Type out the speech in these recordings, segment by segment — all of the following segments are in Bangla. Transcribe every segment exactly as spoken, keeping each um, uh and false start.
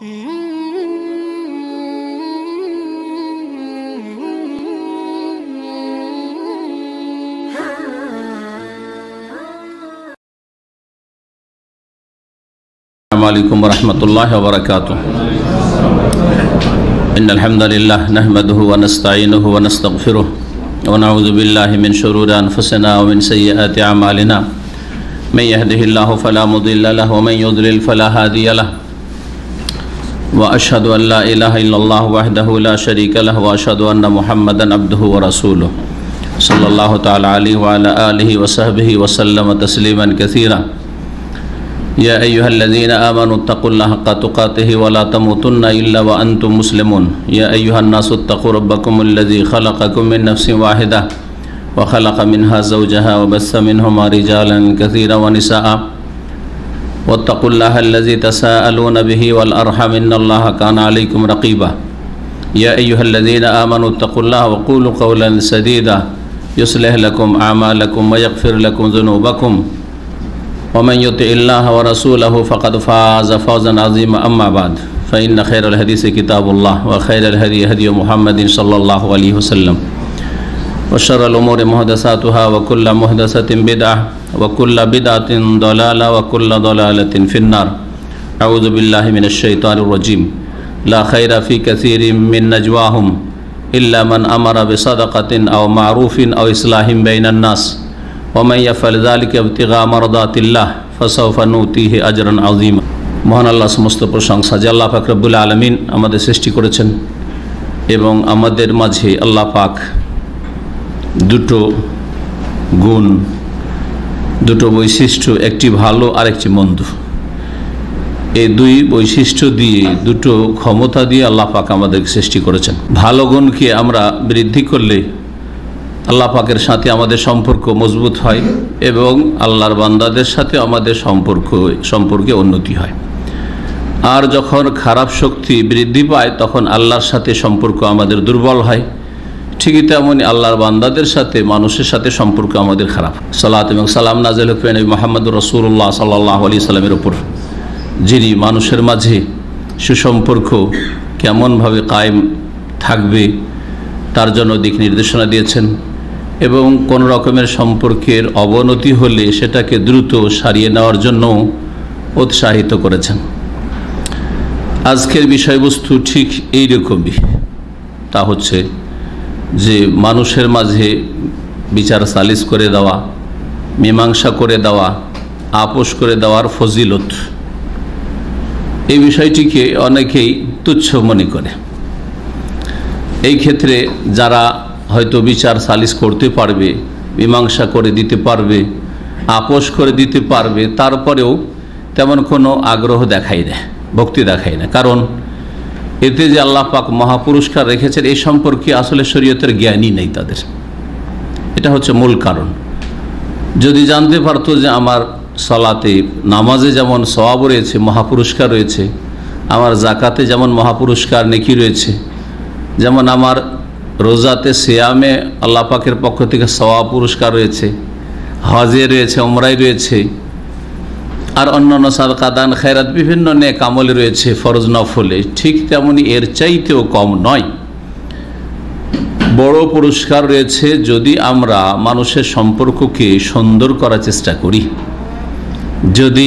عليكم ورحمة الله وبركاته. إن الحمد لله نحمده ونستعينه ونستغفره ونعوذ بالله من شرور أنفسنا ومن سيئات أعمالنا. من يهده الله فلا مضل له ومن يضلل فلا هادي له. وأشهد أن لا إله إلا الله وحده لا شريك له وأشهد أن محمدا عبده ورسوله صلى الله تعالى عليه وعلى آله وصحبه وسلم تسليما كثيرا. يا أيها الذين آمنوا اتقوا الله حق تقاته ولا تموتن إلا وأنتم مسلمون. يا أيها الناس اتقوا ربكم الذي خلقكم من نفس واحدة وخلق منها زوجها وبث منهما رجالا كثيرا ونساء واتقوا الله الذي تساءلون به والأرحم إن الله كان عليكم رقيبا. يا أيها الذين آمنوا اتقوا الله وقولوا قولا سديدا يصلح لكم أعمالكم ويغفر لكم ذنوبكم ومن يطع الله ورسوله فقد فاز فوزا عظيما. أما بعد فإن خير الحديث كتاب الله وخير الهدي هدي محمد صلى الله عليه وسلم وشر الأمور محدثاتها وكل محدثة بدعة وكل بدعة ضلالة وكل ضلالة في النار. أعوذ بالله من الشيطان الرجيم. لا خير في كثير من نجواهم إلا من أمر بصدقة أو معروف أو إصلاح بين الناس ومن يفعل ذلك ابتغاء مرضات الله فسوف نؤتيه أجرا عظيما. মহান আল্লাহ সমস্ত প্রশংসা যে আল্লাহ পাক রব্বুল আলামিন আমাদের সৃষ্টি করেছেন এবং আমাদের মাঝে আল্লাহ পাক দুটো গুণ, দুটো বৈশিষ্ট্য, একটি ভালো আর একটি মন্দ, এই দুই বৈশিষ্ট্য দিয়ে, দুটো ক্ষমতা দিয়ে আল্লাহ পাক আমাদেরকে সৃষ্টি করেছেন। ভালো গুণকে আমরা বৃদ্ধি করলে আল্লাহ পাকের সাথে আমাদের সম্পর্ক মজবুত হয় এবং আল্লাহর বান্দাদের সাথে আমাদের সম্পর্ক সম্পর্কে উন্নতি হয়। আর যখন খারাপ শক্তি বৃদ্ধি পায় তখন আল্লাহর সাথে সম্পর্ক আমাদের দুর্বল হয়। ঠিকই তেমনই আল্লাহর বান্দাদের সাথে, মানুষের সাথে সম্পর্ক আমাদের খারাপ। সালাত এবং সালাম নাযিল হোক নবী মুহাম্মদ রাসূলুল্লাহ সাল্লাল্লাহু আলাইহি সাল্লামের উপর, যিনি মানুষের মাঝে সুসম্পর্ক কেমনভাবে কায়েম থাকবে তার জন্য দিক নির্দেশনা দিয়েছেন এবং কোন রকমের সম্পর্কের অবনতি হলে সেটাকে দ্রুত সারিয়ে নেওয়ার জন্য উৎসাহিত করেছেন। আজকের বিষয়বস্তু ঠিক এই রকমই, তা হচ্ছে যে মানুষের মাঝে বিচার সালিস করে দেওয়া, মীমাংসা করে দেওয়া, আপোষ করে দেওয়ার ফজিলত। এই বিষয়টিকে অনেকেই তুচ্ছ মনে করে। এই ক্ষেত্রে যারা হয়তো বিচার সালিস করতে পারবে, মীমাংসা করে দিতে পারবে, আপোষ করে দিতে পারবে, তারপরেও তেমন কোনো আগ্রহ দেখায় না, ভক্তি দেখায় না। কারণ এতে যে আল্লাহ পাক মহাপুরস্কার রেখেছেন এই সম্পর্কে আসলে শরীয়তের জ্ঞানই নেই তাদের। এটা হচ্ছে মূল কারণ। যদি জানতে পারতো যে আমার সালাতে, নামাজে যেমন সওয়াব রয়েছে, মহাপুরস্কার রয়েছে, আমার জাকাতে যেমন মহাপুরস্কার নেকি রয়েছে, যেমন আমার রোজাতে, সিয়ামে আল্লাহ পাকের পক্ষ থেকে সওয়াব পুরস্কার রয়েছে, হজে রয়েছে, উমরায় রয়েছে, আর অন্যান্য সাদকা দান খায়রাত বিভিন্ন নেক আমলে রয়েছে, ফরজ নফলে, ঠিক তেমনি এর চাইতেও কম নয়, বড় পুরস্কার রয়েছে যদি আমরা মানুষের সম্পর্ককে সুন্দর করার চেষ্টা করি, যদি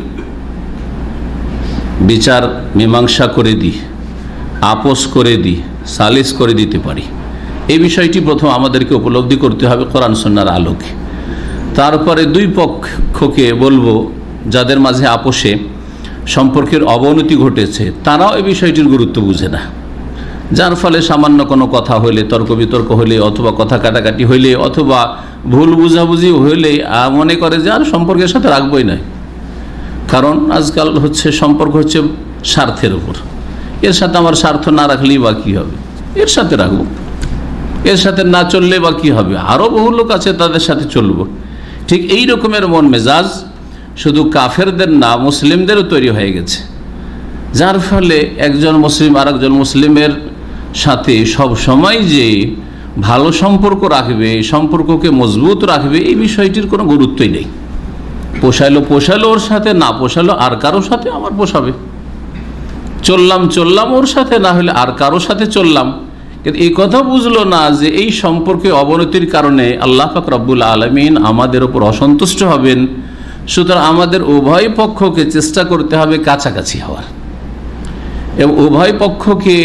বিচার মীমাংসা করে দিই, আপোষ করে দিই, সালিস করে দিতে পারি। এই বিষয়টি প্রথম আমাদেরকে উপলব্ধি করতে হবে কোরআন সুন্নাহর আলোকে। তারপরে দুই পক্ষকে বলবো যাদের মাঝে আপোষে সম্পর্কের অবনতি ঘটেছে তারাও এই বিষয়টির গুরুত্ব বুঝে না, যার ফলে সামান্য কোনো কথা হইলে, তর্ক বিতর্ক হইলে, অথবা কথা কাটাকাটি হইলে, অথবা ভুল বুঝাবুঝি হইলে মনে করে যে আর সম্পর্কের সাথে রাখবই না। কারণ আজকাল হচ্ছে সম্পর্ক হচ্ছে স্বার্থের উপর। এর সাথে আমার স্বার্থ না রাখলেই বা কী হবে, এর সাথে রাখবো, এর সাথে না চললে বা কী হবে, আরও বহু লোক আছে তাদের সাথে চলবো। ঠিক এই রকমের মন মেজাজ শুধু কাফেরদের না, মুসলিমদেরও তৈরি হয়ে গেছে, যার ফলে একজন মুসলিম আর একজন মুসলিমের সাথে সব সময় যে ভালো সম্পর্ক রাখবে, সম্পর্ককে মজবুত রাখবে, এই বিষয়টির কোনো গুরুত্বই নেই। পোষাইলো পোষাইলো ওর সাথে, না পোষাইলো আর কারোর সাথে আমার পোষাবে, চললাম চললাম ওর সাথে, না হলে আর কারোর সাথে চললাম, কিন্তু এই কথা বুঝলো না যে এই সম্পর্কে অবনতির কারণে আল্লাহ পাক রব্বুল আলামিন আমাদের উপর অসন্তুষ্ট হবেন। সুতরাং আমাদের উভয় পক্ষকে চেষ্টা করতে হবে কাছাকাছি হওয়ার, এবং উভয় পক্ষকে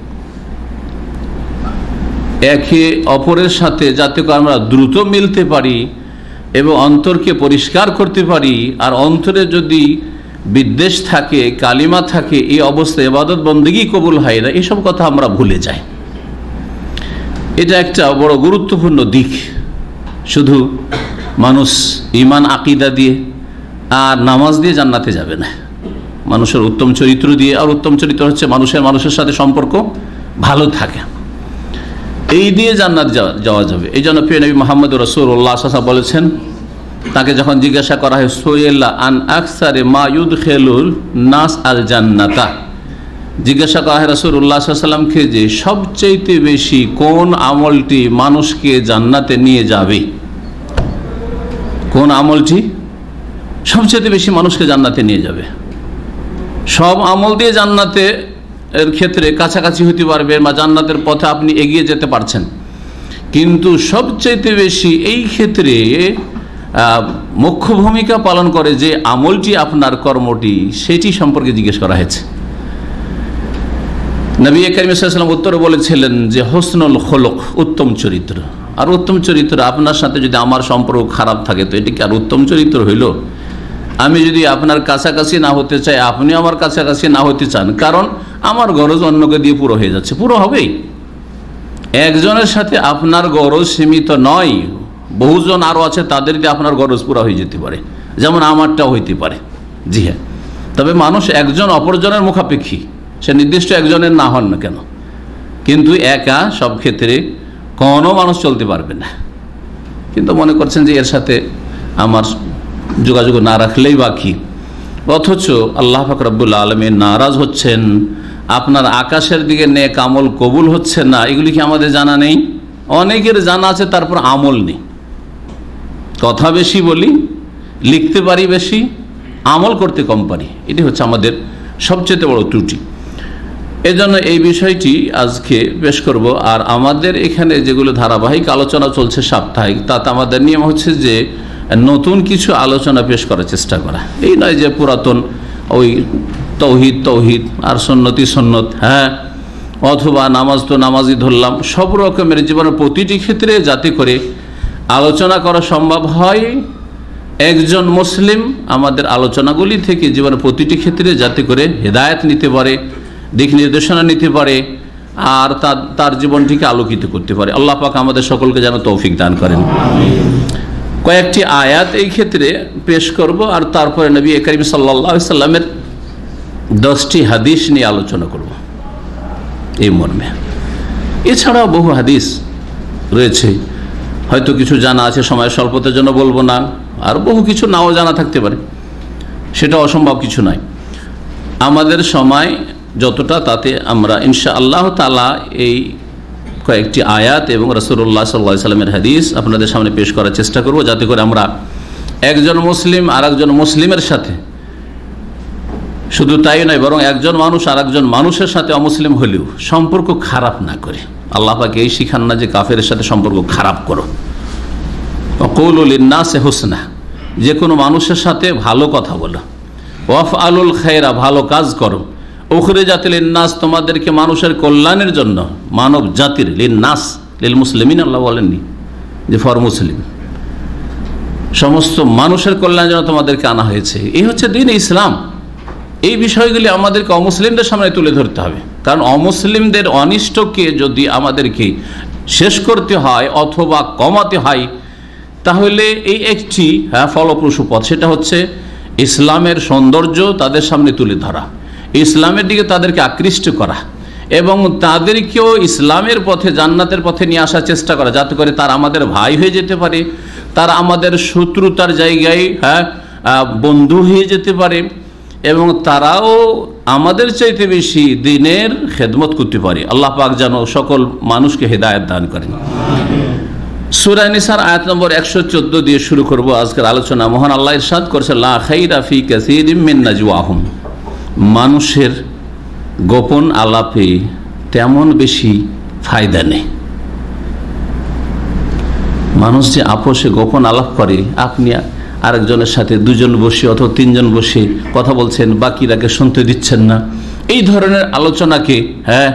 একে অপরের সাথে যাতে করে আমরা দ্রুত মিলতে পারি এবং অন্তরকে পরিষ্কার করতে পারি। আর অন্তরে যদি বিদ্বেষ থাকে, কালিমা থাকে, এই অবস্থায় ইবাদত বন্দেগী কবুল হয় না, এইসব কথা আমরা ভুলে যাই। এটা একটা বড় গুরুত্বপূর্ণ দিক। শুধু মানুষ ঈমান আকিদা দিয়ে আর নামাজ দিয়ে জান্নাতে যাবে না, মানুষের উত্তম চরিত্র দিয়ে। আর উত্তম চরিত্র হচ্ছে মানুষের মানুষের সাথে সম্পর্ক ভালো থাকে, এই দিয়ে জান্নাত যাওয়া যাবে। এই জন্য প্রিয় নবী মুহাম্মদ রাসূলুল্লাহ সাল্লাল্লাহু আলাইহি ওয়াসাল্লাম বলেছেন, তাকে যখন জিজ্ঞাসা করা হয় সুয়েল্লা আন আকসারে মা ইউদখিলুন নাস আল জান্নাতা, জিজ্ঞাসা করা হয় রাসূলুল্লাহ সাল্লাল্লাহু আলাইহি ওয়াসাল্লামকে যে সবচেয়ে বেশি কোন আমলটি মানুষকে জান্নাতে নিয়ে যাবে, কোন আমলটি সবচেয়ে বেশি মানুষকে জান্নাতে নিয়ে যাবে। সব আমল দিয়ে জান্নাতে এর ক্ষেত্রে কাছাকাছি হতে পারবে বা জান্নাতের পথে আপনি এগিয়ে যেতে পারছেন, কিন্তু সবচেয়ে বেশি এই ক্ষেত্রে মুখ্য ভূমিকা পালন করে যে আমলটি আপনার কর্মটি, সেটি সম্পর্কে জিজ্ঞেস করা হয়েছে। নবী করিম সাল্লাল্লাহু আলাইহি ওয়াসাল্লাম উত্তরে বলেছিলেন যে হোসনুল খুলুক, উত্তম চরিত্র। আর উত্তম চরিত্র, আপনার সাথে যদি আমার সম্পর্ক খারাপ থাকে তো এটি কি আর উত্তম চরিত্র হইল? আমি যদি আপনার কাছাকাছি না হতে চাই, আপনি আমার কাছাকাছি না হতে চান, কারণ আমার গরজ অন্যকে দিয়ে পুরো হয়ে যাচ্ছে, পুরো হবেই। একজনের সাথে আপনার গরজ সীমিত নয়, বহুজন আরও আছে, তাদের দিয়ে আপনার গরজ পুরো হয়ে যেতে পারে, যেমন আমারটাও হইতে পারে। জি হ্যাঁ, তবে মানুষ একজন অপরজনের মুখাপেক্ষী, সে নির্দিষ্ট একজনের না হন না কেন, কিন্তু একা সব ক্ষেত্রে কোনো মানুষ চলতে পারবে না। কিন্তু মনে করছেন যে এর সাথে আমার যোগাযোগ না রাখলেই বাকি, অথচ আল্লাহ পাক রব্বুল আলামিন নারাজ হচ্ছেন, আপনার আকাশের দিকে নেক আমল কবুল হচ্ছে না। এগুলি কি আমাদের জানা নেই? অনেকের জানা আছে, তারপর আমল নেই। কথা বেশি বলি, লিখতে পারি বেশি, আমল করতে কম পারি, এটি হচ্ছে আমাদের সবচেয়ে বড় ত্রুটি। এজন্য এই বিষয়টি আজকে পেশ করব। আর আমাদের এখানে যেগুলো ধারাবাহিক আলোচনা চলছে সাপ্তাহিক, তাতে আমাদের নিয়ম হচ্ছে যে নতুন কিছু আলোচনা পেশ করার চেষ্টা করা। এই নয় যে পুরাতন ওই তৌহিদ তৌহিদ আর সুন্নতি সুন্নত, হ্যাঁ, অথবা নামাজ তো নামাজই ধরলাম। সব রকমের জীবনের প্রতিটি ক্ষেত্রে যাতে করে আলোচনা করা সম্ভব হয়, একজন মুসলিম আমাদের আলোচনাগুলি থেকে জীবনের প্রতিটি ক্ষেত্রে যাতে করে হেদায়েত নিতে পারে, দিক নির্দেশনা নিতে পারে, আর তার তার জীবনটিকে আলোকিত করতে পারে। আল্লাহ পাক আমাদের সকলকে যেন তৌফিক দান করেন। কয়েকটি আয়াত এই ক্ষেত্রে পেশ করব, আর তারপরে নবী করিম সাল্লাল্লাহু আলাইহি সাল্লামের দশটি হাদিস নিয়ে আলোচনা করব এই মর্মে। এছাড়াও বহু হাদিস রয়েছে, হয়তো কিছু জানা আছে, সময় স্বল্পতার জন্য বলবো না, আর বহু কিছু নাও জানা থাকতে পারে, সেটা অসম্ভব কিছু নয়। আমাদের সময় যতটা, তাতে আমরা ইনশাআল্লাহ তাআলা এই কয়েকটি আয়াত এবং রাসূলুল্লাহ সাল্লাল্লাহু আলাইহি সাল্লামের হাদিস আপনাদের সামনে পেশ করার চেষ্টা করব, যাতে করে আমরা একজন মুসলিম আর একজন মুসলিমের সাথে, শুধু তাই নয়, বরং একজন মানুষ আর একজন মানুষের সাথে অমুসলিম হলেও সম্পর্ক খারাপ না করে। আল্লাহ পাক এই শিখান না যে কাফেরের সাথে সম্পর্ক খারাপ করো, ওয়াকুলু লিন্নাসি হুসনা, যে কোনো মানুষের সাথে ভালো কথা বলো, ওয়াফআলুল খায়রা, ভালো কাজ করো, উখরিজাত লিন্নাস, তোমাদেরকে মানুষের কল্যাণের জন্য, মানব জাতির, লিন্নাস লিল মুসলিমিন, আল্লাহ বলেননি যে ফর মুসলিম, সমস্ত মানুষের কল্যাণের জন্য তোমাদেরকে আনা হয়েছে। এই হচ্ছে দ্বীন ইসলাম। এই বিষয়গুলি আমাদেরকে অমুসলিমদের সামনে তুলে ধরতে হবে, কারণ অমুসলিমদের অনিষ্টকে যদি আমাদেরকে শেষ করতে হয় অথবা কমাতে হয়, তাহলে এই একটি হ্যাঁ ফলপ্রসূ পথ, সেটা হচ্ছে ইসলামের সৌন্দর্য তাদের সামনে তুলে ধরা, ইসলামের দিকে তাদেরকে আকৃষ্ট করা, এবং তাদেরকেও ইসলামের পথে, জান্নাতের পথে নিয়ে আসার চেষ্টা করা, যাতে করে তারা আমাদের ভাই হয়ে যেতে পারে, তারা আমাদের শত্রুতার জায়গায় হ্যাঁ বন্ধু হয়ে যেতে পারে, এবং তারাও আমাদের চাইতে বেশি দ্বীনের খেদমত করতে পারে। আল্লাহ পাক যেন সকল মানুষকে হেদায়েত দান করেন। সূরা নিসার আয়াত নম্বর একশো চোদ্দ দিয়ে শুরু করব আজকের আলোচনা। মহান আল্লাহ ইরশাদ করেছেন, লা খাইরা ফি কাসীরিম মিন নাজওয়াহুম, মানুষের গোপন আলাপে তেমন বেশি ফায়দা নেই। মানুষ যে আপোষে গোপন আলাপ করে, আপনি আরেকজনের সাথে দুজন বসে অথবা তিনজন বসে কথা বলছেন, বাকিরাকে শুনতে দিচ্ছেন না, এই ধরনের আলোচনাকে হ্যাঁ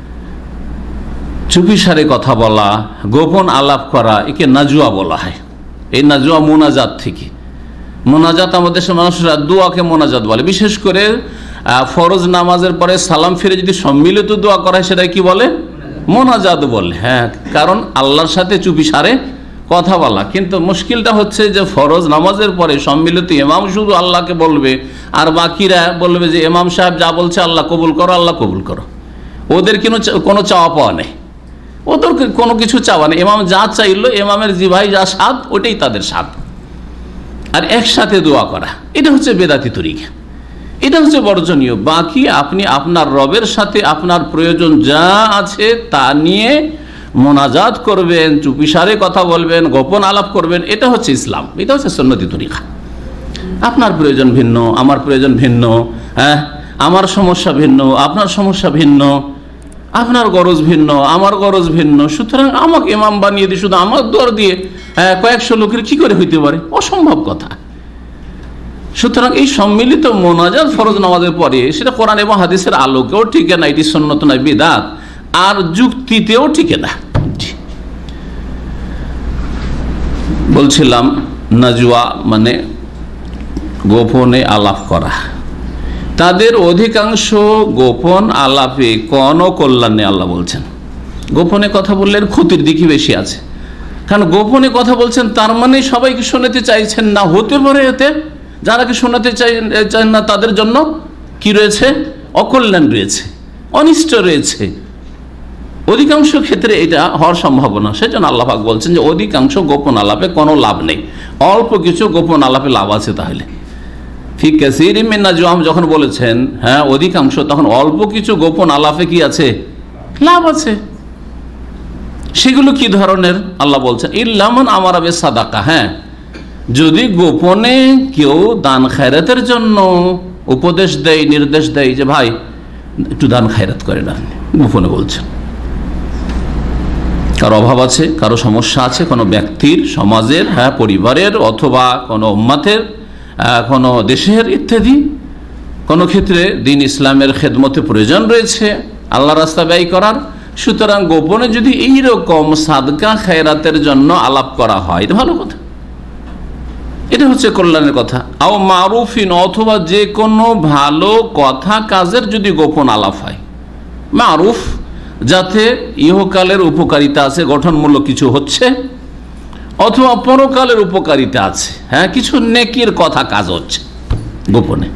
চুপিসারে কথা বলা, গোপন আলাপ করা, একে নাজুয়া বলা হয়। এই নাজুয়া মোনাজাত থেকে। মোনাজাত আমাদের দেশের মানুষরা দোয়াকে মোনাজাত বলে। বিশেষ করে ফরজ নামাজের পরে সালাম ফিরে যদি সম্মিলিত দোয়া করা হয় সেটা কি বলে? মোনাজাত বলে। হ্যাঁ, কারণ আল্লাহর সাথে চুপিসারে কথা বলা। কিন্তু মুশকিলটা হচ্ছে যে ফরজ নামাজের পরে সম্মিলিত ইমাম শুধু আল্লাহকে বলবে আর বাকিরা বলবে যে ইমাম সাহেব যা বলছে আল্লাহ কবুল করো, আল্লাহ কবুল করো। ওদের কোনো কোনো চাওয়া পাওয়া নেই, ওদের কোনো কিছু চাওয়া নেই। ইমাম যা চাইলো, ইমামের জিভাই যা স্বাদ ওটাই তাদের স্বাদ। আর একসাথে দোয়া করা, এটা হচ্ছে বেদাতি তরিকা, এটা হচ্ছে বর্জনীয়। বাকি আপনি আপনার রবের সাথে আপনার প্রয়োজন যা আছে তা নিয়ে মোনাজাত করবেন, চুপিসারে কথা বলবেন, গোপন আলাপ করবেন, এটা হচ্ছে ইসলাম, এটা হচ্ছে সুন্নতি তরিকা। আপনার প্রয়োজন ভিন্ন, আমার প্রয়োজন ভিন্ন, হ্যাঁ, আমার সমস্যা ভিন্ন, আপনার সমস্যা ভিন্ন, আপনার গরজ ভিন্ন, আমার গরজ ভিন্ন। সুতরাং আমাকে ইমাম বানিয়ে দিয়ে শুধু আমার দর দিয়ে কয়েকশো লোকের কি করে হইতে পারে? অসম্ভব কথা। সুতরাং এই সম্মিলিত মোনাজাত ফরজ নামাজের পরে সেটা কোরআন এবং হাদিসের আলোকেও টিকে না, এটি সুন্নত নয়, বিদআত, আর যুক্তিতেও টিকে না। বলছিলাম নাজুয়া মানে গোপনে আলাপ করা। তাদের অধিকাংশ গোপন আলাপে কোনো কল্যাণ নেই। আল্লাহ বলছেন গোপনে কথা বললে ক্ষতির দিকই বেশি আছে। কারণ গোপনে কথা বলছেন তার মানে সবাইকে শোনাতে চাইছেন না, হতে পারে এতে যারা কি শোনাতে চাই চান না তাদের জন্য কি রয়েছে? অকল্যাণ রয়েছে, অনিষ্ট রয়েছে। অধিকাংশ ক্ষেত্রে এটা হওয়ার সম্ভাবনা। সেজন্য আল্লাহ পাক বলছেন যে অধিকাংশ গোপন আলাপে কোনো লাভ নেই, অল্প কিছু গোপন আলাপে লাভ আছে। তাহলে ঠিক কাসীর মিন নাজওয়াহুম যখন বলেছেন হ্যাঁ অধিকাংশ, তখন অল্প কিছু গোপন আলাপে কি আছে? লাভ আছে। সেগুলো কি ধরনের? আল্লাহ বলছেন ইল্লা মান আমারা বিসাদাকা, হ্যাঁ যদি গোপনে কেউ দান খায়রাতের জন্য উপদেশ দেয়, নির্দেশ দেয় যে ভাই একটু দান খায়রাত করে না, গোপনে বলছেন। কারো অভাব আছে, কারো সমস্যা আছে, কোনো ব্যক্তির, সমাজের, হ্যাঁ পরিবারের, অথবা কোনো উম্মাতের, কোনো দেশের ইত্যাদি কোনো ক্ষেত্রে দিন ইসলামের খেদমতে প্রয়োজন রয়েছে, আল্লাহ রাস্তা ব্যয় করার। সুতরাং গোপনে যদি এইরকম সাদকা খায়রাতের জন্য আলাপ করা হয় এটা ভালো কথা, এটা হচ্ছে কল্যাণের কথা। আও মারুফিন, অথবা যে কোনো ভালো কথা কাজের যদি গোপন আলাপ হয়, মারুফ যাতে ইহকালের উপকারিতা আছে, গঠনমূলক কিছু হচ্ছে, অথবা পরকালের উপকারিতা আছে, হ্যাঁ কিছু নেকির কথা কাজ হচ্ছে গোপনে,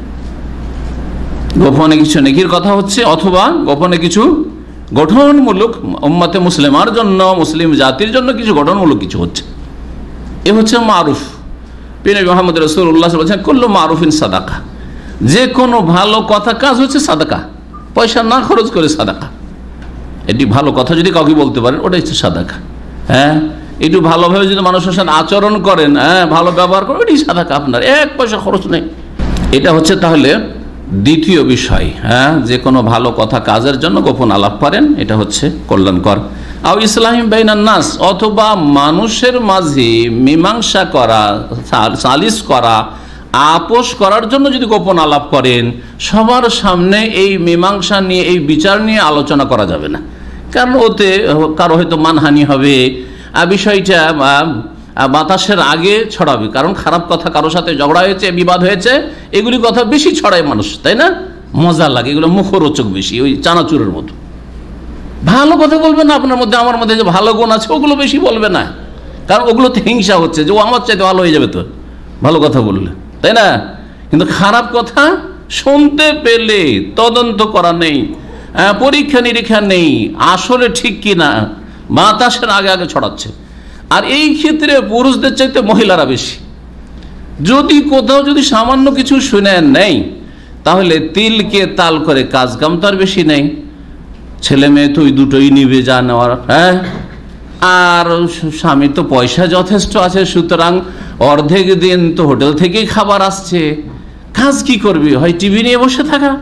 গোপনে কিছু নেকির কথা হচ্ছে, অথবা গোপনে কিছু গঠনমূলক উম্মতে মুসলিমার জন্য, মুসলিম জাতির জন্য কিছু গঠনমূলক কিছু হচ্ছে, এ হচ্ছে মারুফ। নবী মুহাম্মদ রাসূলুল্লাহ বলেছেন কুল্লু মারুফিন সাদাকা, যে কোনো ভালো কথা কাজ হচ্ছে সাদাকা, পয়সা না খরচ করে সাদাকা। এটি ভালো কথা যদি কাউকে বলতে পারেন ওটা হচ্ছে সাদাকা। হ্যাঁ একটু ভালোভাবে যদি মানুষের সাথে আচরণ করেন, হ্যাঁ ভালো ব্যবহার করেন, এটি সাদাকা, আপনার এক পয়সা খরচ নেই। এটা হচ্ছে তাহলে দ্বিতীয় বিষয়। হ্যাঁ যে কোনো ভালো কথা কাজের জন্য গোপন আলাপ করেন, এটা হচ্ছে কল্যাণকর। আও ইসলাহিম বাইনান নাস, অথবা মানুষের মাঝে মীমাংসা করা, সালিস করা, আপোষ করার জন্য যদি গোপন আলাপ করেন, সবার সামনে এই মীমাংসা নিয়ে, এই বিচার নিয়ে আলোচনা করা যাবে না, কারণ ওতে কারো হয়তো মানহানি হবে, বিষয়টা বাতাসের আগে ছড়াবে। কারণ খারাপ কথা, কারো সাথে ঝগড়া হয়েছে, বিবাদ হয়েছে, এগুলি কথা বেশি ছড়ায় মানুষ, তাই না? মজা লাগে, এগুলো মুখরোচক বেশি, ওই চানাচুরের মতো। ভালো কথা বলবে না, আপনার মধ্যে আমার মধ্যে যে ভালো গুণ আছে ওগুলো বেশি বলবে না, কারণ ওগুলোতে হিংসা হচ্ছে যে ও আমার চাইতে ভালো হয়ে যাবে তো ভালো কথা বললে, তাই না? কিন্তু খারাপ কথা শুনতে পেলে তদন্ত করা নেই, পরীক্ষা নিরীক্ষা নেই, আসলে ঠিক কি না, বাতাসের আগে আগে ছড়াচ্ছে। আর এই ক্ষেত্রে পুরুষদের চাইতে মহিলারা বেশি। যদি কোথাও যদি সামান্য কিছু শুনে নেই, তাহলে তিলকে তাল করে কাজ কাম তো আর বেশি নেই। ছেলে মেয়ে তো ওই দুটোই নিবে যা নেওয়ার, হ্যাঁ আর স্বামী তো পয়সা যথেষ্ট আছে, সুতরাং অর্ধেক দিন তো হোটেল থেকেই খাবার আসছে, কাজ কি করবি? হয় টিভি নিয়ে বসে থাকা,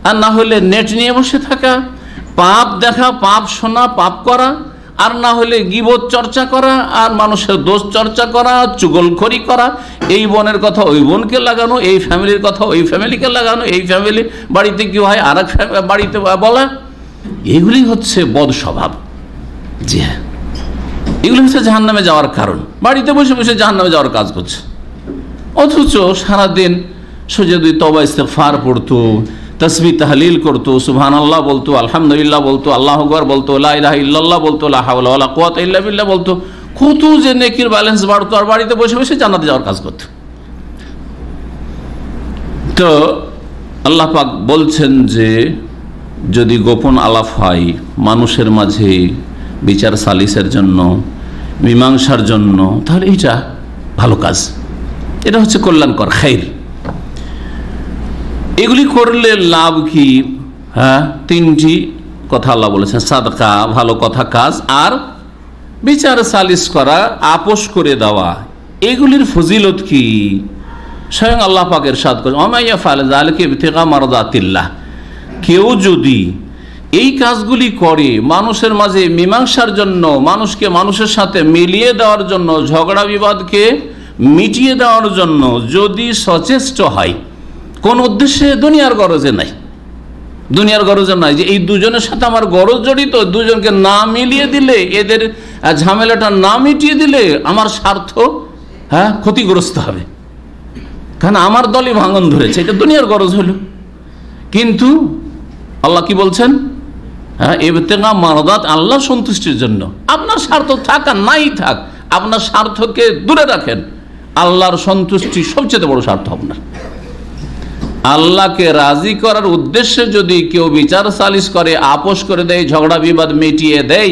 আর না হলে নেট নিয়ে বসে থাকা, পাপ দেখা, পাপ শোনা, পাপ করা, আর না হলে গীবত চর্চা করা, আর মানুষের দোষ চর্চা করা, চুগলখড়ি করা, এই বোনের কথা ওই বোনকে লাগানো, এই ফ্যামিলির কথা ওই ফ্যামিলিকে লাগানো, এই ফ্যামিলি বাড়িতে কি হয় আর এক বাড়িতে বলা, এগুলি হচ্ছে বদ স্বভাব। জি হ্যাঁ, এগুলি হচ্ছে জাহান্নামে যাওয়ার কারণ। বাড়িতে বসে বসে জাহান্নামে যাওয়ার কাজ করছে, অথচ সারাদিন সোজা দুই তওবা ইস্তিগফার পড়তো, তাসবিহ তাহলিল করতো, সুবহানাল্লাহ বলতো, আলহামদুলিল্লাহ বলতো, আল্লাহু আকবার বলতো, লা ইলাহা ইল্লাল্লাহ বলতো, লা হাওলা ওয়ালা কুওয়াতা ইল্লা বিল্লাহ বলতো, কত যে নেকির ব্যালেন্স বাড়তো, আর বাড়িতে বসে বসে জান্নাতে যাওয়ার কাজ করতো। তো আল্লাহ পাক বলছেন যে যদি গোপন আলাপ হয় মানুষের মাঝে বিচার সালিসের জন্য, মীমাংসার জন্য, তাহলে এটা ভালো কাজ, এটা হচ্ছে কল্যাণকর, খাইর। এগুলি করলে লাভ কি? হ্যাঁ, তিনটি কথা আল্লাহ বলেছেন, সাদকা, ভালো কথা কাজ, আর বিচার সালিস করা, আপোষ করে দেওয়া। এগুলির ফজিলত কি? স্বয়ং আল্লাহ পাক ইরশাদ করেন, ওয়া মাইয়া ফাআল যালিকা ইবতিগা মারদাতিল্লাহ, কেউ যদি এই কাজগুলি করে মানুষের মাঝে মীমাংসার জন্য, মানুষকে মানুষের সাথে মিলিয়ে দেওয়ার জন্য, ঝগড়া বিবাদকে মিটিয়ে দেওয়ার জন্য যদি সচেষ্ট হয়, কোন উদ্দেশ্যে? দুনিয়ার গরজে নাই, দুনিয়ার গরজে নাই যে এই দুজনের সাথে আমার গরজ জড়িত, দুজনকে না মিলিয়ে দিলে, এদের ঝামেলাটা না মিটিয়ে দিলে আমার স্বার্থ হ্যাঁ ক্ষতিগ্রস্ত হবে, কারণ আমার দলই ভাঙন ধরেছে, এটা দুনিয়ার গরজ হলো। কিন্তু আল্লাহ কি বলছেন? হ্যাঁ, ইবতিগা মারদাত, আল্লাহ সন্তুষ্টির জন্য। আপনার স্বার্থ থাক আর নাই থাক, আপনার স্বার্থকে দূরে রাখেন, আল্লাহর সন্তুষ্টি সবচেয়ে বড় স্বার্থ আপনার। আল্লাহকে রাজি করার উদ্দেশ্যে যদি কেউ বিচার সালিস করে, আপোষ করে দেয়, ঝগড়া বিবাদ মিটিয়ে দেয়,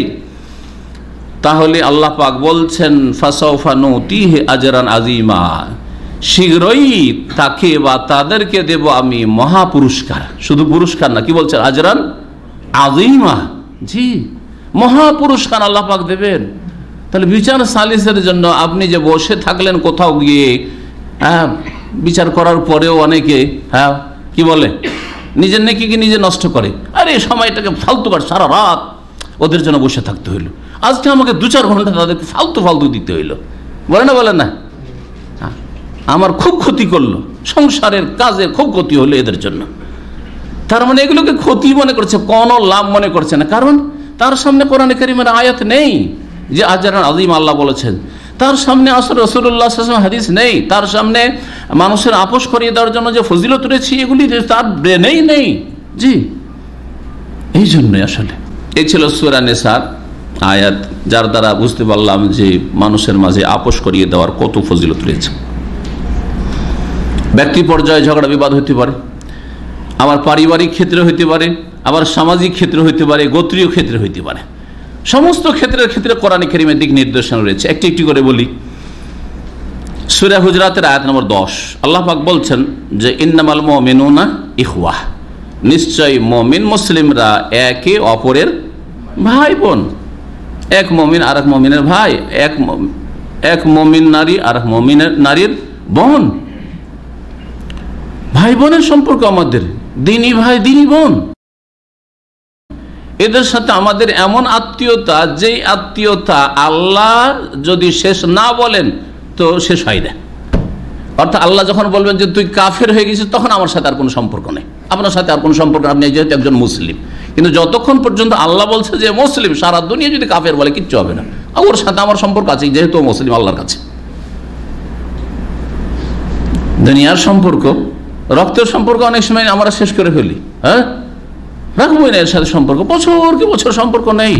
তাহলে আল্লাহ পাক বলছেন ফাসাউফা নুতিহি আজরান আযীমা, শীঘ্রই তাকে বা তাদেরকে দেব আমি মহা পুরস্কার। শুধু পুরস্কার না, কি বলছেন? আজরান আযীমা, জি, মহা পুরস্কার আল্লাহ পাক দেবেন। তাহলে বিচার সালিসের জন্য আপনি যে বসে থাকলেন কোথাও গিয়ে, হ্যাঁ, বিচার করার পরেও অনেকে হ্যাঁ কি বলে, নিজের নেকি কি নিজে নষ্ট করে, আরে সময়টাকে ফালতু কাট, সারা রাত ওদের জন্য বসে থাকতে হইলো, আজকে আমাকে দু চার ঘন্টা তাদেরকে ফালতু ফালতু দিতে হইলো, বলে না বলে না, আমার খুব ক্ষতি করলো, সংসারের কাজে খুব ক্ষতি হলো এদের জন্য। তার মানে এগুলোকে ক্ষতি মনে করছে, কোনো লাভ মনে করছে না, কারণ তার সামনে কোরআনে কারীমের আয়াত নেই যে আজরান আযীম আল্লাহ বলেছেন, তার সামনে আসলে রাসূলুল্লাহ সাল্লাল্লাহু আলাইহি ওয়াসাল্লাম হাদিস নেই, তার সামনে মানুষের আপোষ করিয়ে দেওয়ার জন্য যে ফজিলত রয়েছে এগুলি তার ব্রেনেই নেই। জি, এই জন্যই আসলে এই ছিল সূরা নিসার আয়াত, যার দ্বারা বুঝতে পারলাম যে মানুষের মাঝে আপোষ করিয়ে দেওয়ার কত ফজিলত রয়েছে। ব্যক্তি পর্যায়ে ঝগড়া বিবাদ হতে পারে, আবার পারিবারিক ক্ষেত্রে হইতে পারে, আবার সামাজিক ক্ষেত্রে হইতে পারে, গোত্রীয় ক্ষেত্রে হইতে পারে, সমস্ত ক্ষেত্রের ক্ষেত্রে কোরআনে কারীমের দিক নির্দেশনা রয়েছে। একটি একটি করে বলি। সূরা হুজরাতের আয়াত নম্বর দশ, আল্লাহ পাক বলছেন যে ইন্নামাল মুমিনুনা ইখওয়াহ, নিশ্চয় মুমিন মুসলিমরা একে অপরের ভাই বোন। এক মুমিন আর এক মুমিনের ভাই, এক এক মুমিন নারী আর এক মুমিনের নারীর বোন। ভাই বোনের সম্পর্ক আমাদের, দিনী ভাই দিনী বোন, এদের সাথে আমাদের এমন আত্মীয়তা, যেই আত্মীয়তা আল্লাহ যদি শেষ না বলেন তো শেষ হয় না। অর্থাৎ আল্লাহ যখন বলবেন যে তুই কাফের হয়ে গেছিস, তখন আমার সাথে আর কোনো সম্পর্ক নেই, আপনার সাথে আর কোনো সম্পর্ক, আপনি যেহেতু একজন মুসলিম। কিন্তু যতক্ষণ পর্যন্ত আল্লাহ বলছে যে মুসলিম, সারা দুনিয়া যদি কাফের বলে কিচ্ছু হবে না, ওর সাথে আমার সম্পর্ক আছে, যেহেতু মুসলিম আল্লাহর কাছে। দুনিয়ার সম্পর্ক, রক্তের সম্পর্ক অনেক সময় আমরা শেষ করে ফেলি, হ্যাঁ, রাখবোই না এর সাথে সম্পর্ক, বছর কি বছর সম্পর্ক নেই।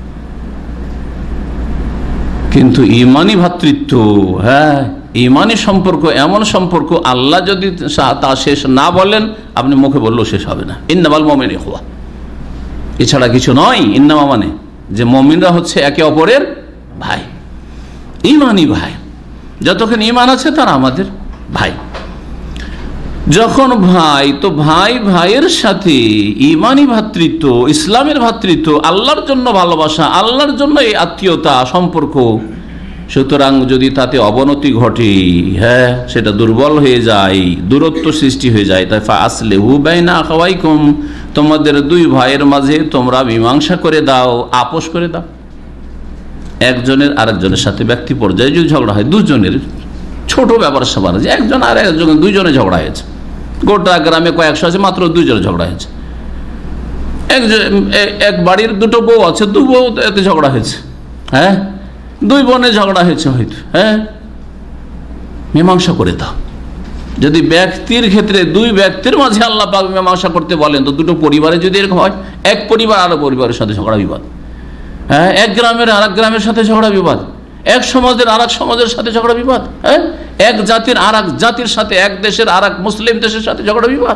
কিন্তু ইমানি ভ্রাতৃত্ব, হ্যাঁ, ইমানি সম্পর্ক এমন সম্পর্ক আল্লাহ যদি তা শেষ না বলেন, আপনি মুখে বললেও শেষ হবে না। ইন্নামাল মুমিনুনা ইখওয়াহ, এছাড়া কিছু নয়। ইন্নামা মানে যে মুমিনরা হচ্ছে একে অপরের ভাই, ইমানি ভাই। যতক্ষণ ইমান আছে তারা আমাদের ভাই। যখন ভাই, তো ভাই ভাইয়ের সাথে ইমানি ভ্রাতৃত্ব, ইসলামের ভ্রাতৃত্ব, আল্লাহর জন্য ভালোবাসা, আল্লাহর জন্য এই আত্মীয়তা সম্পর্ক, সুতরাং যদি তাতে অবনতি ঘটে, হ্যাঁ, সেটা দুর্বল হয়ে যায়, দূরত্ব সৃষ্টি হয়ে যায়, তাই ফাসলিহু বাইনা আখাওয়াইকুম, তোমাদের দুই ভাইয়ের মাঝে তোমরা মীমাংসা করে দাও, আপোষ করে দাও। একজনের আরেকজনের সাথে ব্যক্তি পর্যায়ে যদি ঝগড়া হয়, দুজনের ছোট ব্যাপার স্যাপার, যে একজন আর একজন দুইজনে ঝগড়া হয়েছে, গোটা গ্রামে কয়েকশো আছে, মাত্র দুইজনে ঝগড়া হয়েছে। একজন এক বাড়ির দুটো বউ আছে, দু বউ এতে ঝগড়া হয়েছে, হ্যাঁ, দুই বোনে ঝগড়া হয়েছে হয়তো, হ্যাঁ, মীমাংসা করে দাও। যদি ব্যক্তির ক্ষেত্রে দুই ব্যক্তির মাঝে আল্লাহ পাক মীমাংসা করতে বলেন, তো দুটো পরিবারে যদি এরকম হয়, এক পরিবার আরো পরিবারের সাথে ঝগড়া বিবাদ, হ্যাঁ, এক গ্রামের আর এক গ্রামের সাথে ঝগড়া বিবাদ, এক সমাজের আর এক সমাজের সাথে ঝগড়া বিবাদ, হ্যাঁ, এক জাতির আর এক জাতির সাথে, এক দেশের আর এক মুসলিম দেশের সাথে ঝগড়া বিবাদ।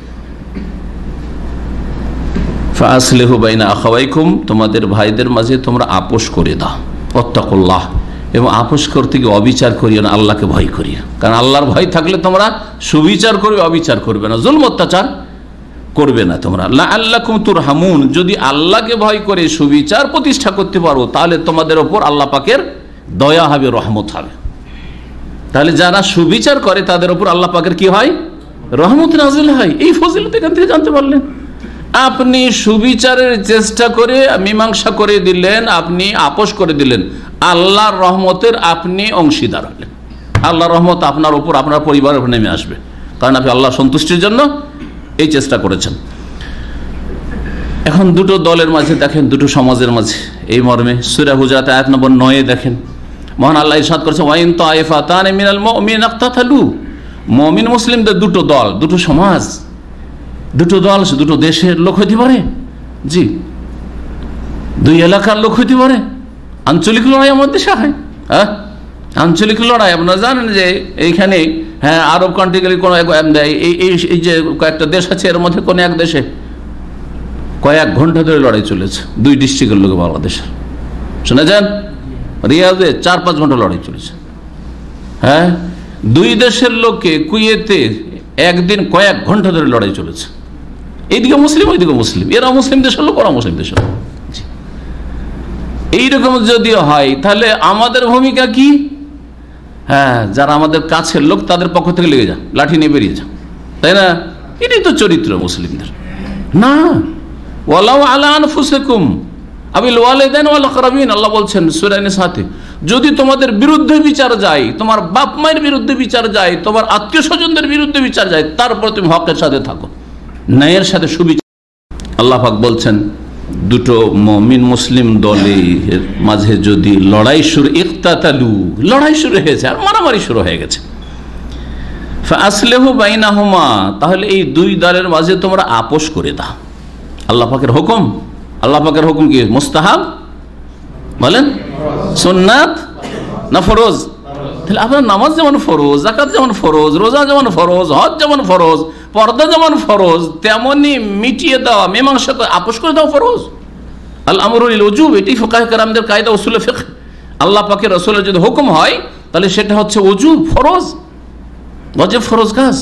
ফাসলিহু বাইনা আখাওয়াইকুম, তোমাদের ভাইদের মাঝে তোমরা আপোষ করে দাও। ওয়াত্তাকুল্লাহ, এবং আপোষ করতে গিয়ে অবিচার করিও না, আল্লাহকে ভয় করিও। কারণ আল্লাহর ভয় থাকলে তোমরা সুবিচার করবে, অবিচার করবে না, জুলম অত্যাচার করবে না তোমরা। লাআল্লাকুম তুরহামুন, যদি আল্লাহকে ভয় করে সুবিচার প্রতিষ্ঠা করতে পারো, তাহলে তোমাদের ওপর আল্লাহ পাকের দয়া হবে, রহমত হবে। তাহলে যারা সুবিচার করে তাদের ওপর আল্লাহ পাকের কি হয়? রহমত নাজিল হয়। এই ফজিলত এখান থেকে জানতে পারলেন। আপনি সুবিচারের চেষ্টা করে মীমাংসা করে দিলেন, আপনি আপোষ করে দিলেন, আল্লাহর রহমতের আপনি অংশীদার হলেন। আল্লাহর রহমত আপনার উপর, আপনার পরিবারের উপর নেমে আসবে, কারণ আপনি আল্লাহ সন্তুষ্টির জন্য এই চেষ্টা করেছেন। এখন দুটো দলের মাঝে দেখেন, দুটো সমাজের মাঝে এই মর্মে সূরা হুজরাত আয়াত নম্বর নয় দেখেন, মহান আল্লাহ ইরশাদ করেছেন, ওয়াইন তাইফাতান মিনাল মুমিনিনা ইকতাতালু, মুমিন মুসলিমদের দুটো দল, দুটো সমাজ, দুটো দল, দুটো দেশের লোক হইতে পারে, জি, দুই এলাকার লোক হইতে পারে। আঞ্চলিক লড়াই আমাদের দেশে হয়, হ্যাঁ, আঞ্চলিক লড়াই আপনারা জানেন যে এইখানে, হ্যাঁ, আরব কান্ট্রি গেলে কোনো এই যে কয়েকটা দেশ আছে, এর মধ্যে কোনো এক দেশে কয়েক ঘন্টা ধরে লড়াই চলেছে, দুই ডিস্ট্রিক্টের লোক বাংলাদেশের, শুনে যান, রিয়াদে চার পাঁচ ঘন্টা লড়াই চলেছে, হ্যাঁ, দুই দেশের লোককে কুয়েতে একদিন কয়েক ঘন্টা ধরে লড়াই চলেছে। এইদিকে মুসলিম, ওইদিকে মুসলিম, এরা মুসলিম দেশের লোক, ওরা মুসলিম দেশের লোক। এইরকম যদি হয় তাহলে আমাদের ভূমিকা কি? হ্যাঁ, যারা আমাদের কাছের লোক তাদের পক্ষ থেকে লেগে যা, লাঠি নিয়ে বেরিয়ে যা, তাই না? এটাই তো চরিত্র মুসলিমদের। না, ওয়ালাউ আলা আনফুসিকুম আবিল ওয়ালিদাইন ওয়াল আকরাবিন, আল্লাহ বলছেন সূরা নিসাতে, যদি তোমাদের বিরুদ্ধে বিচার যায়, তোমার বাপ মায়ের বিরুদ্ধে বিচার যায়, তোমার আত্মীয় স্বজনদের বিরুদ্ধে বিচার যায়, তারপর তুমি হকের সাথে থাকো, ন্যায়ের সাথে সুবিচার। আল্লাহ পাক বলছেন, দুটো মুমিন মুসলিম দলের মাঝে যদি লড়াই শুরু, ইকতাতালু, লড়াই শুরু হয়েছে আর মারামারি শুরু হয়ে গেছে, ফাসলিহু বাইনাহুমা, তাহলে এই দুই দলের মাঝে তোমরা আপোষ করে দাও। আল্লাহ পাকের হুকুম, আল্লাহ পাকের হুকুম কি? মুস্তাহাব বলেন, সুন্নাত না ফরজ? তাহলে আপনার নামাজ যেমন ফরজ, যাকাত যেমন ফরজ, রোজা যেমন ফরজ, হজ যেমন ফরজ, পর্দা যেমন ফরজ, তেমনি মিটিয়ে দেওয়া, মীমাংসা করে আপোষ করে দাও ফরজ। আল আমরু লিল উজুব, এটি ফুকাহে কেরামদের কায়দা উসুলে ফিকহ। আল্লাহ পাকের রাসূলের যদি হুকুম হয় তাহলে সেটা হচ্ছে উজুব, ফরজ, ওয়াজিব, ফরজ কাজ।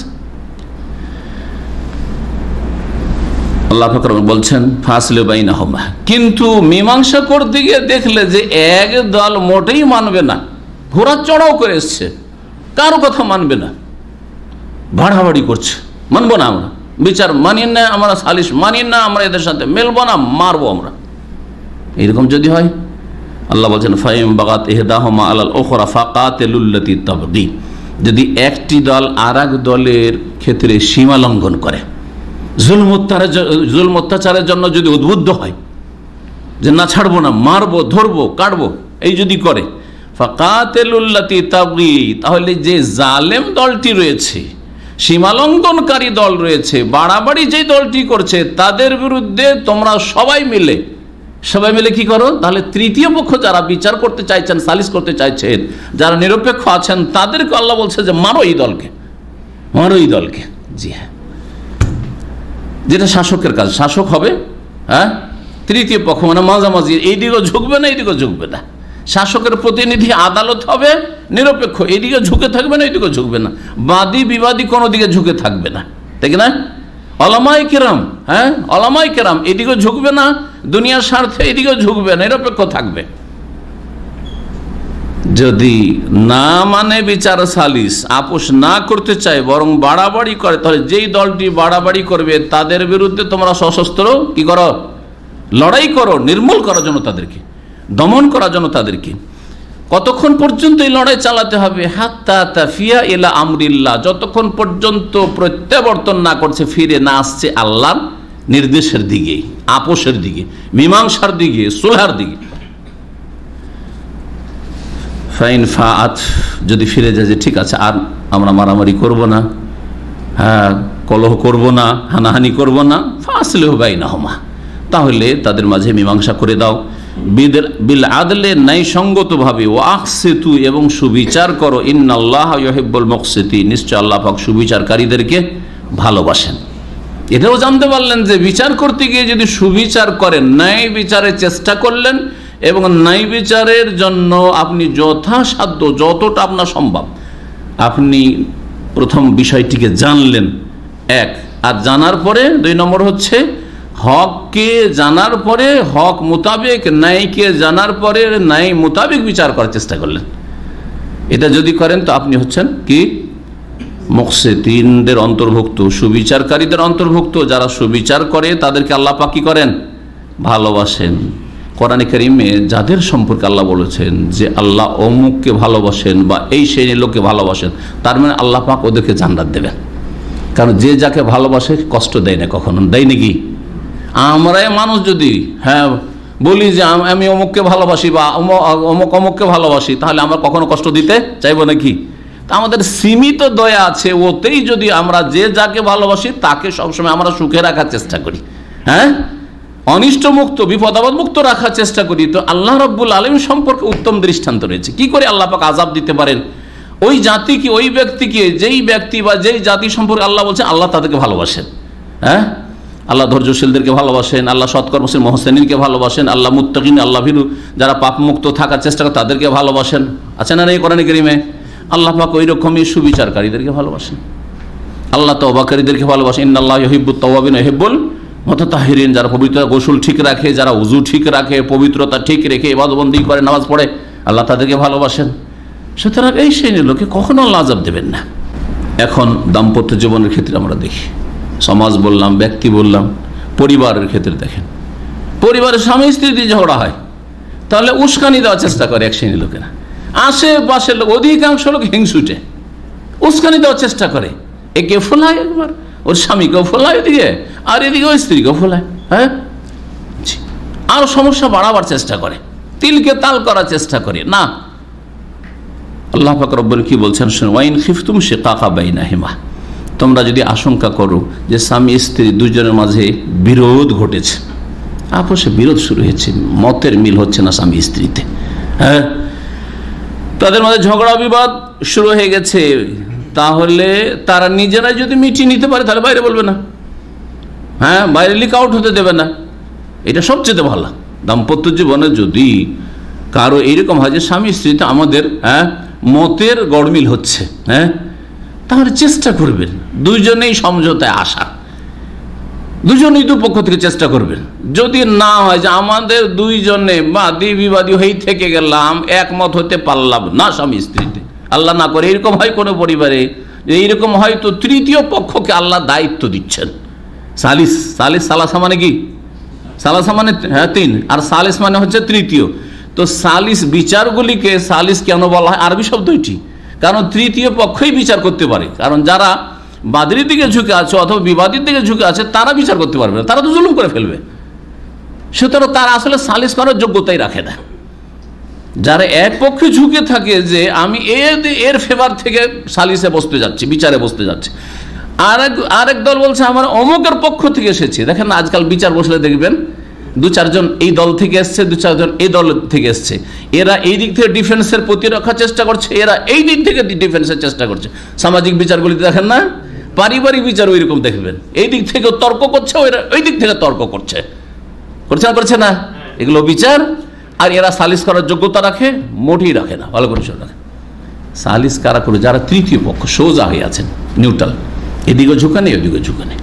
আল্লাহ পাক বলছেন ফাসলিহু বাইনাহুমা, কিন্তু মীমাংসা করতে গিয়ে দেখলে যে এক দল মোটেই মানবে না, ঘোড়া চড়াও করে এসছে, কারো কথা মানবে না, বাড়াবাড়ি করছে, মানবো না আমরা, বিচার মানি না আমরা, সালিশ মানি না আমরা, এদের সাথে মেলবো না, মারবো আমরা, এরকম যদি হয়, আল্লাহ বলছেন ফাইম বাগাত ইহদাহুমা আলাল উখরা ফাকাতিলুল্লাতী তাবগী, যদি একটি দল আর এক দলের ক্ষেত্রে সীমা লঙ্ঘন করে, জুলম জুলম অত্যাচারের জন্য যদি উদ্বুদ্ধ হয় যে না ছাড়বো না, মারবো, ধরবো, কাটবো, এই যদি করে, ফাকাতিলুল্লাতী তাবগী, তাহলে যে জালেম দলটি রয়েছে, সীমালঙ্ঘনকারী দল রয়েছে, বাড়াবাড়ি যে দলটি করছে, তাদের বিরুদ্ধে তোমরা সবাই মিলে সবাই মিলে কি করো? তাহলে তৃতীয় পক্ষ যারা বিচার করতে চাইছেন, সালিশ করতে চাইছেন, যারা নিরপেক্ষ আছেন, তাদেরকে আল্লাহ বলছে যে মারো এই দলকে, মারো এই দলকে। জি হ্যাঁ, যেটা শাসকের কাজ, শাসক হবে, হ্যাঁ, তৃতীয় পক্ষ মানে মাঝামাঝি, এইদিকেও ঝুঁকবে না, এইদিকেও ঝুঁকবে না, শাসকের প্রতিনিধি আদালত হবে নিরপেক্ষ, এইদিকে ঝুঁকে থাকবে না, এইদিকে ঝুঁকবে না, বাদী বিবাদী কোনো দিকে ঝুঁকে থাকবে না, ঠিক না? ওলামায়ে কেরাম, হ্যাঁ, ওলামায়ে কেরাম এদিকেও ঝুঁকবে না, দুনিয়ার স্বার্থে এদিকেও ঝুঁকবে না, নিরপেক্ষ থাকবে। যদি না মানে বিচার সালিস, আপোষ না করতে চায়, বরং বাড়াবাড়ি করে, তাহলে যেই দলটি বাড়াবাড়ি করবে তাদের বিরুদ্ধে তোমরা সশস্ত্র কি করো, লড়াই করো, নির্মূল করার জন্য তাদেরকে, দমন করার জন্য তাদেরকে। কতক্ষণ পর্যন্ত এই লড়াই চালাতে হবে? হাত্তা তাফিয়া ইলা আমরিল্লাহ, যতক্ষণ পর্যন্ত প্রত্যাবর্তন না করছে, ফিরে না আসছে আল্লাহর নির্দেশের দিকে, আপোষের দিকে, মীমাংসার দিকে, সুলহার দিকে। ফাইন ফাআত, যদি ফিরে যায় যে ঠিক আছে আর আমরা মারামারি করব না, হ্যাঁ কলহ করব না, হানাহানি করব না, ফাসলিহু বাইনাহুমা, তাহলে তাদের মাঝে মীমাংসা করে দাও। বিল আদলে ন্যায়সঙ্গতভাবে, ও আকসিতু, এবং সুবিচার করো। ইন্নাল্লাহ ইউহিব্বুল মুকসিতিন, নিশ্চয় আল্লাহ পাক সুবিচারকারীদেরকে ভালোবাসেন। এটাও জানতে পারলেন যে বিচার করতে গিয়ে যদি সুবিচার করেন, ন্যায় বিচারের চেষ্টা করলেন এবং ন্যায় বিচারের জন্য আপনি যথাসাধ্য যতটা আপনার সম্ভব আপনি প্রথম বিষয়টিকে জানলেন, এক। আর জানার পরে দুই নম্বর হচ্ছে হককে জানার পরে হক মোতাবেক, ন্যায়কে জানার পরে ন্যায় মোতাবেক বিচার করার চেষ্টা করলেন। এটা যদি করেন তো আপনি হচ্ছেন কি, মুকসিতিনদের অন্তর্ভুক্ত, সুবিচারকারীদের অন্তর্ভুক্ত। যারা সুবিচার করে তাদেরকে আল্লাহ পাক কি করেন, ভালোবাসেন। কোরআনে কারিমে যাদের সম্পর্কে আল্লাহ বলেছেন যে আল্লাহ অমুককে ভালোবাসেন বা এই শ্রেণীর লোককে ভালোবাসেন, তার মানে আল্লাহ পাক ওদেরকে জান্নাত দেবেন। কারণ যে যাকে ভালোবাসে কষ্ট দেয় না, কখনো দেয় নাকি? আমরাই মানুষ যদি হ্যাঁ বলি যে আমি অমুককে ভালোবাসি বা অমুক অমুককে ভালোবাসি, তাহলে আমরা কখনো কষ্ট দিতে চাইবো নাকি? তা আমাদের সীমিত দয়া আছে, ওতেই যদি আমরা যে যাকে ভালোবাসি তাকে সবসময় আমরা সুখে রাখার চেষ্টা করি, হ্যাঁ অনিষ্ট মুক্ত, বিপদাবাদ মুক্ত রাখার চেষ্টা করি। তো আল্লাহ রাব্বুল আলামিন সম্পর্কে উত্তম দৃষ্টান্ত রয়েছে। কি করে আল্লাহ পাক আযাব দিতে পারেন ওই জাতিকে, ওই ব্যক্তিকে, যেই ব্যক্তি বা যেই জাতি সম্পর্কে আল্লাহ বলছেন আল্লাহ তাদেরকে ভালোবাসেন। হ্যাঁ, আল্লাহ ধৈর্যশীলদেরকে ভালোবাসেন, আল্লাহ সৎকর্মশীল মুহসিনকে ভালোবাসেন, আল্লাহ মুত্তাকিন, আল্লাহ ভীরু যারা পাপ মুক্ত থাকার চেষ্টা করে তাদেরকে ভালোবাসেন। আছে না এই কোরআনে কারিমে? আল্লাহ পাক ওই রকমই সুবিচারকারীদেরকে ভালোবাসেন, আল্লাহ তওবাকারীদেরকে ভালোবাসেন। ইন্নাল্লাহ ইউহিব্বুত তাওয়াবিন ওয়া ইউহিব্বুল মুতাতাহহিরিন, যারা পবিত্র গোসল ঠিক রাখে, যারা উযু ঠিক রাখে, পবিত্রতা ঠিক রেখে ইবাদতবন্দি করে, নামাজ পড়ে, আল্লাহ তাদেরকে ভালোবাসেন। সুতরাং এই শ্রেণীর লোকে কখনো আল্লাহ আযাব দেবেন না। এখন দাম্পত্য জীবনের ক্ষেত্রে আমরা দেখি, সমাজ বললাম, ব্যক্তি বললাম, পরিবারের ক্ষেত্রে দেখেন, পরিবারের স্বামী স্ত্রী দিয়ে ঝগড়া হয়, তাহলে উস্কানি দেওয়ার চেষ্টা করে এক শ্রেণীর লোকেরা। আশেপাশের লোক, অধিকাংশ লোক হিংসুটে, উস্কানি দেওয়ার চেষ্টা করে। একে ফোলায় একবার, ওর স্বামীকেও ফোলায় এদিকে, আর এদিকে ওই স্ত্রীকেও ফোলায়, হ্যাঁ আরো সমস্যা বাড়াবার চেষ্টা করে, তিলকে তাল করার চেষ্টা করে। না, আল্লাহ পাক রব্বুল কি বলছেন শুনুন, ওয়াইন খিফতুম শিকাকা বাইনাহিমা, তোমরা যদি আশঙ্কা করো যে স্বামী স্ত্রী দুজনের মাঝে বিরোধ ঘটেছে, আপোষে বিরোধ শুরু হয়েছে, মতের মিল হচ্ছে না স্বামী স্ত্রীতে, হ্যাঁ তাদের মাঝে ঝগড়া বিবাদ শুরু হয়ে গেছে, তাহলে তারা নিজেরাই যদি মিটিয়ে নিতে পারে তাহলে বাইরে বলবে না, হ্যাঁ বাইরে লিক আউট হতে দেবে না। এটা সবচেয়ে ভালো। দাম্পত্য জীবনে যদি কারো এইরকম হয় যে স্বামী স্ত্রীতে আমাদের হ্যাঁ মতের গড়মিল হচ্ছে, হ্যাঁ তাহলে চেষ্টা করবেন দুইজনেই সমঝোতায় আসা, দুজনেই দুপক্ষ থেকে চেষ্টা করবেন। যদি না হয় যে আমাদের দুইজনে বাদী বিবাদী হয়ে থেকে গেলাম, একমত হতে পারলাম না স্বামী স্ত্রীতে, আল্লাহ না করে এরকম হয় কোনো পরিবারে, এইরকম হয়তো তৃতীয় পক্ষকে আল্লাহ দায়িত্ব দিচ্ছেন। সালিস, সালিস সালাসা মানে কি? সালাসা মানে হ্যাঁ তিন, আর সালিস মানে হচ্ছে তৃতীয়। তো সালিস বিচারগুলিকে সালিস কেন বলা হয়? আরবি শব্দ এটি, কারণ তৃতীয় পক্ষই বিচার করতে পারে। কারণ যারা বাদীর দিকে ঝুঁকে আছে অথবা বিবাদীর দিকে ঝুঁকে আছে তারা বিচার করতে পারবে না, তারা তো জুলুম করে ফেলবে। সুতরাং তারা আসলে সালিস করার যোগ্যতাই রাখে না। যারা এক পক্ষে ঝুঁকে থাকে যে আমি এর ফেভার থেকে সালিসে বসতে যাচ্ছি, বিচারে বসতে যাচ্ছি, আরেক আরেক দল বলছে আমার অমুকের পক্ষ থেকে এসেছে। দেখেন না আজকাল বিচার বসলে দেখবেন দু চারজন এই দল থেকে এসছে, দু চারজন এই দল থেকে এসছে, এরা এই দিক থেকে ডিফেন্সের প্রতিরক্ষার চেষ্টা করছে, এরা এই দিক থেকে ডিফেন্সের চেষ্টা করছে। সামাজিক বিচারগুলিতে দেখেন না, পারিবারিক বিচার ওই রকম দেখবেন, এই দিক থেকে তর্ক করছে, ওই ওই দিক থেকে তর্ক করছে, করছে না করছে না এগুলো বিচার। আর এরা সালিস করার যোগ্যতা রাখে? মোটেই রাখে না। ভালো করে রাখে। সালিস কারা করে? যারা তৃতীয় পক্ষ, সোজা হয়ে আছেন, নিউট্রাল, এদিকে ঝুঁকানি ওদিকে ঝুঁকানি।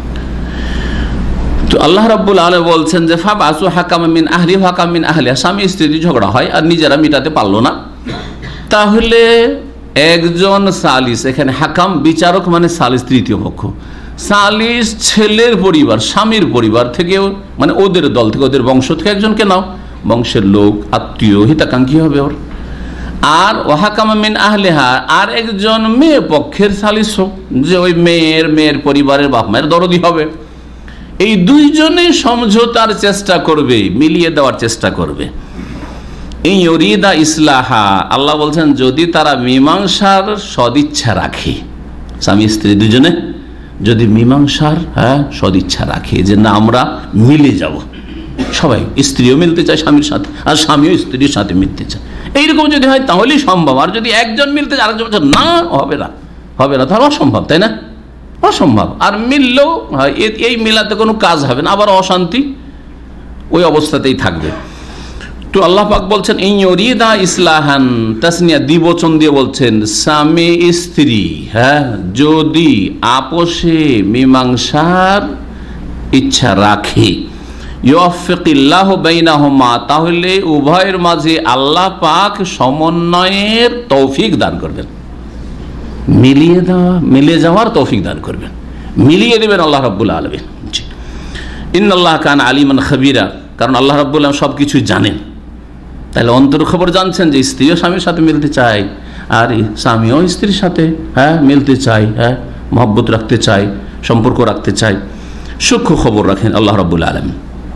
তো আল্লাহ রাব্বুল আলামিন বলছেন যে ফাবাসু হাকাম মিন আহলি হাকাম মিন আহলিহা, স্বামী স্ত্রী ঝগড়া হয় আর নিজেরা মিটাতে পারলো না, তাহলে একজন সালিস, এখানে হাকাম বিচারক মানে সালিস তৃতীয় পক্ষ, সালিস ছেলের পরিবার স্বামীর পরিবার থেকেও মানে ওদের দল থেকে ওদের বংশ থেকে একজনকে নাও, বংশের লোক আত্মীয় হিতাকাঙ্ক্ষী হবে ওর। আর ওয়াহাকামা মিন আহলিহা, আর একজন মেয়ে পক্ষের সালিস হোক, যে ওই মেয়ের মেয়ের পরিবারের বাপ মায়ের দরদি হবে। এই দুইজনে সমঝোতার চেষ্টা করবে, মিলিয়ে দেওয়ার চেষ্টা করবে। এই ইউরিদা ইসলাহা, আল্লাহ বলছেন যদি তারা মীমাংসার সদিচ্ছা রাখে, স্বামী স্ত্রী দুজনে যদি মীমাংসার হ্যাঁ সদিচ্ছা রাখে যে না আমরা মিলে যাব, সবাই স্ত্রীও মিলতে চায় স্বামীর সাথে আর স্বামীও স্ত্রীর সাথে মিলতে চায়, এইরকম যদি হয় তাহলেই সম্ভব। আর যদি একজন মিলতে চায় আরেকজন বলছে না হবে না হবে না তাহলে অসম্ভব, তাই না? অসম্ভব। আর মিললেও এই মিলাতে কোনো কাজ হবে না, আবার অশান্তি ওই অবস্থাতেই থাকবে। তো আল্লাহ পাক বলছেন ইউরিদা ইসলাহান, তাসনিয়া দ্বিবচন দিয়ে বলছেন স্বামী স্ত্রী হ্যাঁ যদি আপোষে মীমাংসার ইচ্ছা রাখে, ইউফিকিল্লাহু বাইনাহুমা, তাহলে উভয়ের মাঝে আল্লাহ পাক সমন্বয়ের তৌফিক দান করবেন, মিলিয়ে দেওয়া মিলে যাওয়ার তৌফিক দান করবেন, মিলিয়ে দেবেন আল্লাহ রাব্বুল আলামিন। ইন্নাল্লাহ কানা আলিমান খাবীরা, কারণ আল্লাহ রাব্বুল আলামিন সব কিছু জানেন। তাহলে অন্তর খবর জানছেন যে স্ত্রীও স্বামীর সাথে মিলতে চায় আর স্বামীও স্ত্রীর সাথে হ্যাঁ মিলতে চায়, হ্যাঁ মহব্বত রাখতে চায়, সম্পর্ক রাখতে চায়, সূক্ষ্ম খবর রাখেন আল্লাহ রাব্বুল আলামিন।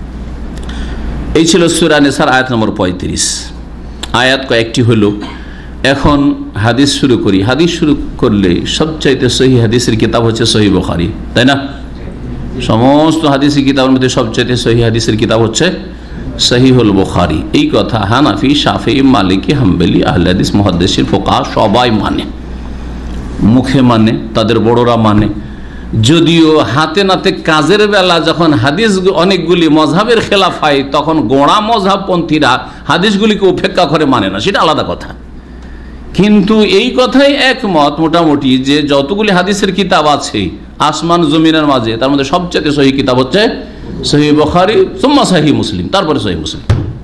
এই ছিল সূরা নিসার আয়াত নম্বর পঁয়ত্রিশ। আয়াত কয়েকটি হলো। এখন হাদিস শুরু করি। হাদিস শুরু করলে সবচাইতে সহি হাদিসের কিতাব হচ্ছে সহিহ বুখারী, তাই না? সমস্ত হাদিসের কিতাবের মধ্যে সবচাইতে সহি হাদিসের কিতাব হচ্ছে সহিহুল বুখারী। এই কথা হানাফি, শাফিঈ, মালিকি, হাম্বলি, আহলে হাদিস, মুহাদ্দিসিন, ফুকাহা সবাই মানে, মুখে মানে, তাদের বড়রা মানে। যদিও হাতে নাতে কাজের বেলা যখন হাদিস অনেকগুলি মজহাবের খেলাফ হয় তখন গোঁড়া মজহাবপন্থীরা হাদিসগুলিকে উপেক্ষা করে মানে না, সেটা আলাদা কথা। কিন্তু এই কথাই একমত মোটামুটি যে যতগুলি হাদিসের কিতাব আছে আসমান জমিনের মাঝে, তার মধ্যে সবচেয়ে সহি কিতাব হচ্ছে সহিহ বুখারী, সুম্মা সহিহ মুসলিম, তারপরে সহিহ মুসলিম।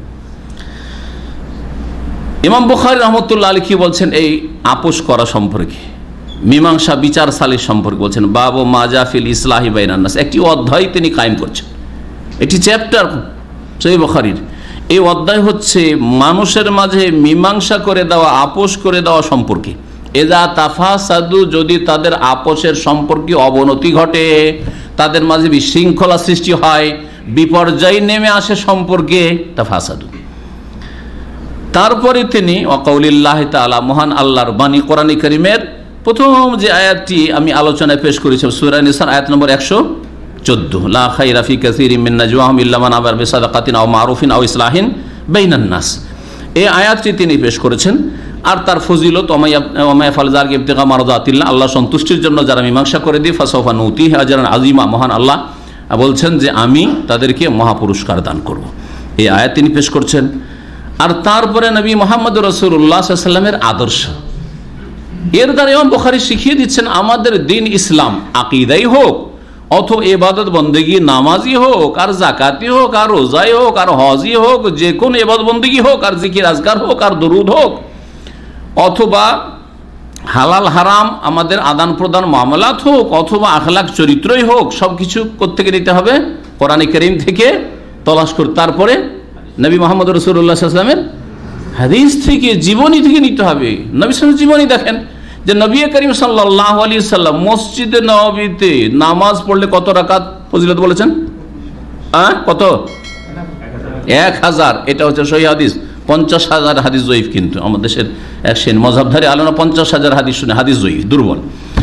ইমাম বুখারী রাহমাতুল্লাহ আলাইহি কি বলছেন এই আপোষ করা সম্পর্কে, মীমাংসা বিচার সালিস সম্পর্কে বলছেন, বাবু মাজা ফিল ইসলাহি বাইনান নাস, একটি অধ্যায় তিনি কায়েম করছেন, একটি চ্যাপ্টার সহিহ বুখারীর। এই অধ্যায় হচ্ছে মানুষের মাঝে মীমাংসা করে দেওয়া, আপোষ করে দেওয়া সম্পর্কে। এজা তাফাসাদু, যদি তাদের আপোষের সম্পর্কে অবনতি ঘটে, তাদের মাঝে বিশৃঙ্খলা সৃষ্টি হয়, বিপর্যয় নেমে আসে সম্পর্কে তাফাসাদু। তারপরে তিনি ওয়াকাউলিল্লাহি তাআলা, মহান আল্লাহর বাণী কোরআনে কারীমের প্রথম যে আয়াতটি আমি আলোচনায় পেশ করেছিলাম সূরা নিসার আয়াত নম্বর একশো চোদ্দ, লা খায়রা ফি কাসীরিম মিন নাজওয়াহুম ইল্লা মান আমারা বিসাদাকাতিন আও মারুফিন আও ইসলাহিন বাইনান নাস। এই আয়াতটি তিনি পেশ করেছেন। আর তার ফজিলত ওমায়া ফালজার ইবতিগা মারদাতিল্লাহ, আল্লাহ সন্তুষ্টির জন্য যারা মীমাংসা করে দিয়ে ফাসাউফা নুতিহি আজরান আযীমা, মহান আল্লাহ বলছেন যে আমি তাদেরকে মহাপুরস্কার দান করব। এই আয়াত তিনি পেশ করছেন। আর তারপরে নবী মুহাম্মদ রাসূলুল্লাহ সাল্লাল্লাহু আলাইহি ওয়াসাল্লামের আদর্শ, এর দ্বারা ইমাম বুখারী শিখিয়ে দিচ্ছেন আমাদের দিন ইসলাম আকীদাই হোক অথবা ইবাদত বন্দেগী, নামাজি হোক আর যাকাতি হোক আর রোজাই হোক আর হজই হোক, যে কোন ইবাদত বন্দেগী হোক আর জিকির আজকার হোক আর দরুদ হোক, অথবা হালাল হারাম আমাদের আদান প্রদান মামলাত হোক, অথবা আখলাক চরিত্রই হোক, সব কিছু কোত্থেকে নিতে হবে? কোরআনে কারীম থেকে তলাশ করতে, তারপরে নবী মুহাম্মদ রাসূলুল্লাহ সাল্লাল্লাহু আলাইহি ওয়াসাল্লামের হাদিস থেকে, জীবনী থেকে নিতে হবে। নবী সাল্লাল্লাহু জীবনী দেখেন যে নবী করিম সাল্লাল্লাহু আলাইহি সাল্লাম মসজিদে নববীতে নামাজ পড়লে কত রাকাত ফজিলত বলেছেন? হ্যাঁ কত? এক হাজার। এটা হচ্ছে সহিহ হাদিস। পঞ্চাশ হাজার হাদিস জয়ীফ, কিন্তু আমাদের দেশের এক শ্রেণী মযহাবধারী আলেমরা পঞ্চাশ হাজার হাদিস শুনে হাদিস জয়ীফ, দুর্বল।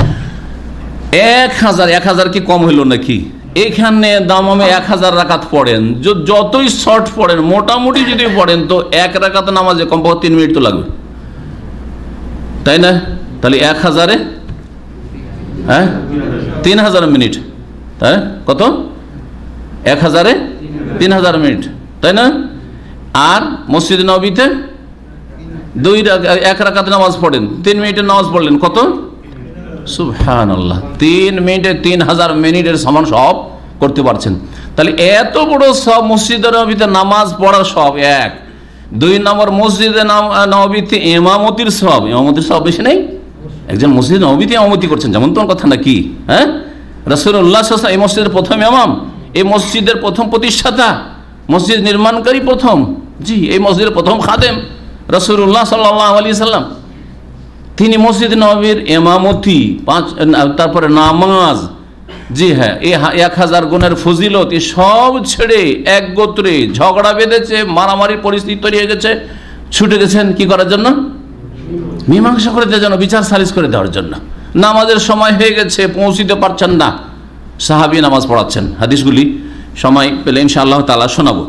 এক হাজার এক হাজার কি কম হইল নাকি? এখানে দামামে এক হাজার রাকাত পড়েন, যতই শর্ট পড়েন, মোটামুটি যদি পড়েন তো এক রাকাত নামাজে কমপক্ষে তিন মিনিট তো লাগবে, তাই না? তাহলে এক হাজারে হ্যাঁ তিন হাজার মিনিট, তাই কত? এক হাজারে তিন হাজার মিনিট, তাই না? আর মসজিদ নববীতে দুই এক রাকাত নামাজ পড়েন, তিন মিনিটের নামাজ পড়লেন, কত? সুবহানাল্লাহ, তিন মিনিটে তিন হাজার মিনিটের সমান সব করতে পারছেন। তাহলে এত বড় সব মসজিদ নববীতে নামাজ পড়া সব এক, দুই নম্বর মসজিদে নববীতে ইমামতির সওয়াব, ইমামতির সওয়াব বেশি নেই? একজন মসজিদ নববীতে ইমামতি করছেন, যেমন তোমার কথা নাকি? হ্যাঁ, রাসূলুল্লাহ সাল্লাল্লাহু আলাইহি ওয়াসাল্লাম এই মসজিদের প্রথম ইমাম, এই মসজিদের প্রথম প্রতিষ্ঠাতা, মসজিদ নির্মাণকারী প্রথম, জি এই মসজিদের প্রথম খাদেম রাসূলুল্লাহ সাল্লাল্লাহু আলাইহি ওয়াসাল্লাম। তিনি মসজিদ নববীর ইমামতি, পাঁচ তারপরে নামাজ, জি হ্যাঁ, এই এক হাজার গুণের ফজিলত, এই সব ছেড়ে এক গোত্রে ঝগড়া বেঁধেছে, মারামারির পরিস্থিতি তৈরি হয়ে গেছে, ছুটে গেছেন কি করার জন্য? মীমাংসা করে দেওয়ার জন্য, বিচার সালিস করে দেওয়ার জন্য। নামাজের সময় হয়ে গেছে, পৌঁছিতে পারছেন না, সাহাবী নামাজ পড়াচ্ছেন। হাদিসগুলি সময় পেলে ইনশাআল্লাহ তাআলা শোনাবো।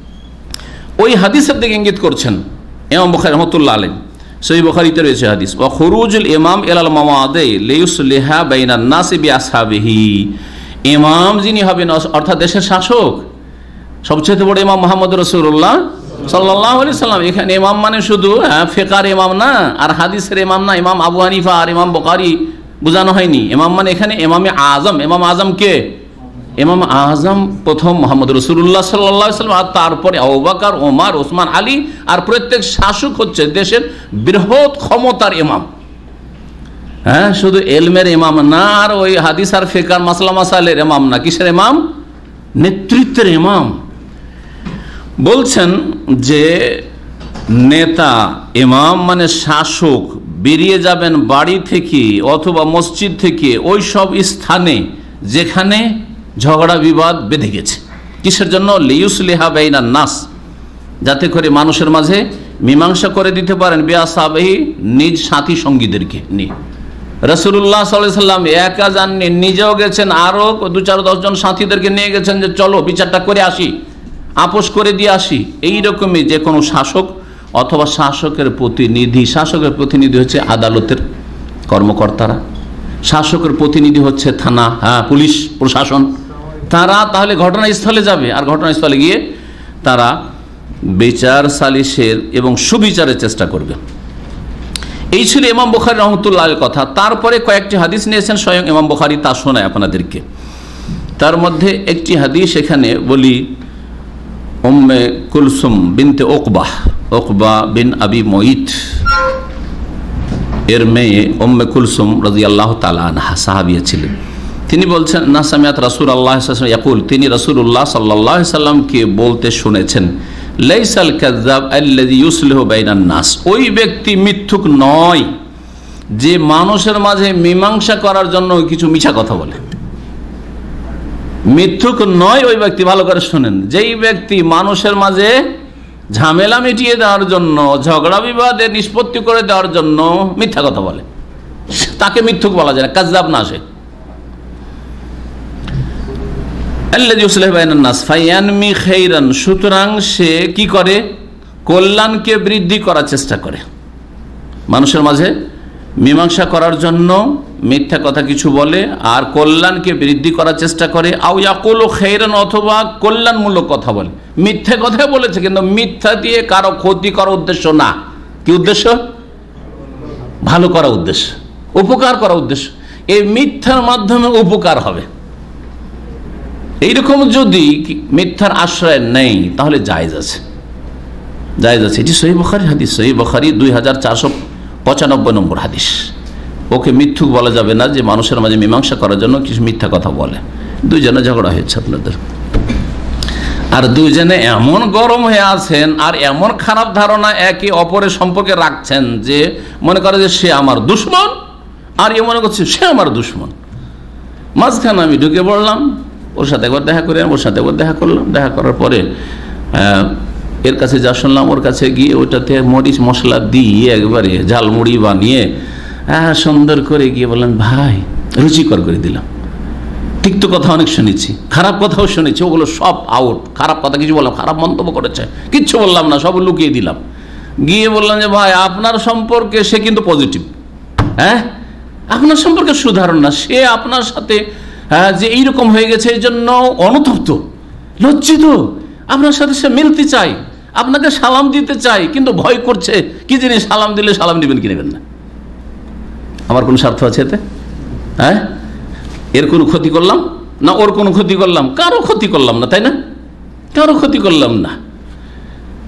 ওই হাদিসের দিকে ইঙ্গিত করছেন ইমাম বুখারী রাহমাতুল্লাহ আলাইহি, সহিহ বুখারীতে রয়েছে হাদিস, ওয়া খুরুজুল ইমাম ইলাল মাওয়াদি লিইউসলিহা বাইনান নাসি বিআসহাবিহি। ইমাম যিনি হবেন, অর্থাৎ দেশের শাসক, সবচেয়ে বড় ইমাম মুহাম্মদ রাসূলুল্লাহ সাল্লাল্লাহু আলাইহি সাল্লাম। এখানে ইমাম মানে শুধু ফিকহের ইমাম না, আর হাদিসের ইমাম না, ইমাম আবু হানিফা আর ইমাম বুখারী বোঝানো হয়নি। ইমাম মানে এখানে ইমামে আজম। ইমাম আজম কে? ইমাম আজম প্রথম মুহাম্মদ রাসূলুল্লাহ সাল্লাল্লাহু আলাইহি সাল্লাম, আর তারপরে আবু বকর, ওমর, ওসমান, আলী, আর প্রত্যেক শাসক হচ্ছে দেশের বৃহৎ ক্ষমতার ইমাম। হ্যাঁ, শুধু এলমের ইমাম না, আর ওই হাদিস আর ফিকহ মাসলা মাসাইলের ইমাম না। কিসের ইমাম? নেতৃত্বের ইমাম। বলছেন যে নেতা, ইমাম মানে শাসক, বেরিয়ে যাবেন বাড়ি থেকে অথবা মসজিদ থেকে ওই সব স্থানে যেখানে ঝগড়া বিবাদ বেঁধে গেছে। কিসের জন্য? লিইউসলিহা বাইনান নাস, যাতে করে মানুষের মাঝে মীমাংসা করে দিতে পারেন, বিআসহাবিহি, নিজ সাথী সঙ্গীদেরকে নিয়ে। রাসূলুল্লাহ সাল্লাল্লাহু আলাইহি সাল্লাম একা যাননি, নিজেও গেছেন, আরো দু চার দশ জন সাথীদেরকে নিয়ে গেছেন যে চলো বিচারটা করে আসি, আপোষ করে দিয়ে আসি। এইরকমই যে কোনো শাসক অথবা শাসকের প্রতিনিধি, শাসকের প্রতিনিধি হচ্ছে আদালতের কর্মকর্তারা, শাসকের প্রতিনিধি হচ্ছে থানা, হ্যাঁ পুলিশ প্রশাসন, তারা তাহলে ঘটনাস্থলে যাবে, আর ঘটনাস্থলে গিয়ে তারা বিচার সালিসের এবং সুবিচারের চেষ্টা করবে। এই ছিল ইমাম বুখারী রাহমাতুল্লাহির কথা। তারপরে কয়েকটি হাদিস নিয়েছেন স্বয়ং ইমাম বুখারী, তা শোনায় আপনাদেরকে। তার মধ্যে একটি হাদিস এখানে বলি, উম্মে কুলসুম বিনতে উকবাহ, উকবা বিন আবি মুঈত এর মেয়ে উম্মে কুলসুম রাদিয়াল্লাহু তাআলা আনহা সাহাবিয়া ছিলেন। তিনি বলছেন, না সামিয়াত রাসূলুল্লাহ সাল্লাল্লাহু আলাইহি ওয়াসাল্লাম ইয়াকুল, তিনি রাসূলুল্লাহ সাল্লাল্লাহু আলাইহি সাল্লামকে বলতে শুনেছেন, লাইসাল কাযাব আল্লাযী ইউসলিহু বাইনান নাস, ওই ব্যক্তি মিথ্যুক নয় যে মানুষের মাঝে মীমাংসা করার জন্য কিছু মিছা কথা বলে। মিথ্যুক নয় ওই ব্যক্তি, ভালো করে শুনেন, যেই ব্যক্তি মানুষের মাঝে ঝামেলা মিটিয়ে দেওয়ার জন্য, ঝগড়া বিবাদের নিষ্পত্তি করে দেওয়ার জন্য মিথ্যা কথা বলে, তাকে মিথ্যুক বলা যায় না, কাযযাব না সে। আল্লাযী ইউসলিহু বাইনান নাস ফায়ানমি খাইরান, সুতরাং সে কি করে? কল্যাণকে বৃদ্ধি করার চেষ্টা করে, মানুষের মাঝে মীমাংসা করার জন্য মিথ্যা কথা কিছু বলে আর কল্যাণকে বৃদ্ধি করার চেষ্টা করে। আও ইয়াকুলু খাইরান, অথবা কল্যাণমূলক কথা বলে। মিথ্যা কথা বলেছে কিন্তু মিথ্যা দিয়ে কারো ক্ষতি করার উদ্দেশ্য না। কি উদ্দেশ্য? ভালো করার উদ্দেশ্য, উপকার করার উদ্দেশ্য। এই মিথ্যার মাধ্যমে উপকার হবে, এইরকম যদি মিথ্যার আশ্রয় নেই তাহলে জায়েজ আছে, জায়েজ আছে। এটি সহিহ বুখারী হাদিস, সহিহ বুখারী দুই হাজার চারশো পঁচানব্বই নম্বর হাদিস। ওকে মিথ্যুক বলা যাবে না যে মানুষের মাঝে মীমাংসা করার জন্য কিছু মিথ্যা কথা বলে। দুইজনে ঝগড়া হয়েছে আপনাদের, আর দুইজনে এমন গরম হয়ে আছেন আর এমন খারাপ ধারণা একে অপরের সম্পর্কে রাখছেন যে মনে করে যে সে আমার দুশমন, আর এ মনে করছে সে আমার দুশমন। মাঝখানে আমি ঢুকে পড়লাম, ওর সাথে একবার দেখা করে ওর সাথে একবার দেখা করলাম, দেখা করার পরে এর কাছে যা শুনলাম ওর কাছে গিয়ে ওটাতে মরিচ মশলা দিয়ে একবারে ঝালমুড়ি বানিয়ে হ্যাঁ সুন্দর করে গিয়ে বললাম ভাই রুচিকর করে দিলাম। তিক্ত কথা অনেক শুনেছি, খারাপ কথাও শুনেছি, ওগুলো সব আউট। খারাপ কথা কিছু বললাম, খারাপ মন্তব্য করেছে, কিচ্ছু বললাম না, সব লুকিয়ে দিলাম। গিয়ে বললাম যে ভাই আপনার সম্পর্কে সে কিন্তু পজিটিভ, হ্যাঁ আপনার সম্পর্কে সুধারণ না, সে আপনার সাথে হ্যাঁ যে এইরকম হয়ে গেছে এই জন্য অনুতপ্ত, লজ্জিত, আপনার সাথে সে মিলতে চাই, আপনাকে সালাম দিতে চাই, কিন্তু ভয় করছে কি জিনিস, সালাম দিলে সালাম দিবেন কি নেবেন না। আমার কোনো স্বার্থ আছে এতে? হ্যাঁ এর কোনো ক্ষতি করলাম না, ওর কোনো ক্ষতি করলাম? কারো ক্ষতি করলাম না, তাই না? কারো ক্ষতি করলাম না।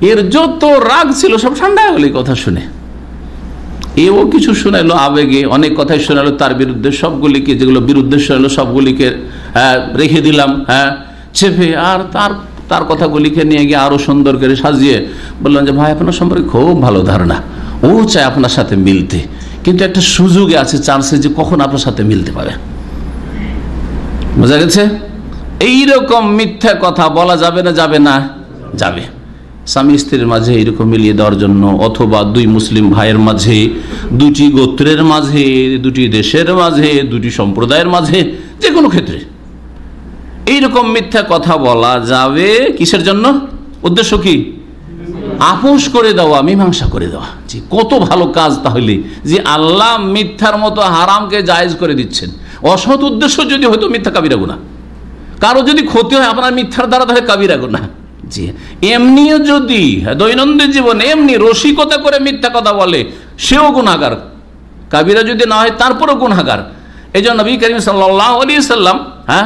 এর যত রাগ ছিল সব ঠান্ডা হলো এই কথা শুনে। এও কিছু শোনালো আবেগে, অনেক কথাই শোনালো তার বিরুদ্ধে, সবগুলিকে যেগুলো বিরুদ্ধে শোনালো সবগুলিকে রেখে দিলাম হ্যাঁ চেপে, আর তার তার কথাগুলিকে নিয়ে গিয়ে আরো সুন্দর করে সাজিয়ে বললাম যে ভাই আপনার সম্পর্কে খুব ভালো ধারণা, ও চায় আপনার সাথে মিলতে, কিন্তু একটা সুযোগে আছে, চান্সে যে কখন আপনার সাথে মিলতে পারে। বোঝা গেছে? এইরকম মিথ্যা কথা বলা যাবে না? যাবে না? যাবে। স্বামী স্ত্রীর মাঝে এরকম মিলিয়ে দেওয়ার জন্য, অথবা দুই মুসলিম ভাইয়ের মাঝে, দুটি গোত্রের মাঝে, দুটি দেশের মাঝে, দুটি সম্প্রদায়ের মাঝে, যে কোনো ক্ষেত্রে এইরকম মিথ্যা কথা বলা যাবে। কিসের জন্য? উদ্দেশ্য কি? আপোষ করে দেওয়া, মীমাংসা করে দেওয়া। জি, কত ভালো কাজ তাহলে, যে আল্লাহ মিথ্যার মতো হারামকে জায়েজ করে দিচ্ছেন। অসৎ উদ্দেশ্য যদি হয়তো মিথ্যা কাবিরা গুনাহ, কারো যদি ক্ষতি হয় আপনার মিথ্যার দ্বারা তাহলে কাবিরা গুনাহ। জি, এমনিও যদি দৈনন্দিন জীবনে এমনি রসিকতা করে মিথ্যা কথা বলে, সেও গুনাহগার। কাবিরা যদি না হয় তারপরেও গুনাহগার। এই জন্য নবী করিম সাল্লাল্লাহু আলাইহি সাল্লাম হ্যাঁ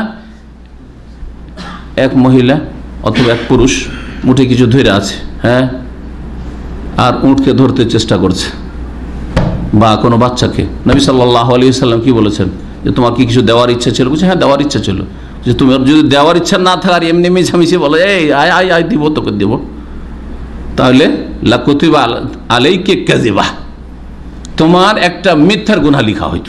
এক মহিলা অথবা এক পুরুষ মুঠে কিছু ধরে আছে হ্যাঁ, আর উটকে ধরতে চেষ্টা করছে, বা কোনো বাচ্চাকে, নবী সাল্লাল্লাহু আলাইহি সাল্লাম কি বলেছেন? যে তোমার কি কিছু দেওয়ার ইচ্ছা ছিল? বলছে হ্যাঁ দেওয়ার ইচ্ছা ছিল। যে তোমার যদি দেওয়ার ইচ্ছা না থাকে আর এমনি মিছামিছি বলো এই আয় আয় আয় দিব তোকে দেব, তাহলে লাকুতিবা আলাইকা কাযিবা, তোমার একটা মিথ্যার গুনাহ লিখা হইতো।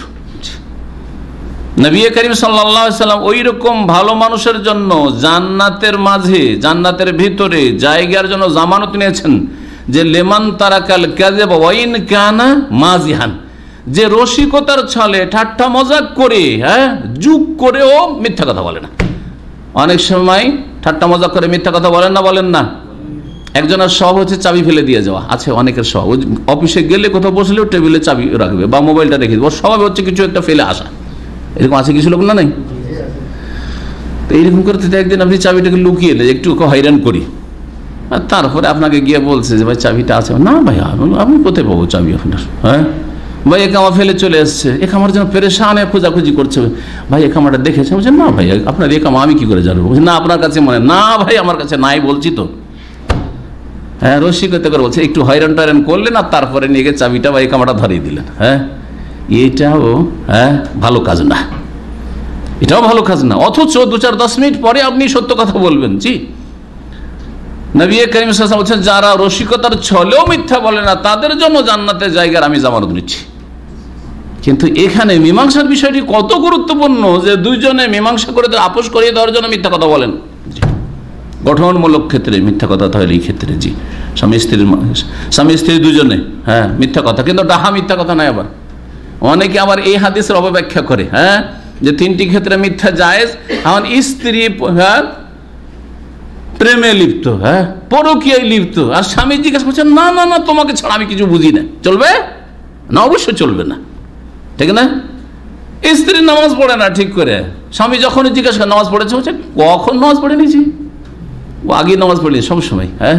নবী করিম সাল্লাল্লাহু আলাইহি সাল্লাম ওই রকম ভালো মানুষের জন্য জান্নাতের মাঝে, জান্নাতের ভিতরে জায়গার জন্য জামানত নিয়েছেন যে লেমান তারাকাল কাযিব ওয়া ইন কানা মাজিহান, যে রসিকতার ছলে ঠাট্টা মজাক করে হ্যাঁ যুগ করেও মিথ্যা কথা বলে না। অনেক সময় ঠাট্টা মজাক করে মিথ্যা কথা বলেন না? বলেন না? একজনের স্বভাব হচ্ছে চাবি ফেলে দিয়ে যাওয়া, আছে অনেকের স্বভাব। অফিসে গেলে কোথাও বসলেও টেবিলে চাবি রাখবে বা মোবাইলটা রেখে দেবে, ওর স্বভাব হচ্ছে কিছু একটা ফেলে আসা। এরকম আছে কিছু লোক না? নাই? তো এইরকম করতে একদিন আপনি চাবিটাকে লুকিয়ে এলে একটু হয়রান করি, আর তারপরে আপনাকে গিয়ে বলছে যে ভাই চাবিটা আছে। না ভাই আমি কোথায় পাবো চাবি আপনার? হ্যাঁ ভাই এ কামা ফেলে চলে এসছে, এ কামার জন্য পেরেশান খোঁজাখুঁজি করছে। ভাই এ কামাটা দেখেছে? বলছে না ভাই আপনার এ কামা আমি কি করে জানবো? না আপনার কাছে মনে না ভাই আমার কাছে নাই বলছি তো। হ্যাঁ রসিকতা করে বলছে, একটু হয়রান টায়রান করলেন আর তারপরে নিয়ে গিয়ে চাবিটা বা এই কামাটা ধরিয়ে দিলেন। হ্যাঁ এটাও হ্যাঁ ভালো কাজ না, এটাও ভালো কাজ না। অথচ দু চার দশ মিনিট পরে আপনি সত্য কথা বলবেন। জি, নবী করিম সাল্লাল্লাহু আলাইহি ওয়াসাল্লাম বলছেন যারা রসিকতার ছলেও মিথ্যা বলে না তাদের জন্য জান্নাতের জায়গার আমি জামানত নিচ্ছি। কিন্তু এখানে মীমাংসার বিষয়টি কত গুরুত্বপূর্ণ যে দুইজনে মীমাংসা করে আপোষ করিয়ে দেওয়ার জন্য মিথ্যা কথা বলেন। গঠনমূলক ক্ষেত্রে মিথ্যা কথা, তাহলে এই ক্ষেত্রে জি স্বামী স্ত্রীর স্বামী স্ত্রী দুজনে হ্যাঁ মিথ্যা কথা, কিন্তু ডাহা মিথ্যা কথা নাই। আবার অনেকে আবার এই হাদিসের অপব্যাখ্যা করে হ্যাঁ যে তিনটি ক্ষেত্রে মিথ্যা জায়েজ। আমার স্ত্রী হ্যাঁ প্রেমে লিপ্ত, হ্যাঁ পরকীয়ায় লিপ্ত, আর স্বামী জিজ্ঞাসা করছেন না না না তোমাকে ছাড়া আমি কিছু বুঝি না, চলবে না? অবশ্যই চলবে না, ঠিক না? স্ত্রী নামাজ পড়ে না ঠিক করে, স্বামী যখন জিজ্ঞাসা করে নামাজ পড়েছে, বলছে কখন নামাজ পড়ে নিয়েছি, ও আগে নামাজ পড়েনি সবসময়। হ্যাঁ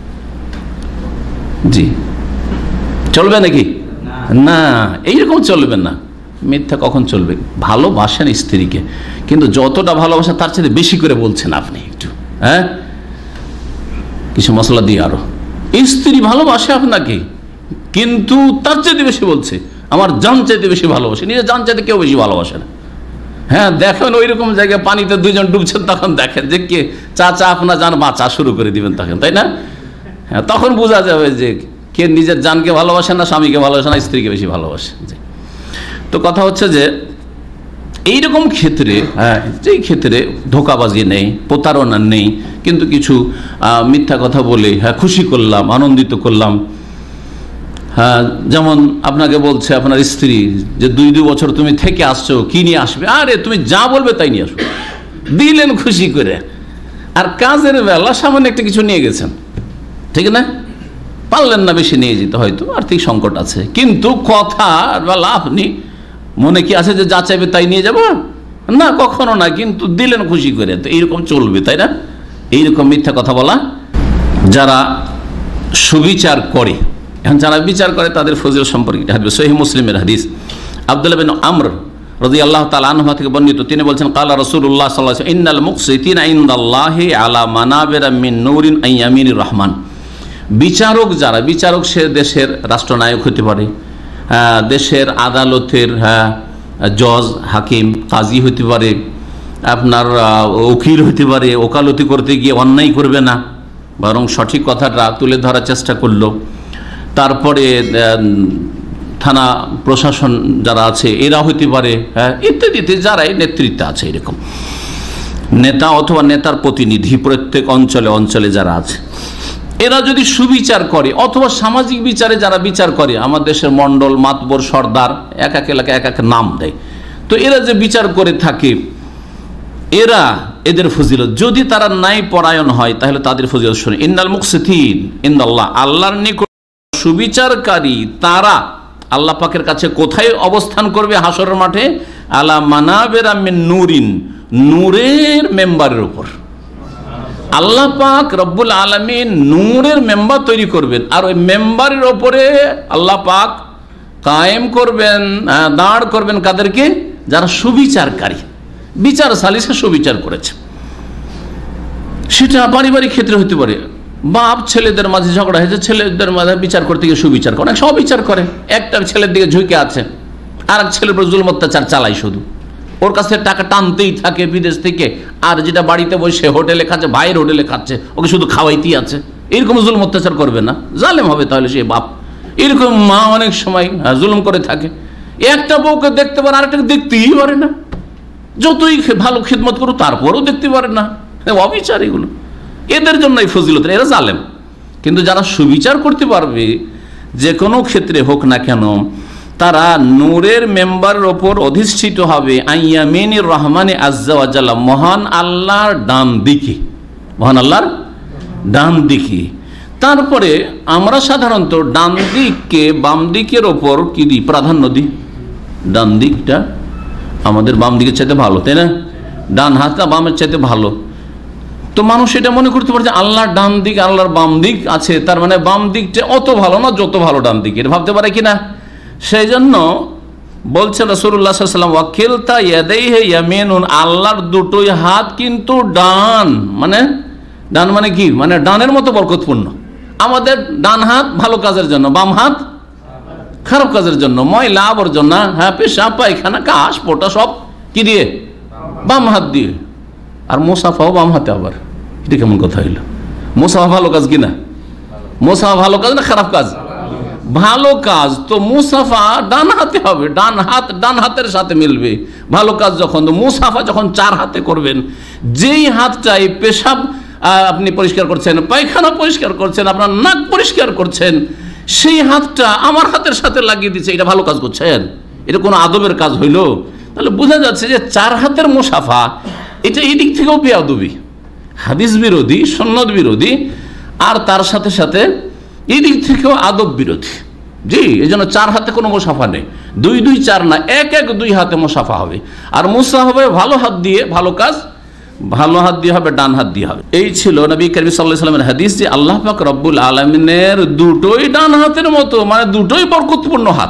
জি চলবে নাকি? না, এইরকম চলবে না। মিথ্যা কখন চলবে? ভালোবাসেন স্ত্রীকে, কিন্তু যতটা ভালোবাসা তার চেয়ে বেশি করে বলছেন আপনি একটু হ্যাঁ কিছু মশলা দিয়ে আরো। স্ত্রী ভালোবাসে আপনাকে, কিন্তু তার চাইতে বেশি বলছে আমার জান চাইতে বেশি ভালোবাসে, নিজের জান চাইতে কেউ বেশি ভালোবাসে না। হ্যাঁ দেখেন ওই রকম জায়গায় পানিতে দুইজন ডুবছেন, তখন দেখেন যে কে চাচা আপনার জান বাঁচা শুরু করে দিবেন তখন, তাই না? হ্যাঁ তখন বোঝা যাবে যে কে নিজের জানকে ভালোবাসে না, স্বামীকে ভালোবাসে না, স্ত্রীকে বেশি ভালোবাসে। তো কথা হচ্ছে যে এইরকম ক্ষেত্রে হ্যাঁ যেই ক্ষেত্রে ধোঁকাবাজি নেই, প্রতারণা নেই, কিন্তু কিছু মিথ্যা কথা বলে হ্যাঁ খুশি করলাম, আনন্দিত করলাম। হ্যাঁ যেমন আপনাকে বলছে আপনার স্ত্রী যে দুই দুই বছর তুমি থেকে আসছো, কি নিয়ে আসবে? আরে তুমি যা বলবে তাই নিয়ে আসবে, দিলেন খুশি করে। আর কাজের বেলা সামান্য একটা কিছু নিয়ে গেছেন, ঠিক না? পারলেন না বেশি নিয়ে যেতে, হয়তো আর্থিক সংকট আছে, কিন্তু কথার বেলা আপনি মনে কি আছে যে যা চাইবে তাই নিয়ে যাব? না, কখনো না, কিন্তু দিলেন খুশি করে। তো এইরকম চলবে, তাই না? এইরকম মিথ্যা কথা বলা। যারা সুবিচার করে, এখন যারা বিচার করে তাদের ফজিলত সম্পর্কে হাদিস, সহিহ মুসলিমের হাদিস, আব্দুল্লাহ বিন আমর রাদিয়াল্লাহু তাআলা আনহু থেকে বর্ণিত, তিনি বলছেন কালা রাসূলুল্লাহ সাল্লাল্লাহু আলাইহি ওয়াসাল্লাম ইন্নাল মুকসিতিনা ইনদাল্লাহি আলা মানাবিরা মিন নূরিন আন ইয়ামিনির রহমান। বিচারক যারা, বিচারক সে দেশের রাষ্ট্রনায়ক হতে পারে, দেশের আদালতের জজ, হাকিম, কাজী হতে পারে, আপনার উকিল হতে পারে, ওকালতি করতে গিয়ে অন্যায় করবে না, বরং সঠিক কথাটা তুলে ধরার চেষ্টা করলো। তারপরে থানা প্রশাসন যারা আছে এরা হতে পারে, হ্যাঁ, ইত্যাদিতে যারাই নেতৃত্বে আছে, এরকম নেতা অথবা নেতার প্রতিনিধি প্রত্যেক অঞ্চলে অঞ্চলে যারা আছে, এরা যদি সুবিচার করে অথবা সামাজিক বিচারে যারা বিচার করে, আমার দেশের মন্ডল, মাতবর, সর্দার, এক এক এলাকায় এক এক নাম দেয়, তো এরা যে বিচার করে থাকে, এরা এদের ফজিলত, যদি তারা ন্যায় পরায়ণ হয় তাহলে তাদের ফজিলত শুনে, ইন্নাল মুকসিতিন ইনদাল্লাহ, আল্লাহর নিকট সুবিচারকারী তারা আল্লাহ পাকের কাছে কোথায় অবস্থান করবে? হাসরের মাঠে, আলা মানাবিরা মিন নূরিন, নূরের মেম্বারের উপর। আল্লাহ পাক রব্বুল আলামিন নূরের মেম্বার তৈরি করবেন, আর ওই মেম্বারের ওপরে আল্লাহ পাক কায়েম করবেন, দাঁড় করবেন কাদেরকে? যারা সুবিচারকারী, বিচার সালিসে সুবিচার করেছে। সেটা পারিবারিক ক্ষেত্রে হতে পারে, বাপ ছেলেদের মাঝে ঝগড়া হয়েছে, ছেলেদের মাঝে বিচার করতে গিয়ে সুবিচার করে, সব বিচার করে, একটা ছেলের দিকে ঝুঁকে আছে, আর এক ছেলের উপর জুলুম অত্যাচার চালাই, শুধু ওর কাছে টাকা টানতেই থাকে বিদেশ থেকে, আর যেটা বাড়িতে বসে হোটেলে খাচ্ছে, ভাইয়ের হোটেলে খাচ্ছে, ওকে শুধু খাওয়াইতেই আছে, এরকম জুলুম অত্যাচার করবে না? জালেম হবে তাহলে সে বাপ। এরকম মা অনেক সময় জুলুম করে থাকে, একটা বউকে দেখতে পারে, আরেকটাকে দেখতেই পারে না, যতই ভালো খিদমত করো তারপরেও দেখতে পারে না, অবিচার এগুলো। এদের জন্য এই ফজিলত, এরা জালেম। কিন্তু যারা সুবিচার করতে পারবে যে কোনো ক্ষেত্রে হোক না কেন, তারা নূরের মেম্বারের ওপর অধিষ্ঠিত হবে, আইয়ামিনির রহমানে আজ্জা ওয়া জাল্লা, মহান আল্লাহর ডান দিকে, মহান আল্লাহর ডান দিকে। তারপরে আমরা সাধারণত ডান দিককে বাম দিকের ওপর কি দিই? প্রাধান্য দিই। ডান দিকটা আমাদের বাম দিকের চাইতে ভালো, তাই না? ডান হাতটা বামের চাইতে ভালো। তো মানুষ এটা মনে করতে পারে যে আল্লাহর ডান দিক, আল্লাহর বাম দিক আছে, তার মানে বাম দিকটা অত ভালো না যত ভালো ডান দিক, এটা ভাবতে পারে কিনা? সেই জন্য বলছে রাসূলুল্লাহ সাল্লাল্লাহু আলাইহি ওয়াসাল্লাম, ওয়াকিলতা ইয়াদাইহি ইয়ামিনুন, আল্লাহর দুটোই হাত কিন্তু ডান। মানে ডান মানে কি? মানে ডানের মতো বরকতপূর্ণ। আমাদের ডান হাত ভালো কাজের জন্য, বাম হাত খারাপ কাজের জন্য, ময়লা আবর্জনা, হ্যাঁ, পেশাব পায়খানা কাশ পোটা সব কি দিয়ে? বাম হাত দিয়ে। আর মুসাফাও বাম হাতে, আবার এটা কেমন কথা হইল? মুসাফা ভালো কাজ কিনা? মুসাফা ভালো কাজ না খারাপ কাজ? ভালো কাজ। তো মুসাফা ডান হাতে হবে, ডান হাত ডান হাতের সাথে মিলবে ভালো কাজ যখন। তো মুসাফা যখন চার হাতে করবেন, যেই হাতটাই পেশাব আপনি পরিষ্কার করছেন, পায়খানা পরিষ্কার করছেন, আপনার নাক পরিষ্কার করছেন, সেই হাতটা আমার হাতের সাথে লাগিয়ে দিচ্ছে, এটা ভালো কাজ করছেন? এটা কোনো আদবের কাজ হইল? তাহলে বোঝা যাচ্ছে যে চার হাতের মুসাফা এটা এই দিক থেকেও বেয়াদবি, হাদিস বিরোধী, সুন্নাত বিরোধী, আর তার সাথে সাথে এই দিক থেকেও আদব বিরোধী। জি, এই জন্য চার হাতে কোনো মুসাফা নেই, দুই দুই চার না, এক এক দুই হাতে মুসাফা হবে। আর মুসা হবে ভালো হাত দিয়ে, ভালো কাজ ভালো হাত দিয়ে হবে, ডান হাত দিয়ে হবে। এই ছিল নবী করিম সাল্লাল্লাহু আলাইহি ওয়াসাল্লামের হাদিস যে আল্লাহ পাক রব্বুল আলামিনের দুটোই ডান হাতের মতো, মানে দুটোই বরকতপূর্ণ হাত।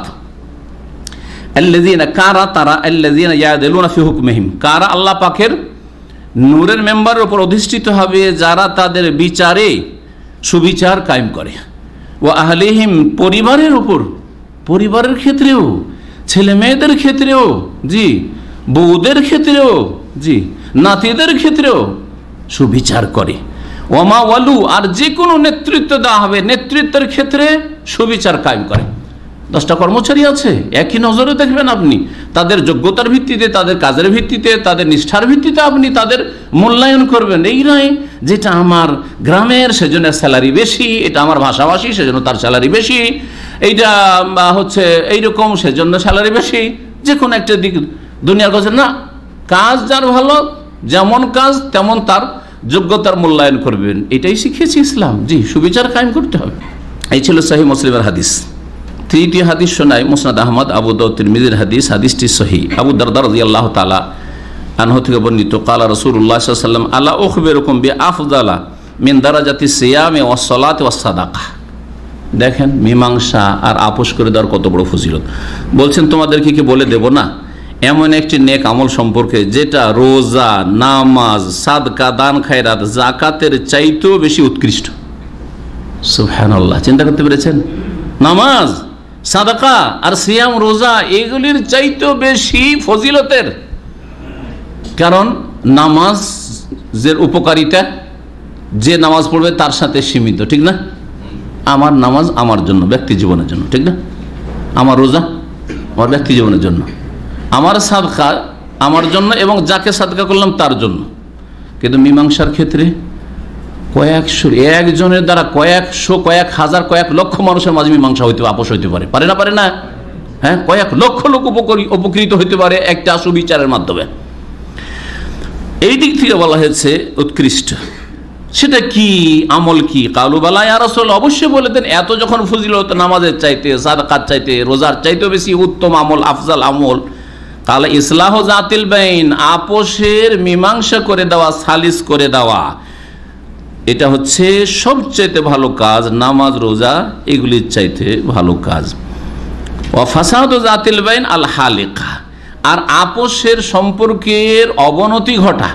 আল্লাযীনা কারা, তারা আল্লাযীনা ইয়াদিলুনা ফি হুকমিহিম, কারা আল্লাহ পাকের নূরের মেম্বারের উপর অধিষ্ঠিত হবে যারা তাদের বিচারে সুবিচার কায়েম করে। ও আহলিহিম, পরিবারের উপর, পরিবারের ক্ষেত্রেও, ছেলে মেয়েদের ক্ষেত্রেও, জি, বউদের ক্ষেত্রেও, জি, নাতিদের ক্ষেত্রেও সুবিচার করে। ওমা ওয়ালু, আর যে কোনো নেতৃত্ব দেওয়া হবে, নেতৃত্বের ক্ষেত্রে সুবিচার কায়েম করে। দশটা কর্মচারী আছে, একই নজরে দেখবেন আপনি, তাদের যোগ্যতার ভিত্তিতে, তাদের কাজের ভিত্তিতে, তাদের নিষ্ঠার ভিত্তিতে আপনি তাদের মূল্যায়ন করবেন। এই নয় যেটা আমার গ্রামের সেজন্য স্যালারি বেশি, এটা আমার ভাষাভাষী সেজন্য তার স্যালারি বেশি, এইটা হচ্ছে এইরকম সেজন্য স্যালারি বেশি, যে কোনো একটা দিক দুনিয়ার কাছে না। কাজ যার ভালো, যেমন কাজ তেমন তার যোগ্যতার মূল্যায়ন করবেন, এটাই শিখিয়েছে ইসলাম। জি, সুবিচার কায়েম করতে হবে। এই ছিল সহিহ মুসলিমের হাদিস। তৃতীয় হাদিস শোনায় মুসনাদ আহমদ, আবু দাউদ, তিরমিজির হাদিস, হাদিসটি সহিহ। আবু দারদা রাদিয়াল্লাহু তাআলা আনহু থেকে বর্ণিত, ক্বালা রাসূলুল্লাহ সাল্লাল্লাহু আলাইহি ওয়াসাল্লাম, আলা উখবিরুকুম বিআফদালা মিন দারাজাতি সিয়ামি ওয়াস সালাতি ওয়াস সাদাকা। দেখেন মীমাংসা আর আপোষ করে দেওয়ার কত বড় ফজিলত। বলছেন তোমাদেরকে কি বলে দেব না এমন একটি নেক আমল সম্পর্কে যেটা রোজা, নামাজ, সাদকা, দান খায়রাত, যাকাতের চাইতেও বেশি উৎকৃষ্ট। সুবহানাল্লাহ, চিন্তা করতে পেরেছেন? নামাজ, সাদাকা আর সিয়াম, রোজা এগুলির চাইতেও বেশি ফজিলতের। কারণ নামাজের উপকারিতা যে নামাজ পড়বে তার সাথে সীমিত, ঠিক না? আমার নামাজ আমার জন্য, ব্যক্তি জীবনের জন্য, ঠিক না? আমার রোজা আমার ব্যক্তি জীবনের জন্য, আমার সাদকা আমার জন্য এবং যাকে সাদকা করলাম তার জন্য। কিন্তু মীমাংসার ক্ষেত্রে কয়েকশো, একজনের দ্বারা কয়েকশো, কয়েক হাজার, কয়েক লক্ষ মানুষের মাঝে মীমাংসা হইতে, আপোষ হইতে পারে, পারে না? পারে না? হ্যাঁ, কয়েক লক্ষ লোক উপকৃত হইতে পারে একটা সুবিচারের মাধ্যমে। এই দিক থেকে বলা হয়েছে উৎকৃষ্ট। সেটা কি আমল কি? কালু বালা ইয়া রাসূল, অবশ্যই বলে দেন, এত যখন ফজিলত নামাজের চাইতে, সাদকাত চাইতে, রোজার চাইতে বেশি উত্তম আমল, আফজাল আমল, তাহলে ইসলাহ জাতিল বাইন, আপোষের মীমাংসা করে দেওয়া, সালিস করে দেওয়া, এটা হচ্ছে সবচাইতে ভালো কাজ। নামাজ, রোজা এগুলির চাইতে ভালো কাজ। ওয়া ফাসাদু জাতিল বাইন আল হালিকা, আর আপোষের সম্পর্কের অবনতি ঘটা,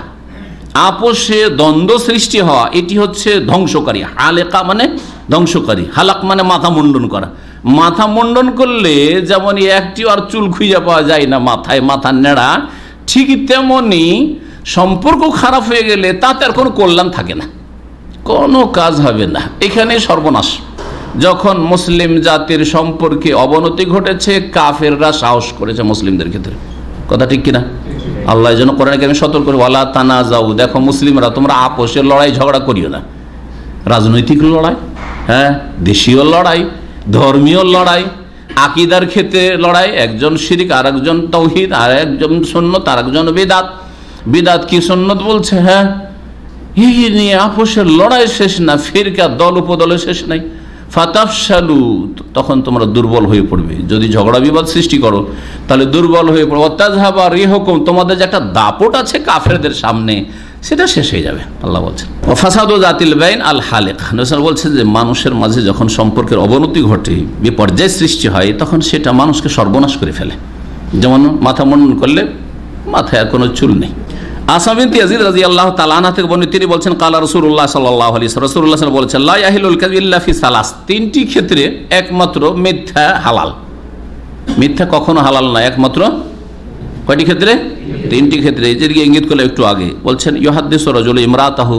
আপোষে দ্বন্দ্ব সৃষ্টি হওয়া, এটি হচ্ছে ধ্বংসকারী। হালেকা মানে ধ্বংসকারী, হালাক মানে মাথা মুন্ডন করা। মাথা মুন্ডন করলে যেমন একটি আর চুল খুঁজে পাওয়া যায় না মাথায়, মাথার নেড়া, ঠিক তেমনি সম্পর্ক খারাপ হয়ে গেলে তাতে আর কোনো কল্যাণ থাকে না, কোনো কাজ হবে না, এখানে সর্বনাশ। যখন মুসলিম জাতির সম্পর্কে অবনতি ঘটেছে, কাফেররা সাহস করেছে মুসলিমদের ক্ষেত্রে, কথা ঠিক কিনা? আল্লাহ যেন কোরআনে কারিমে সতর্ক করে, ওয়ালা তানাজাউ, দেখো মুসলিমরা তোমরা আপোষের লড়াই ঝগড়া করিও না। রাজনৈতিক লড়াই, হ্যাঁ, দেশীয় লড়াই, ধর্মীয় লড়াই, আকীদার ক্ষেত্রে লড়াই, একজন শিরক আর একজন তাওহীদ, আর একজন সুন্নাত আর একজন বিদআত, বিদআত কি সুন্নাত বলছে, হ্যাঁ, এই নিয়ে আপোষের লড়াই শেষ না, ফিরকা দল উপদলের শেষ নাই। ফাতাফশালু, তখন তোমরা দুর্বল হয়ে পড়বে। যদি ঝগড়া বিবাদ সৃষ্টি করো তাহলে দুর্বল হয়ে পড়বে। ওয়াতাযহাবা রিহুকুম, তোমাদের যে একটা দাপট আছে কাফেরদের সামনে সেটা শেষ হয়ে যাবে, আল্লাহ বলছেন। ওয়া ফাসাদু জাতিল বাইন আল হালিক, নবী বলছেন যে মানুষের মাঝে যখন সম্পর্কের অবনতি ঘটে, বিপর্যয় সৃষ্টি হয়, তখন সেটা মানুষকে সর্বনাশ করে ফেলে। যেমন মাথা মুন্ডন করলে মাথায় আর কোনো চুল নেই। আসাম বিনতে ইয়াজিদ রাদিয়াল্লাহু তাআলা আনহা থেকে বর্ণিত, তিনি বলছেন কালা রাসূলুল্লাহ সাল্লাল্লাহু আলাইহি ওয়াসাল্লাম, রাসূলুল্লাহ সাল্লাল্লাহু আলাইহি ওয়াসাল্লাম বলেছেন, লা ইয়াহিলুল কাযিবু ইল্লা ফি সালাস, তিনটি ক্ষেত্রে একমাত্র মিথ্যা হালাল। মিথ্যা কখনো হালাল না, একমাত্র কয়টি ক্ষেত্রে? তিনটি ক্ষেত্রে। এই যে ইঙ্গিত করলে একটু আগে বলছেন, ইউহাদ্দিসু রাজুলু ইমরাতাহু,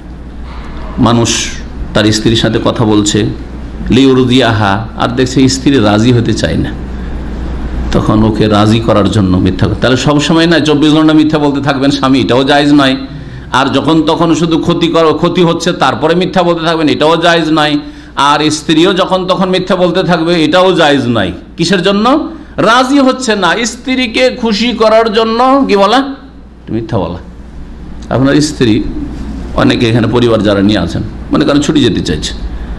মানুষ তার স্ত্রীর সাথে কথা বলছে, লিউরদিয়াহা, আর দেখছে স্ত্রী রাজি হতে চায় না, তখন ওকে রাজি করার জন্য মিথ্যা। তাহলে সবসময় না চব্বিশ ঘন্টা মিথ্যা বলতে থাকবেন স্বামী, এটাও জায়েজ নয়। আর যখন তখন শুধু ক্ষতি কর ক্ষতি হচ্ছে তারপরে মিথ্যা বলতে থাকবেন, এটাও জায়েজ নয়। আর স্ত্রীও যখন তখন মিথ্যা বলতে থাকবে, এটাও জায়েজ নয়। কিসের জন্য? রাজি হচ্ছে না, স্ত্রীকে খুশি করার জন্য কি বলা? মিথ্যা বলা। আপনার স্ত্রী, অনেকে এখানে পরিবার যারা নিয়ে আছেন, মনে করেন ছুটি যেতে চাইছে,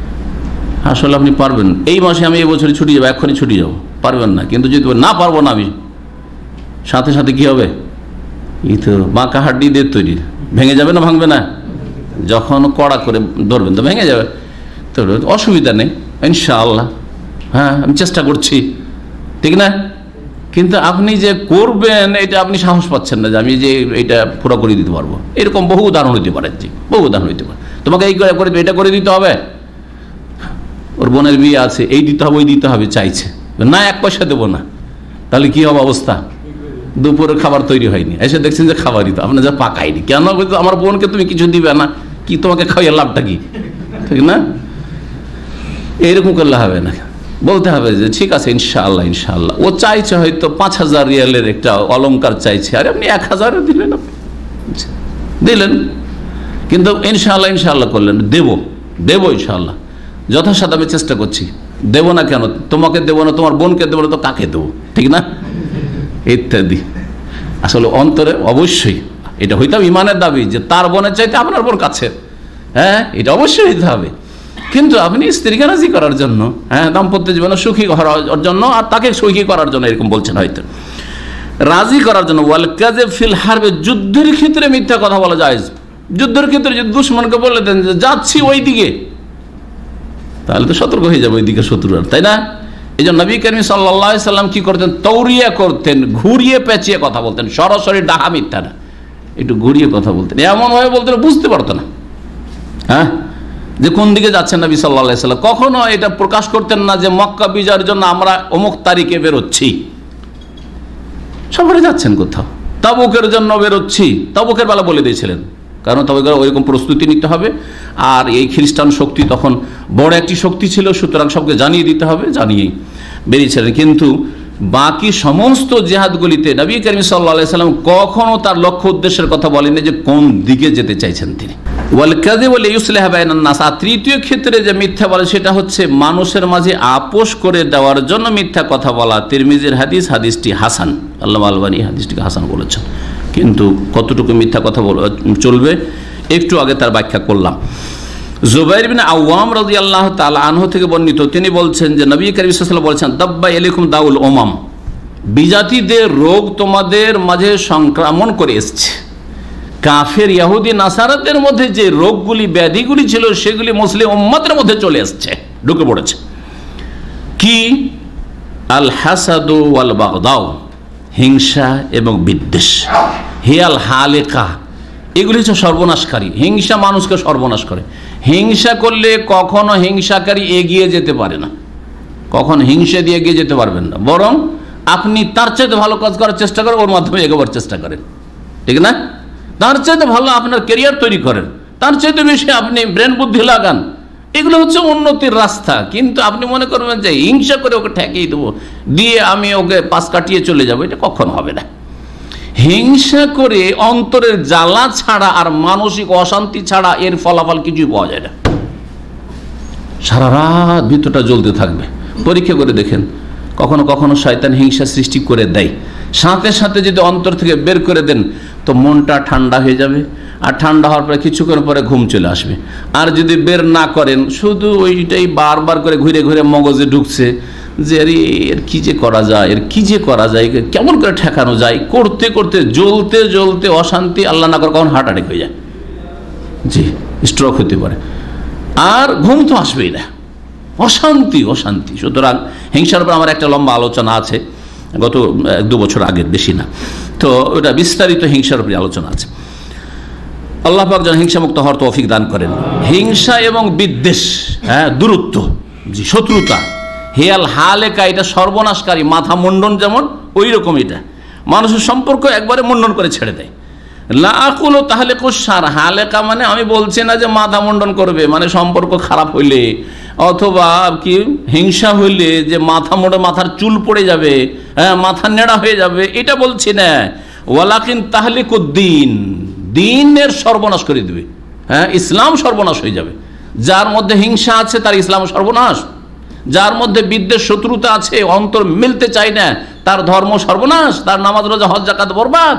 আসলে আপনি পারবেন, এই মাসে আমি এই বছরে ছুটি যাবো, এখনই ছুটি যাবো, পারবেন না। কিন্তু যদি না পারবো না আমি, সাথে সাথে কি হবে? এই তো বাঁকা হাড্ডি দিয়ে তৈরি, ভেঙে যাবে না ভাঙবে না? যখন কড়া করে ধরবেন তো ভেঙে যাবে, তো অসুবিধা নেই ইনশাআল্লাহ, হ্যাঁ আমি চেষ্টা করছি, ঠিক না? কিন্তু আপনি যে করবেন এটা আপনি সাহস পাচ্ছেন না যে আমি যে এটা পুরো করে দিতে পারবো। এরকম বহু উদাহরণ হইতে পারে, জি বহু উদাহরণ হইতে পারে। তোমাকে এই করে এটা করে দিতে হবে, ওর বোনের বিয়ে আছে, এই দিতে হবে ওই দিতে হবে, চাইছে না, এক পয়সা দেবো না, তাহলে কি হবে অবস্থা? দুপুরের খাবার তৈরি হয়নি, এসে দেখছেন যে খাবারই তো আপনার যা পাকায়নি, কেন? আমার বোনকে তুমি কিছু দিবে না, কি তোমাকে খাওয়াইয়া লাভটা কি, ঠিক না? এইরকম করলে হবে না, বলতে হবে যে ঠিক আছে ইনশাআল্লাহ ইনশাআল্লাহ। ও চাইছে হয়তো পাঁচ হাজার রিয়ালের একটা অলংকার চাইছে, আর আপনি এক হাজারও দিলেন, দিলেন, কিন্তু ইনশাআল্লাহ ইনশাআল্লাহ করলেন, দেবো দেবো ইনশাআল্লাহ, যথাসাধ্য আমি চেষ্টা করছি, দেবো না কেন? তোমাকে দেবো না, তোমার বোনকে দেবো না, তো কাকে দেবো, ঠিক না? ইত্যাদি। আসলে অন্তরে অবশ্যই এটা হইতে হবে ইমানের দাবি যে তার বোনের চাইতে আপনার বোন কাছে, হ্যাঁ এটা অবশ্যই হইতে হবে। কিন্তু আপনি স্ত্রীকে রাজি করার জন্য, হ্যাঁ দাম্পত্য জীবনে সুখী করার জন্য, আর তাকে সুখী করার জন্য এরকম বলছেন হয়তো, রাজি করার জন্য। ওয়াল কাযিব ফিল হারবে, যুদ্ধের ক্ষেত্রে মিথ্যা কথা বলা যায়। যুদ্ধের ক্ষেত্রে যদি দুশমনকে বলে দেন যে যাচ্ছি ওই দিকে, তাহলে তো সতর্ক হয়ে যাবে ওই দিকে শত্রুরা, তাই না? এই জন্য নবী করিম সাল্লাল্লাহু আলাইহি সাল্লাম কি করতেন? তৌরিয়া করতেন, ঘুরিয়ে পেঁচিয়ে কথা বলতেন, সরাসরি ডাহা মিথ্যা না, একটু ঘুরিয়ে কথা বলতেন, এমন ভাবে বলতেন বুঝতে পারতো না, হ্যাঁ যে কোন দিকে যাচ্ছেন নবী সাল্লাল্লাহু আলাইহি ওয়াসাল্লাম। কখনো এটা প্রকাশ করতেন না যে মক্কা বিজয়ের জন্য আমরা অমুক তারিখে বেরোচ্ছি। সফরে যাচ্ছেন কোথাও, তাবুকের জন্য বেরোচ্ছি, তাবুকের বেলা বলে দিয়েছিলেন, কারণ তাবুকের ওইরকম প্রস্তুতি নিতে হবে। আর এই খ্রিস্টান শক্তি তখন বড় একটি শক্তি ছিল, সুতরাং সবকে জানিয়ে দিতে হবে, জানিয়েই বেরিয়েছিলেন। কিন্তু বাকি সমস্ত জেহাদগুলিতে নবী করিম সাল্লাল্লাহু আলাইহি ওয়াসাল্লাম কখনো তার লক্ষ্য উদ্দেশ্যের কথা বলেননি যে কোন দিকে যেতে চাইছেন তিনি। ওয়াল কাযিব লিইউসলিহা বাইনান নাস, আর তৃতীয় ক্ষেত্রে যে মিথ্যা বলে সেটা হচ্ছে মানুষের মাঝে আপোষ করে দেওয়ার জন্য মিথ্যা কথা বলা। তিরমিজির হাদিস, হাদিসটি হাসান, আল্লামা আলবানী হাদিসটিকে হাসান বলেছেন। কিন্তু কতটুকু মিথ্যা কথা চলবে একটু আগে তার ব্যাখ্যা করলাম। জুবাইর বিন আওয়াম রাদিয়াল্লাহু তাআলা আনহু থেকে বর্ণিত, তিনি বলছেন যে নবী করিম সাল্লাল্লাহু আলাইহি ওয়াসাল্লাম বলেছেন, দাব্বা ইলাইকুম দাউল উমাম, বিজাতিদের রোগ তোমাদের মাঝে সংক্রমণ করে এসেছে। কাফের ইহুদি নাসারাদের মধ্যে যে রোগগুলি ব্যাধিগুলি ছিল সেগুলি মুসলিম উম্মতের মধ্যে চলে আসছে, ঢুকে পড়েছে। কি? আল হাসাদু ওয়াল বাগদাউ, হিংসা এবং বিদ্বেষ। হিয়াল হালেকা, এগুলি হচ্ছে সর্বনাশকারী। হিংসা মানুষকে সর্বনাশ করে। হিংসা করলে কখনো হিংসাকারী এগিয়ে যেতে পারে না, কখন হিংসা দিয়ে এগিয়ে যেতে পারবেন না, বরং আপনি তার চাইতে ভালো কাজ করার চেষ্টা করেন, ওর মাধ্যমে এগোবার চেষ্টা করেন, ঠিক না? তার চাইতে ভালো আপনার ক্যারিয়ার তৈরি করেন, তার চাইতে বেশি আপনি ব্রেন বুদ্ধি লাগান, এগুলো হচ্ছে উন্নতির রাস্তা। কিন্তু আপনি মনে করবেন যে হিংসা করে ওকে ঠেকিয়ে দেবো, দিয়ে আমি ওকে পাশ কাটিয়ে চলে যাবো, এটা কখনো হবে না। হিংসা করে অন্তরের জ্বালা ছাড়া আর মানসিক অশান্তি ছাড়া এর ফলাফল কিছুই পাওয়া যায় না। সারা রাত ভিতরটা জ্বলতে থাকবে। পরীক্ষা করে দেখেন, কখনো কখনো শয়তান হিংসা সৃষ্টি করে দেয়, সাথে সাথে যদি অন্তর থেকে বের করে দেন তো মনটা ঠান্ডা হয়ে যাবে, আর ঠান্ডা হওয়ার পরে কিছুক্ষণ পরে ঘুম চলে আসবে। আর যদি বের না করেন, শুধু ওইটাই বারবার করে ঘুরে ঘুরে মগজে ঢুকছে যে আরে এর কি যে করা যায়, এর কি যে করা যায়, কেমন করে ঠেকানো যায়, করতে করতে জ্বলতে জ্বলতে অশান্তি, আল্লাহ না করে কখন হার্ট অ্যাটাক হয়ে যায়, জি স্ট্রোক হতে পারে, আর ঘুম তো আসবেই না, অশান্তি অশান্তি। সুতরাং হিংসার উপর আমার একটা লম্বা আলোচনা আছে, গত এক দু বছর আগের, বেশি না, তো ওটা বিস্তারিত হিংসার উপরে আলোচনা আছে। আল্লাহ পাক যেন হিংসামুক্ত হওয়ার তৌফিক দান করেন। হিংসা এবং বিদ্বেষ, হ্যাঁ দূরত্ব, জি শত্রুতা, হেয়াল হালেকা, এটা সর্বনাশকারী, মাথা মুন্ডন যেমন ওই রকম, এটা মানুষের সম্পর্ক একবারে মুন্ডন করে ছেড়ে দেয়। লাকুল তাহলে কুসার, হালেকা মানে আমি বলছি না যে মাথা মুন্ডন করবে, মানে সম্পর্ক খারাপ হইলে অথবা কি হিংসা হইলে যে মাথা মোড়ে মাথার চুল পড়ে যাবে, হ্যাঁ মাথা নেড়া হয়ে যাবে, এটা বলছি না। ওয়ালাকিন তাহলে কুদ্দিন, দিনের সর্বনাশ করে দেবে, হ্যাঁ ইসলাম সর্বনাশ হয়ে যাবে। যার মধ্যে হিংসা আছে তার ইসলাম সর্বনাশ, যার মধ্যে বিদ্বেষ শত্রুতা আছে, অন্তর মিলতে চায় না, তার ধর্ম সর্বনাশ, তার নামাজ রোজা হজ যাকাত বরবাদ।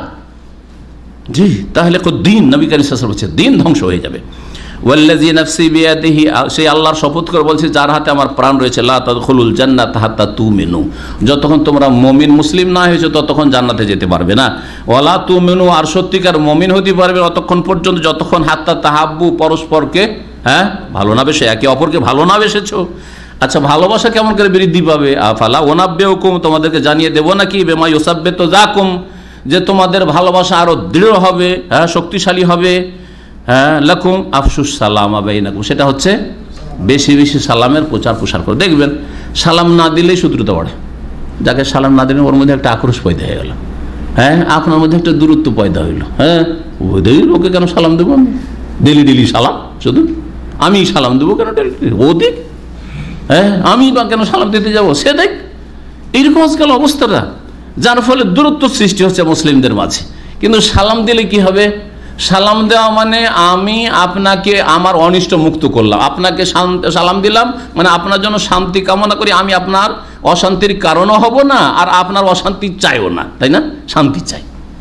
জি তাহলে দিন, নবী কারীম সাল্লাল্লাহু আলাইহি ওয়াসাল্লাম বলছে দিন ধ্বংস হয়ে যাবে। ওয়াল্লাযী নাফসি বিয়াদিহি, সেই আল্লাহর শপথ করে বলছে যার হাতে আমার প্রাণ রয়েছে, লা তাদখুলুল জান্নাতা হাত্তা তুমিনু, যতক্ষণ তোমরা মুমিন মুসলিম না হয়েছে ততক্ষণ জান্নাতে যেতে পারবে না। ওয়ালা তুমিনু, আর সত্যিকার মুমিন হতে পারবে অতক্ষণ পর্যন্ত যতক্ষণ হাত্তা তাহাব্বু, পরস্পরকে হ্যাঁ ভালো না বেসে, একে অপরকে ভালো না বেসেছো। আচ্ছা ভালোবাসা কেমন করে বৃদ্ধি পাবে? আফালা ওনাব্বিউকুম, তোমাদেরকে জানিয়ে দেবো নাকি, বেমা ইউসাব্বিতু যাকুম, যে তোমাদের ভালোবাসা আরো দৃঢ় হবে, হ্যাঁ শক্তিশালী হবে। হ্যাঁ লাকুম আফসুস সালামা বাইনাকুম, সেটা হচ্ছে বেশি বেশি সালামের প্রচার প্রসার করে। দেখবেন সালাম না দিলেই শত্রুতা বাড়ে, যাকে সালাম না দিলে ওর মধ্যে একটা আক্রোশ পয়দা হয়ে গেল, হ্যাঁ আপনার মধ্যে একটা দূরত্ব পয়দা হইলো, হ্যাঁ ওদের ওকে কেন সালাম দেবো আমি, ডেলি ডেলি সালাম, শুধু আমি সালাম দেবো কেন ডেলি, ও দেখ, হ্যাঁ আমি বা কেন সালাম দিতে যাবো, সে দেখ, এইরকম আজকাল অবস্থাটা, যার ফলে দূরত্ব সৃষ্টি হচ্ছে মুসলিমদের মাঝে। কিন্তু সালাম দিলে কি হবে? সালাম দেওয়া মানে আমি আপনাকে আমার অনিষ্ট মুক্ত করলাম, আপনাকে সালাম দিলাম মানে আপনার জন্য শান্তি কামনা করি, আমি আপনার অশান্তির কারণও হব না, আর আপনার অশান্তি চাইও না, তাই না, শান্তি চাই।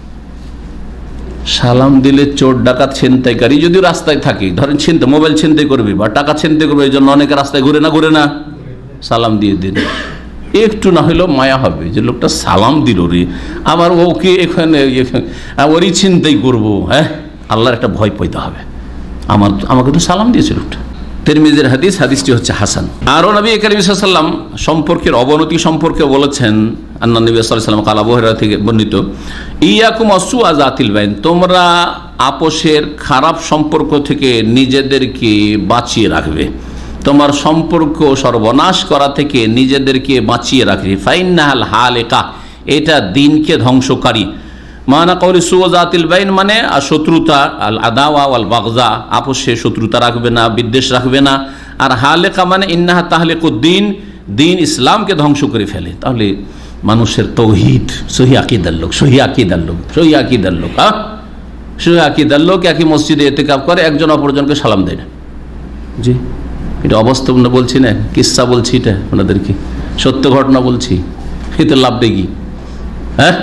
সালাম দিলে চোর ডাকাত ছিনতাইকারী যদি রাস্তায় থাকে, ধরেন ছিনতে মোবাইল ছিনতাই করবে বা টাকা ছিনতাই করবে, এই জন্য অনেকে রাস্তায় ঘুরে না ঘুরে না সালাম দিয়ে দিন, একটু না হলেও মায়া হবে যে লোকটা সালাম দিল রে, আবার ওকে এখানে ওরই ছিনতাই করবো, হ্যাঁ আল্লাহর একটা ভয় পয়দা হবে, আমার আমাকে তো সালাম দিয়েছে লোকটা। তিরমিজির হাদিস, হাদিসটি হচ্ছে হাসান। আরও নবী করিম সাল্লাল্লাহু আলাইহি ওয়াসাল্লাম সম্পর্কের অবনতি সম্পর্কে বলেছেন, আন্না নবী সাল্লাল্লাহু আলাইহি ওয়াসাল্লাম কালা বুখারী থেকে বর্ণিত, ইয়াকুম আসু আযাতিল বাইন, তোমরা আপোষের খারাপ সম্পর্ক থেকে নিজেদেরকে বাঁচিয়ে রাখবে, তোমার সম্পর্ক সর্বনাশ করা থেকে নিজেদেরকে বাঁচিয়ে রাখবে। ফাইন্নাহাল হালেকা, এটা দিনকে ধ্বংসকারী। মানা কওলি সুওজাতিল বাইন, মানে শত্রুতা, আল আদাওয়া ওয়াল বাগজা, আপোষে শত্রুতা রাখবে না, বিদ্বেষ রাখবে না। আর হালেকা মানে ইন্নাহা তাহলিকুদ্দিন, দিন ইসলামকে ধ্বংস করে ফেলে। তাহলে মানুষের তৌহিদ, সহি আকীদার লোক, সহি আকীদার লোক, সহি আকীদার লোক, হ্যাঁ সহি আকীদার লোক একই মসজিদে ইতিকাফ করে, একজন অপরজনকে সালাম দেয় না। জি, এটা অবাস্তব না বলছি না, কিস্সা বলছি, এটা আপনাদেরকে সত্য ঘটনা বলছি। এতে লাভ দেখি, হ্যাঁ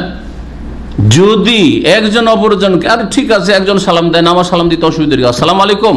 যদি একজন অপরজনকে, আর ঠিক আছে একজন সালাম দেয় না, আমার সালাম দিতে অসুবিধা নেই, আসসালামু আলাইকুম,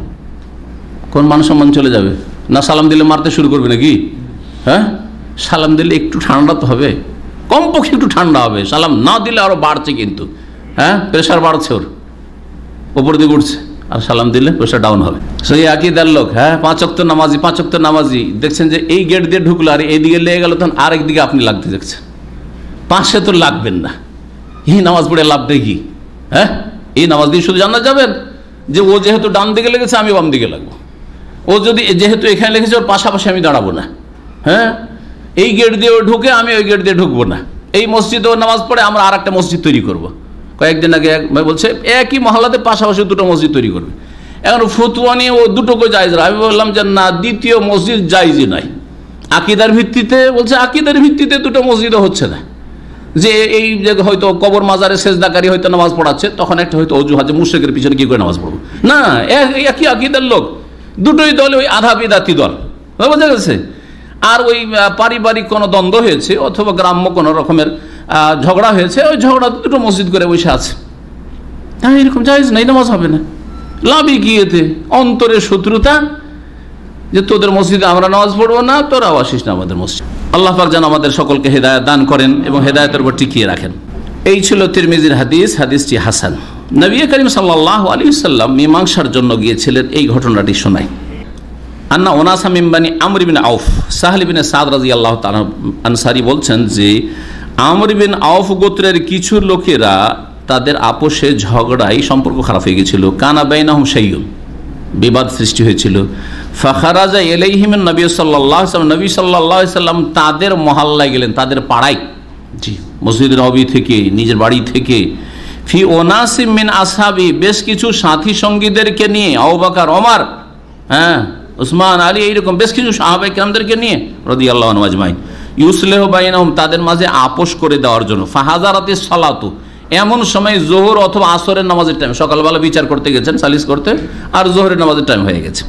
কোন মান সম্মান চলে যাবে না? সালাম দিলে মারতে শুরু করবে নাকি? হ্যাঁ, সালাম দিলে একটু ঠান্ডা তো হবে, কমপক্ষে একটু ঠান্ডা হবে। সালাম না দিলে আরো বাড়ছে, কিন্তু হ্যাঁ প্রেশার বাড়ছে, ওর ওপর দিকে উঠছে। আর সালাম দিলে প্রেশার ডাউন হবে। সেই আকীদার লোক, হ্যাঁ পাঁচ ওয়াক্ত নামাজি, পাঁচ ওয়াক্ত নামাজি, দেখছেন যে এই গেট দিয়ে ঢুকলো আর এইদিকে লেগে গেল, তখন আরেক দিকে আপনি লাগতে দেখছেন, পাশে তো লাগবেন না। এই নামাজ পড়ে লাভ দেখি, হ্যাঁ এই নামাজ দিয়ে শুধু জান্নাত যাবেন যে ও যেহেতু ডান দিকে লেগেছে আমি বাম দিকে লাগবো, ও যদি যেহেতু এখানে লেগেছে ওর পাশাপাশি আমি দাঁড়াবো না, হ্যাঁ এই গেট দিয়ে ও ঢুকে আমি ওই গেট দিয়ে ঢুকবো না, এই মসজিদে ও নামাজ পড়ে আমরা আর একটা মসজিদ তৈরি করবো। কয়েকদিন আগে এক ভাই বলছে একই মহল্লাতে পাশাপাশি দুটো মসজিদ তৈরি করবে। এখন ফতুয়া নিয়ে ও দুটোকে জায়েজ, আমি বললাম যে না, দ্বিতীয় মসজিদ জায়েজই নাই। আকীদার ভিত্তিতে বলছে, আকীদার ভিত্তিতে দুটো মসজিদও হচ্ছে না, যে এই যে হয়তো কবর মাজারে সেজদাকারী হয়তো নামাজ পড়াচ্ছে, তখন একটা হয়তো অজুহাত যে মুশরিকের পিছনে কি করে নামাজ পড়বো না, একই আকীদার লোক, দুটোই দল ওই আধা বিদাতি দল, বোঝা গেছে। আর ওই পারিবারিক কোনো দ্বন্দ্ব হয়েছে অথবা গ্রাম্য কোনো রকমের ঝগড়া হয়েছে, ওই ঝগড়া দুটো মসজিদ করে বসে আছে, হ্যাঁ এরকম জায়েজ নাই, নামাজ হবে না। লাভই কি এতে? অন্তরের শত্রুতা, যে তোদের মসজিদে আমরা নামাজ পড়বো না, তোরাও আসিস না আমাদের মসজিদ। আল্লাহ পাক যেন আমাদের সকলকে হেদায়েত দান করেন এবং হেদায়েতের উপর টিকিয়ে রাখেন। এই ছিল তিরমিজির হাদিস, হাদিসটি হাসান। নবী করিম সাল্লাল্লাহু আলাইহি ওয়াসাল্লাম মীমাংসার জন্য গিয়েছিলেন, এই ঘটনাটি শোনাই। আন্না ওনাসা মিন বানি আমর ইবনে আউফ, সাহল ইবনে সাদ রাদিয়াল্লাহু তাআলা আনসারী বলছেন যে আমর ইবনে আউফ গোত্রের কিছু লোকেরা তাদের আপোষে ঝগড়ায় সম্পর্ক খারাপ হয়ে গেছিল। কানা বাইনাহুম শাইউন, বিবাদ সৃষ্টি হয়েছিল। ফাখারাজা ইলাইহিম নবী সাল্লাল্লাহু আলাইহি ওয়াসাল্লাম, নবী সাল্লাল্লাহু আলাইহি ওয়াসাল্লাম তাদের মহল্লায় গেলেন, তাদের পাড়ায়, জি মসজিদ নববী থেকে, নিজের বাড়ি থেকে। ফি ওনাসিম মিন আসহাবি, বেশ কিছু সাথী সঙ্গীদেরকে নিয়ে, আবু বকর, ওমর, হ্যাঁ উসমান, আলী, এইরকম বেশ কিছু সাহাবায়ে কেরামদেরকে নিয়ে রাদিয়াল্লাহু আনহুম আজমাইন, ইউসলিহু বাইনাহুম, তাদের মাঝে আপোষ করে দেওয়ার জন্য। ফাহাজারাতিস সালাতু, এমন সময় জোহর অথবা আসরের নামাজের টাইম, সকালবেলা বিচার করতে গেছেন, সালিস করতে, আর জোহরের নামাজের টাইম হয়ে গেছে।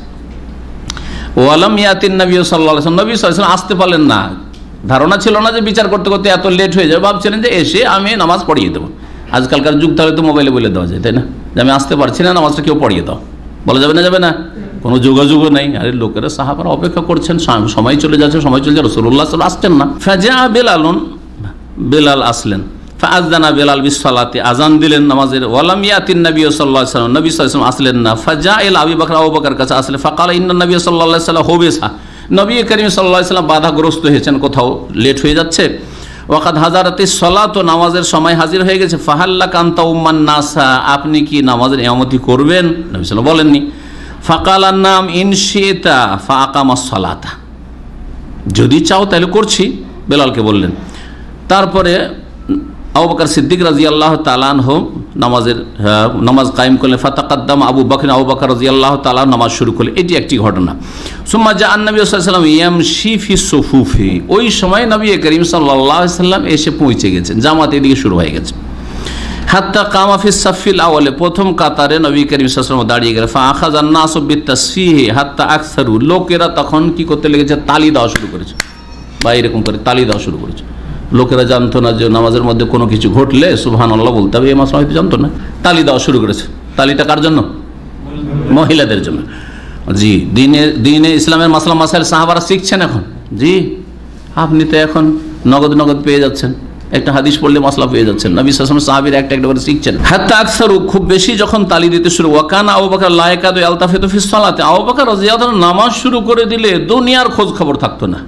ওয়ালাম ইয়াতিন নবী সাল্লাল্লাহু আলাইহি ওয়াসাল্লাম, নবী সাল্লাল্লাহু আলাইহি ওয়াসাল্লাম আসতে পারলেন না। ধারণা ছিল না যে বিচার করতে করতে এত লেট হয়ে যাবে, ভাবছিলেন যে এসে আমি নামাজ পড়িয়ে দেবো। আজকালকার যুগ তাহলে তো মোবাইলে বলে দেওয়া যায়, তাই না, যে আমি আসতে পারছি না, নামাজটা কেউ পড়িয়ে দাও, বলা যাবে না? যাবে না, কোনো যোগাযোগও নেই। আরে লোকেরা সাহাবারা অপেক্ষা করছেন, সময় চলে যাচ্ছে, সময় চলে যাচ্ছে, রাসূলুল্লাহ সাল্লাল্লাহু আলাইহি ওয়াসাল্লাম আসছেন না। ফাজা বেলালুন, বেলাল আসলেন। ফাআযানা বেলাল বিসসালাতি, আযান দিলেন নামাজের। ওয়ালাম ইয়াতিন নবী সাল্লাল্লাহু আলাইহি ওয়াসাল্লাম, নবী সাল্লাল্লাহু আলাইহি ওয়াসাল্লাম আসলেন না। ফাজা ইলা আবু বকর, আবু বকর কাছে আসলে। ফাকালা ইন্না নবী সাল্লাল্লাহু আলাইহি ওয়াসাল্লাম হুবিসা, নবী করিম সাল্লাল্লাহু আলাইহি ওয়াসাল্লাম বাধাগ্রস্ত হয়েছেন, কোথাও লেট হয়ে যাচ্ছে। ওয়াকাদ হাজারাতিস সালাত, নামাজের সময় হাজির হয়ে গেছে। ফাহাল্লাকা আনতা উম্মান নাসা, আপনি কি নামাজের ইমামতি করবেন? নবী সাল্লাল্লাহু আলাইহি ওয়াসাল্লাম বলেননি। ফাকালান নাম ইন শিতা ফাআকামাস সালাতা, যদি চাও তাহলে করছি, বেলালকে বললেন। তারপরে আবু বকর সিদ্দিক রাদিয়াল্লাহু তাআলা আনহু নামাজের নামাজ কায়েম করলেন। ফাতাকাদ্দাম আবু বকর, আবু বকর রাদিয়াল্লাহু তাআলা নামাজ শুরু করলেন। এটি একটি ঘটনা। সুম্মা জা আন নবী সাল্লাল্লাহু আলাইহি ওয়াসাল্লাম ইয়ামশি ফি সুফুফি, ওই সময় নবী করিম সাল্লাল্লাহু আলাইহি ওয়াসাল্লাম এসে পৌঁছে গেছেন, জামাত এদিকে শুরু হয়ে গেছে। হাত্তা কামা ফি সাফিল আওয়ালে, প্রথম কাতারে নবী করিম সাল্লাল্লাহু আলাইহি ওয়াসাল্লাম দাঁড়িয়ে গেলেন। ফা আখাযান নাসু বিতাসফিহি হাত্তা আকসারু, লোকেরা তখন কি করতে লেগেছে? তালি দেওয়া শুরু করেছে, বা এরকম করে তালি দেওয়া শুরু করেছে। লোকেরা জানতো না যে নামাজের মধ্যে কোনো কিছু ঘটলে সুবহানাল্লাহ বলতে হবে, এই মাসলা হয়তো জানতো না, তালি দেওয়া শুরু করেছে। তালিটা কার জন্য? মহিলাদের জন্য। জি, দিনে দিনে ইসলামের মাসলা মাসাইল সাহাবারা শিখছেন এখন। জি, আপনি তো এখন নগদ নগদ পেয়ে যাচ্ছেন, একটা হাদিস পড়লে মাসলা পেয়ে যাচ্ছেন। নবী সাল্লাল্লাহু আলাইহি ওয়াসাল্লাম সাহাবীরা একটা একটা করে শিখছেন। হাত্তা আকসারু, খুব বেশি যখন তালি দিতে শুরু। ওয়াকানা আবু বকর লা ইয়াকাদু ইয়ালতাফিতু ফিস সালাতি, আবু বকর রাদিয়াল্লাহু আনহু নামাজ শুরু করে দিলে দুনিয়ার খোঁজ খবর থাকতো না।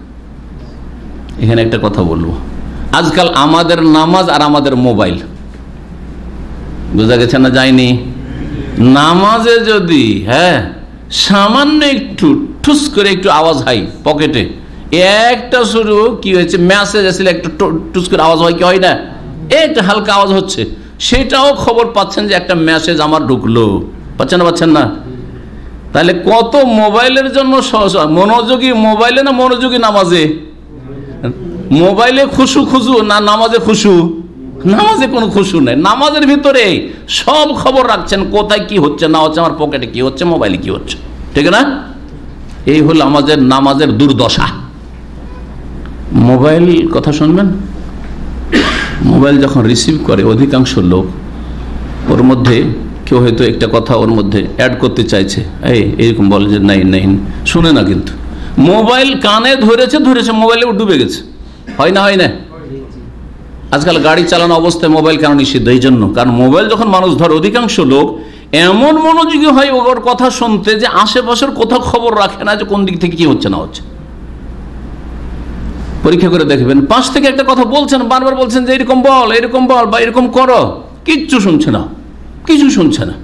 এখানে একটা কথা বলবো, আজকাল আমাদের নামাজ আর আমাদের মোবাইল, বোঝা গেছে না? যায়নি? নামাজে যদি হ্যাঁ সামান্য একটু ঠুস করে একটু আওয়াজ হয় পকেটে, একটা শুরু কি হয়েছে মেসেজ আসলে একটা টুস করে আওয়াজ হয় কি হয় না, একটা হালকা আওয়াজ হচ্ছে, সেটাও খবর পাচ্ছেন যে একটা মেসেজ আমার ঢুকলো, পাচ্ছেন না পাচ্ছেন না? তাহলে কত মোবাইলের জন্য মনোযোগী মোবাইলে না মনোযোগী নামাজে? মোবাইলে খুশু খুশু না নামাজে খুশু? নামাজে কোনো খুশু নেই, নামাজের ভিতরে সব খবর রাখছেন, কোথায় কি হচ্ছে না হচ্ছে, আমার পকেটে কি হচ্ছে, মোবাইলে কি হচ্ছে, ঠিক না? এই হলো আমাদের নামাজের দুর্দশা। মোবাইল কথা শুনবেন, মোবাইল যখন রিসিভ করে অধিকাংশ লোক, ওর মধ্যে কেউ হয়তো একটা কথা ওর মধ্যে অ্যাড করতে চাইছে, এই এরকম বলে যে নাই নাই, শুনে না, কিন্তু মোবাইল কানে ধরেছে ধরেছে মোবাইলে ডুবে গেছে, হয় না হয় না? আজকাল গাড়ি চালানো অবস্থায় মোবাইল কেন নিষিদ্ধ? এই জন্য, কারণ মোবাইল যখন মানুষ ধরে অধিকাংশ লোক এমন মনোযোগী হয় ওর কথা শুনতে যে আশেপাশের কোথাও খবর রাখে না যে কোন দিক থেকে কি হচ্ছে না হচ্ছে। পরীক্ষা করে দেখবেন, পাশ থেকে একটা কথা বলছেন, বারবার বলছেন যে এরকম বল, এরকম বল বা এরকম করো, কিচ্ছু শুনছে না, কিছু শুনছে না।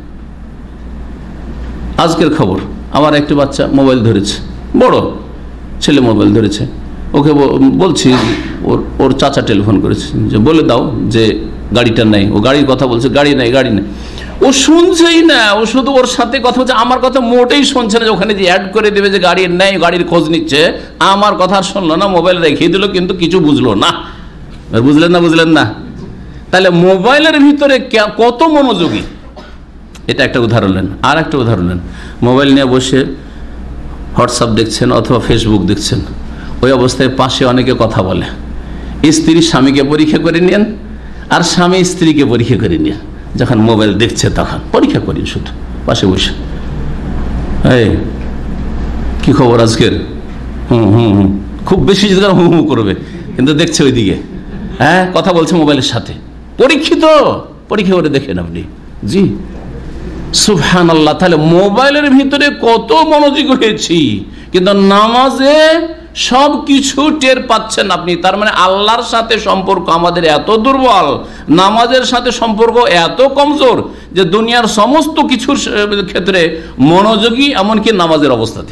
আজকের খবর, আমার একটি বাচ্চা মোবাইল ধরেছে, বড় ছেলে মোবাইল ধরেছে, ওকে বলছি, ওর ওর চাচা টেলিফোন করেছে যে বলে দাও যে গাড়িটা নেই, ও গাড়ির কথা বলছে, গাড়ি নেই গাড়ি নেই, ও শুনছেই না, ও শুধু ওর সাথে কথা বলছে, আমার কথা মোটেই শুনছে না। ওখানে যে অ্যাড করে দেবে যে গাড়ির নেই, গাড়ির খোঁজ নিচ্ছে, আমার কথা আর শুনলো না, মোবাইল রেখে দিল, কিন্তু কিছু বুঝলো না। বুঝলেন না? বুঝলেন না? তাহলে মোবাইলের ভিতরে কত মনোযোগী, এটা একটা উদাহরণ নেন। আর একটা উদাহরণ নেন, মোবাইল নিয়ে বসে হোয়াটসঅ্যাপ দেখছেন অথবা ফেসবুক দেখছেন, ওই অবস্থায় পাশে অনেকে কথা বলে, স্ত্রী স্বামীকে পরীক্ষা করে নেন আর স্বামী স্ত্রীকে পরীক্ষা করে নেন, যখন মোবাইল দেখছে তখন পরীক্ষা করি শুধু পাশে বসে, এই কি খবর আজকের, হুম হুম হুম, খুব বেশি যদি হুম হুম করবে, কিন্তু দেখছে ওইদিকে, হ্যাঁ কথা বলছে মোবাইলের সাথে, পরীক্ষিত, পরীক্ষা করে দেখেন আপনি। জি সুবহানাল্লাহ। তাহলে মোবাইলের ভিতরে কত মনোযোগী হয়েছি, কিন্তু নামাজে সব কিছু টের পাচ্ছেন আপনি। তার মানে আল্লাহর সাথে সম্পর্ক আমাদের এত দুর্বল, নামাজের সাথে সম্পর্ক এত কমজোর যে দুনিয়ার সমস্ত কিছুর ক্ষেত্রে মনোযোগী, এমনকি নামাজের অবস্থাতে।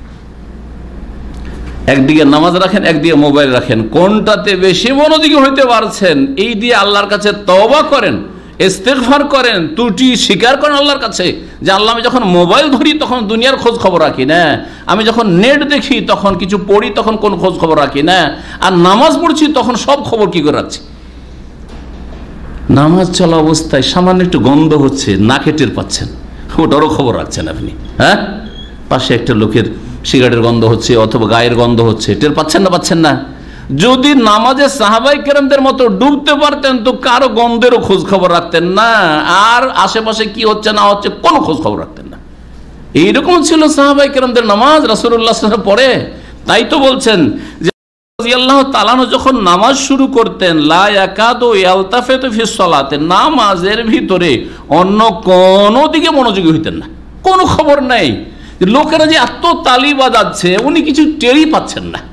একদিকে নামাজ রাখেন, একদিকে মোবাইল রাখেন, কোনটাতে বেশি মনোযোগী হইতে পারছেন এই দিয়ে আল্লাহর কাছে তওবা করেন, ইস্তেগফার করেন, ত্রুটি স্বীকার করেন আল্লাহর কাছে যে আল্লাহ আমি যখন মোবাইল ধরি তখন দুনিয়ার খোঁজ খবর রাখি না, আমি যখন নেট দেখি তখন কিছু পড়ি তখন কোন খোঁজ খবর রাখি না, আর নামাজ পড়ছি তখন সব খবর কি করে রাখছি। নামাজ চলা অবস্থায় সামান্য একটু গন্ধ হচ্ছে, নাকে টের পাচ্ছেন, ওটারও খবর রাখছেন আপনি। হ্যাঁ, পাশে একটা লোকের সিগারেটের গন্ধ হচ্ছে অথবা গায়ের গন্ধ হচ্ছে, টের পাচ্ছেন না? পাচ্ছেন না? যদি নামাজে সাহাবাই কেরামদের মতো ডুবতে পারতেন তো কারো গন্ধেরও খোঁজ খবর রাখতেন না, আর আশেপাশে কি হচ্ছে না হচ্ছে কোনো খোঁজ খবর রাখতেন না। এইরকম ছিল সাহাবাই কেরামদের নামাজ রাসূলুল্লাহ সাল্লাল্লাহু আলাইহি ওয়াসাল্লাম পড়ে। তাই তো বলছেন যে রাদিয়াল্লাহু তাআলা যখন নামাজ শুরু করতেন, লা ইয়াকাদু ইয়ালতাফিতু ফিস সালাতে, নামাজের ভিতরে অন্য কোনো দিকে মনোযোগী হইতেন না, কোনো খবর নাই। লোকেরা যে এত তালি বাজাচ্ছে উনি কিছু টেরই পাচ্ছেন না।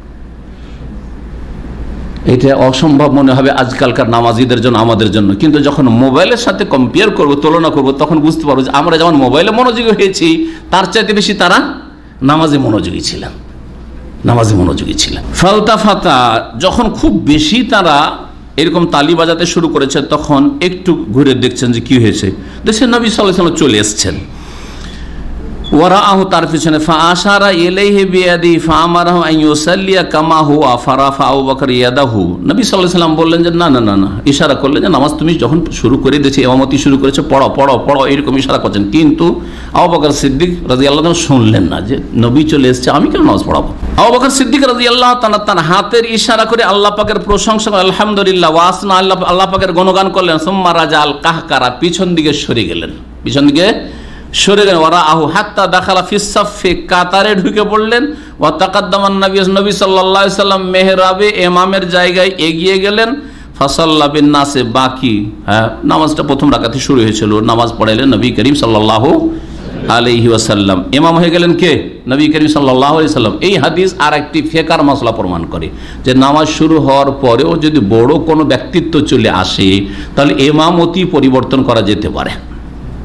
এটা অসম্ভব মনে হবে আজকালকার নামাজিদের জন্য, আমাদের জন্য, কিন্তু যখন মোবাইলের সাথে কম্পেয়ার করব, তুলনা করব, তখন বুঝতে পারবো যে আমরা যেমন মোবাইলে মনোযোগী হয়েছি তার চাইতে বেশি তারা নামাজে মনোযোগী ছিলেন, নামাজে মনোযোগী ছিলেন। ফালতাফাতা, যখন খুব বেশি তারা এরকম তালি বাজাতে শুরু করেছে তখন একটু ঘুরে দেখছেন যে কি হয়েছে, দেখছেন নবী সাল্লাল্লাহু আলাইহি ওয়াসাল্লাম চলে এসেছেন। ওয়ারাআহু, তার পিছনে, ফাআশারা ইলাইহি বিয়াদি ফাআমারাহু আন ইউসাল্লিয়া কামা হুয়া ফারাফা আবু বকর ইয়াদাহু। নবী সাল্লাল্লাহু আলাইহি ওয়াসাল্লাম বললেন যে না না না না, ইশারা করলেন যে নামাজ তুমি যখন শুরু করে দিয়েছো, ইমামতি শুরু করেছো, পড়ো পড়ো পড়ো, এরকম ইশারা করছেন। কিন্তু আবু বকর সিদ্দিক রাদিয়াল্লাহু তাআলা শুনলেন না যে নবী চলে এসেছে, আমি কেন নামাজ পড়াবো। আবু বকর সিদ্দিক রাদিয়াল্লাহু তাআলা তার হাতের ইশারা করে আল্লাহ পাকের প্রশংসা করে, আলহামদুলিল্লাহ ওয়াসনা, আল্লাহ আল্লাহ পাকের গুণগান করলেন। সুম্মা রাজাল কাহকারা, পিছন দিকে সরে গেলেন, পিছন দিকে সরে গেলেন। ওরা আহু হাত্তা দাখালা ফিস সাফে, কাতারে ঢুকে পড়লেন। ওয়া তাকাদ্দামান নবী, নবী সাল্লাল্লাহু আলাইহি সাল্লাম মেহরাবে ইমামের জায়গায় এগিয়ে গেলেন। ফাসাল্লা বিন নাসে, বাকি হ্যাঁ নামাজটা প্রথম রাকাতে শুরু হয়েছিল, নামাজ পড়াইলেন নবী করিম সাল্লাল্লাহু আলাইহি ওয়াসাল্লাম। ইমাম হয়ে গেলেন কে? নবী করিম সাল্লাল্লাহু আলাইহি সাল্লাম। এই হাদিস আর একটি ফিকর মাসলা প্রমাণ করে যে নামাজ শুরু হওয়ার পরেও যদি বড় কোনো ব্যক্তিত্ব চলে আসে তাহলে ইমামতি পরিবর্তন করা যেতে পারে।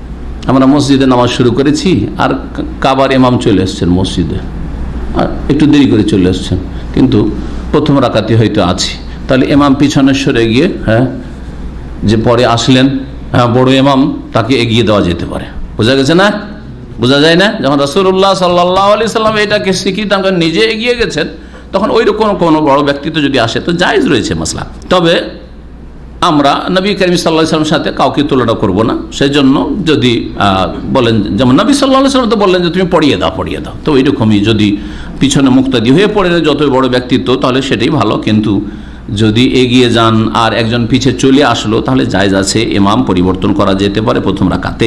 আমরা মসজিদে নামাজ শুরু করেছি আর কাবার ইমাম চলে এসছেন মসজিদে, আর একটু দেরি করে চলে এসছেন, কিন্তু প্রথম রাকাতে হয়তো আছি, তাহলে ইমাম পিছনে সরে গিয়ে হ্যাঁ যে পরে আসলেন হ্যাঁ বড় ইমাম, তাকে এগিয়ে দেওয়া যেতে পারে। বোঝা গেছে না? বোঝা যায় না? যখন রাসূলুল্লাহ সাল্লাল্লাহু আলাইহি সাল্লাম এটাকে স্বীকৃতি নিজে এগিয়ে গেছেন, তখন ওই রকম কোনো বড় ব্যক্তিত্ব যদি আসে তো জায়েজ রয়েছে মাসলা। তবে আমরা নবী করিম সাল্লাল্লাহু আলাইহি ওয়াসাল্লামের সাথে কাউকে তুলনা করব না। সেই জন্য যদি বলেন, যেমন নবী সাল্লাল্লাহু আলাইহি ওয়াসাল্লাম তো বললেন যে তুমি পড়িয়ে দাও পড়িয়ে দাও, তো এইরকমই যদি পিছনে মুক্তাদি হয়ে পড়ে যতই বড় ব্যক্তিত্ব তাহলে সেটাই ভালো। কিন্তু যদি এগিয়ে যান আর একজন পিছে চলে আসলো তাহলে জায়েজ আছে, ইমাম পরিবর্তন করা যেতে পারে প্রথম রাকাতে।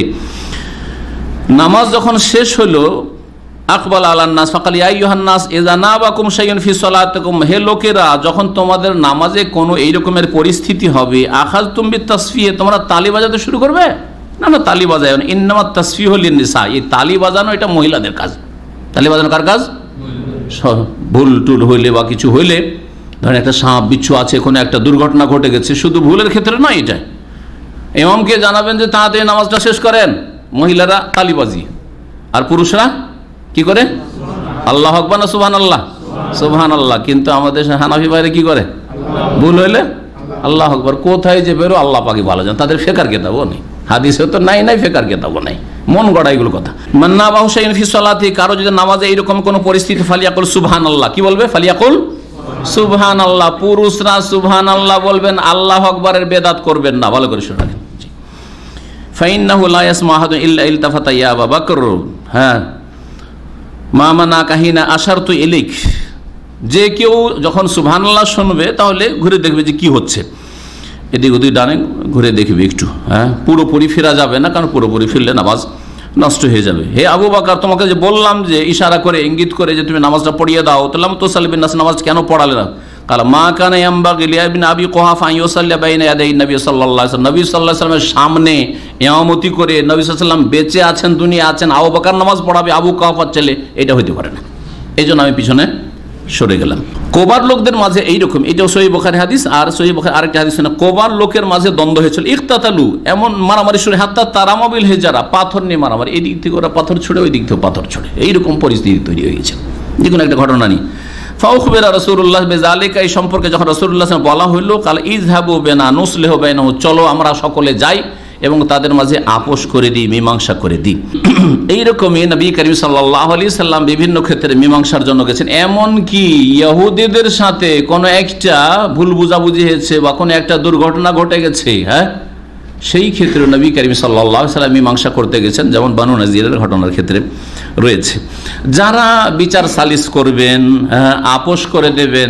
নামাজ যখন শেষ হলো, আকবাল আলান নাস ফাকাল ইয়া আইয়ুহান নাস ইযা নাবাকুম শাইউন ফি সালাতিকুম, হে লোকেরা যখন তোমাদের নামাজে কোনো এই রকমের পরিস্থিতি হবে, আখাযতুম বিতাসফিহ, তোমরা তালি বাজাতে শুরু করবে না, না তালি বাজায় না, ইন্নামাত তাসফিহু লিন-নিসা, এই তালি বাজানো এটা মহিলাদের কাজ। তালি বাজানো কার কাজ? ভুল টুল হইলে বা কিছু হইলে, ধরেন একটা সাপ বিচ্ছু আছে, কোনো একটা দুর্ঘটনা ঘটে গেছে, শুধু ভুলের ক্ষেত্রে নয়, এটা ইমামকে জানাবেন যে তাড়াতাড়ি নামাজটা শেষ করেন, মহিলারা তালিবাজি, আর পুরুষরা কি করে? আল্লাহ আকবার না সুবহানাল্লাহ? সুবহানাল্লাহ। কিন্তু আমাদের হানাফি ভাইরা কি করে? ভুল হইলে আল্লাহ আকবার, কোথায় যে বেরো আল্লাহ পাকই ভালো জানেন, তাদের ফেকার কেতাবও নেই, হাদিসে তো নাই নাই ফেকার কেতাবও নাই, মন গড়া এগুলো কথা। মান্না বাহু শাইউন ফি সালাতি, কারো যদি নামাজে এইরকম কোনো পরিস্থিতি, ফালিয়াকুল সুবহানাল্লাহ, কি বলবে? ফালিয়াকুল সুবহানাল্লাহ। পুরুষরা সুবহানাল্লাহ বলবেন, আল্লাহ আকবারের বেদাত করবেন না। ভালো করে শুনে রাখেন, ফাইন্নাহু লা ইয়াসমাউ আহাদুন ইল্লা ইলতাফাতা ইয়া আবা বকর, হ্যাঁ মা মানাকা হিনা আশারতু ইলাইক, যে কেউ যখন সুবহানাল্লাহ শুনবে তাহলে ঘুরে দেখবে যে কি হচ্ছে, এদিক ওদিক ডানে ঘুরে দেখবে একটু, হ্যাঁ পুরোপুরি ফেরা যাবে না, কারণ পুরোপুরি ফিরলে নামাজ নষ্ট হয়ে যাবে। হে আবু বকর, তোমাকে যে বললাম যে ইশারা করে ইঙ্গিত করে যে তুমি নামাজটা পড়িয়ে দাও, তাহলে তো সাল্লিবিন নাস, নামাজ কেন পড়ালে না? কাল মা কানা ইয়ামবাগি লিইবনে আবি কুহাফা আন ইউসাল্লি বাইনা ইয়াদাই নবী সাল্লাল্লাহু আলাইহি ওয়াসাল্লাম, নবী সাল্লাল্লাহু আলাইহি ওয়াসাল্লামের সামনে ইমামতি করে নবী সাল্লাল্লাহু আলাইহি ওয়াসাল্লাম বেঁচে আছেন, দুনিয়া আছেন, আবু বকর নামাজ পড়াবে আবু কুহাফার ছেলে, এটা হইতে পারে না। এই জন্য আমি পিছনে সরে গেলাম। কোবার লোকদের মাঝে এইরকম, এটাও সহিহ বুখারী হাদিস, আর সহিহ বুখারী আরেকটা হাদিস না, কোবার লোকের মাঝে দ্বন্দ্ব হয়েছিল, ইখতাতালু, এমন মারামারি শুরু, হাত্তা তারামাবিল হিজারা, পাথর নিয়ে মারামারি, এই দিক থেকে ওরা পাথর ছড়ে, ওই দিক থেকে পাথর ছড়ে, এইরকম পরিস্থিতি তৈরি হয়ে গেছে। যে কোনো একটা ঘটনা নেই। ফাউখবিরা রাসূলুল্লাহ বিযালিকা, এই সম্পর্কে যখন রাসূলুল্লাহ বলা হইল, কাল ইযহাবু বিনা নুসলিহু বাইনাহু, চলো আমরা সকলে যাই এবং তাদের মাঝে আপোষ করে দিই, মীমাংসা করে দিই। এইরকমই নবী করিম সাল্লাল্লাহু আলাইহি সাল্লাম বিভিন্ন ক্ষেত্রে মীমাংসার জন্য গেছেন। এমনকি ইহুদিদের সাথে কোনো একটা ভুল বুঝাবুঝি হয়েছে বা কোনো একটা দুর্ঘটনা ঘটে গেছে, হ্যাঁ সেই ক্ষেত্রে নবী করিম সাল্লাল্লাহু আলাইহি সাল্লাম মীমাংসা করতে গেছেন, যেমন বানু নাজিরের ঘটনার ক্ষেত্রে রয়েছে। যারা বিচার সালিস করবেন, আপোষ করে দেবেন,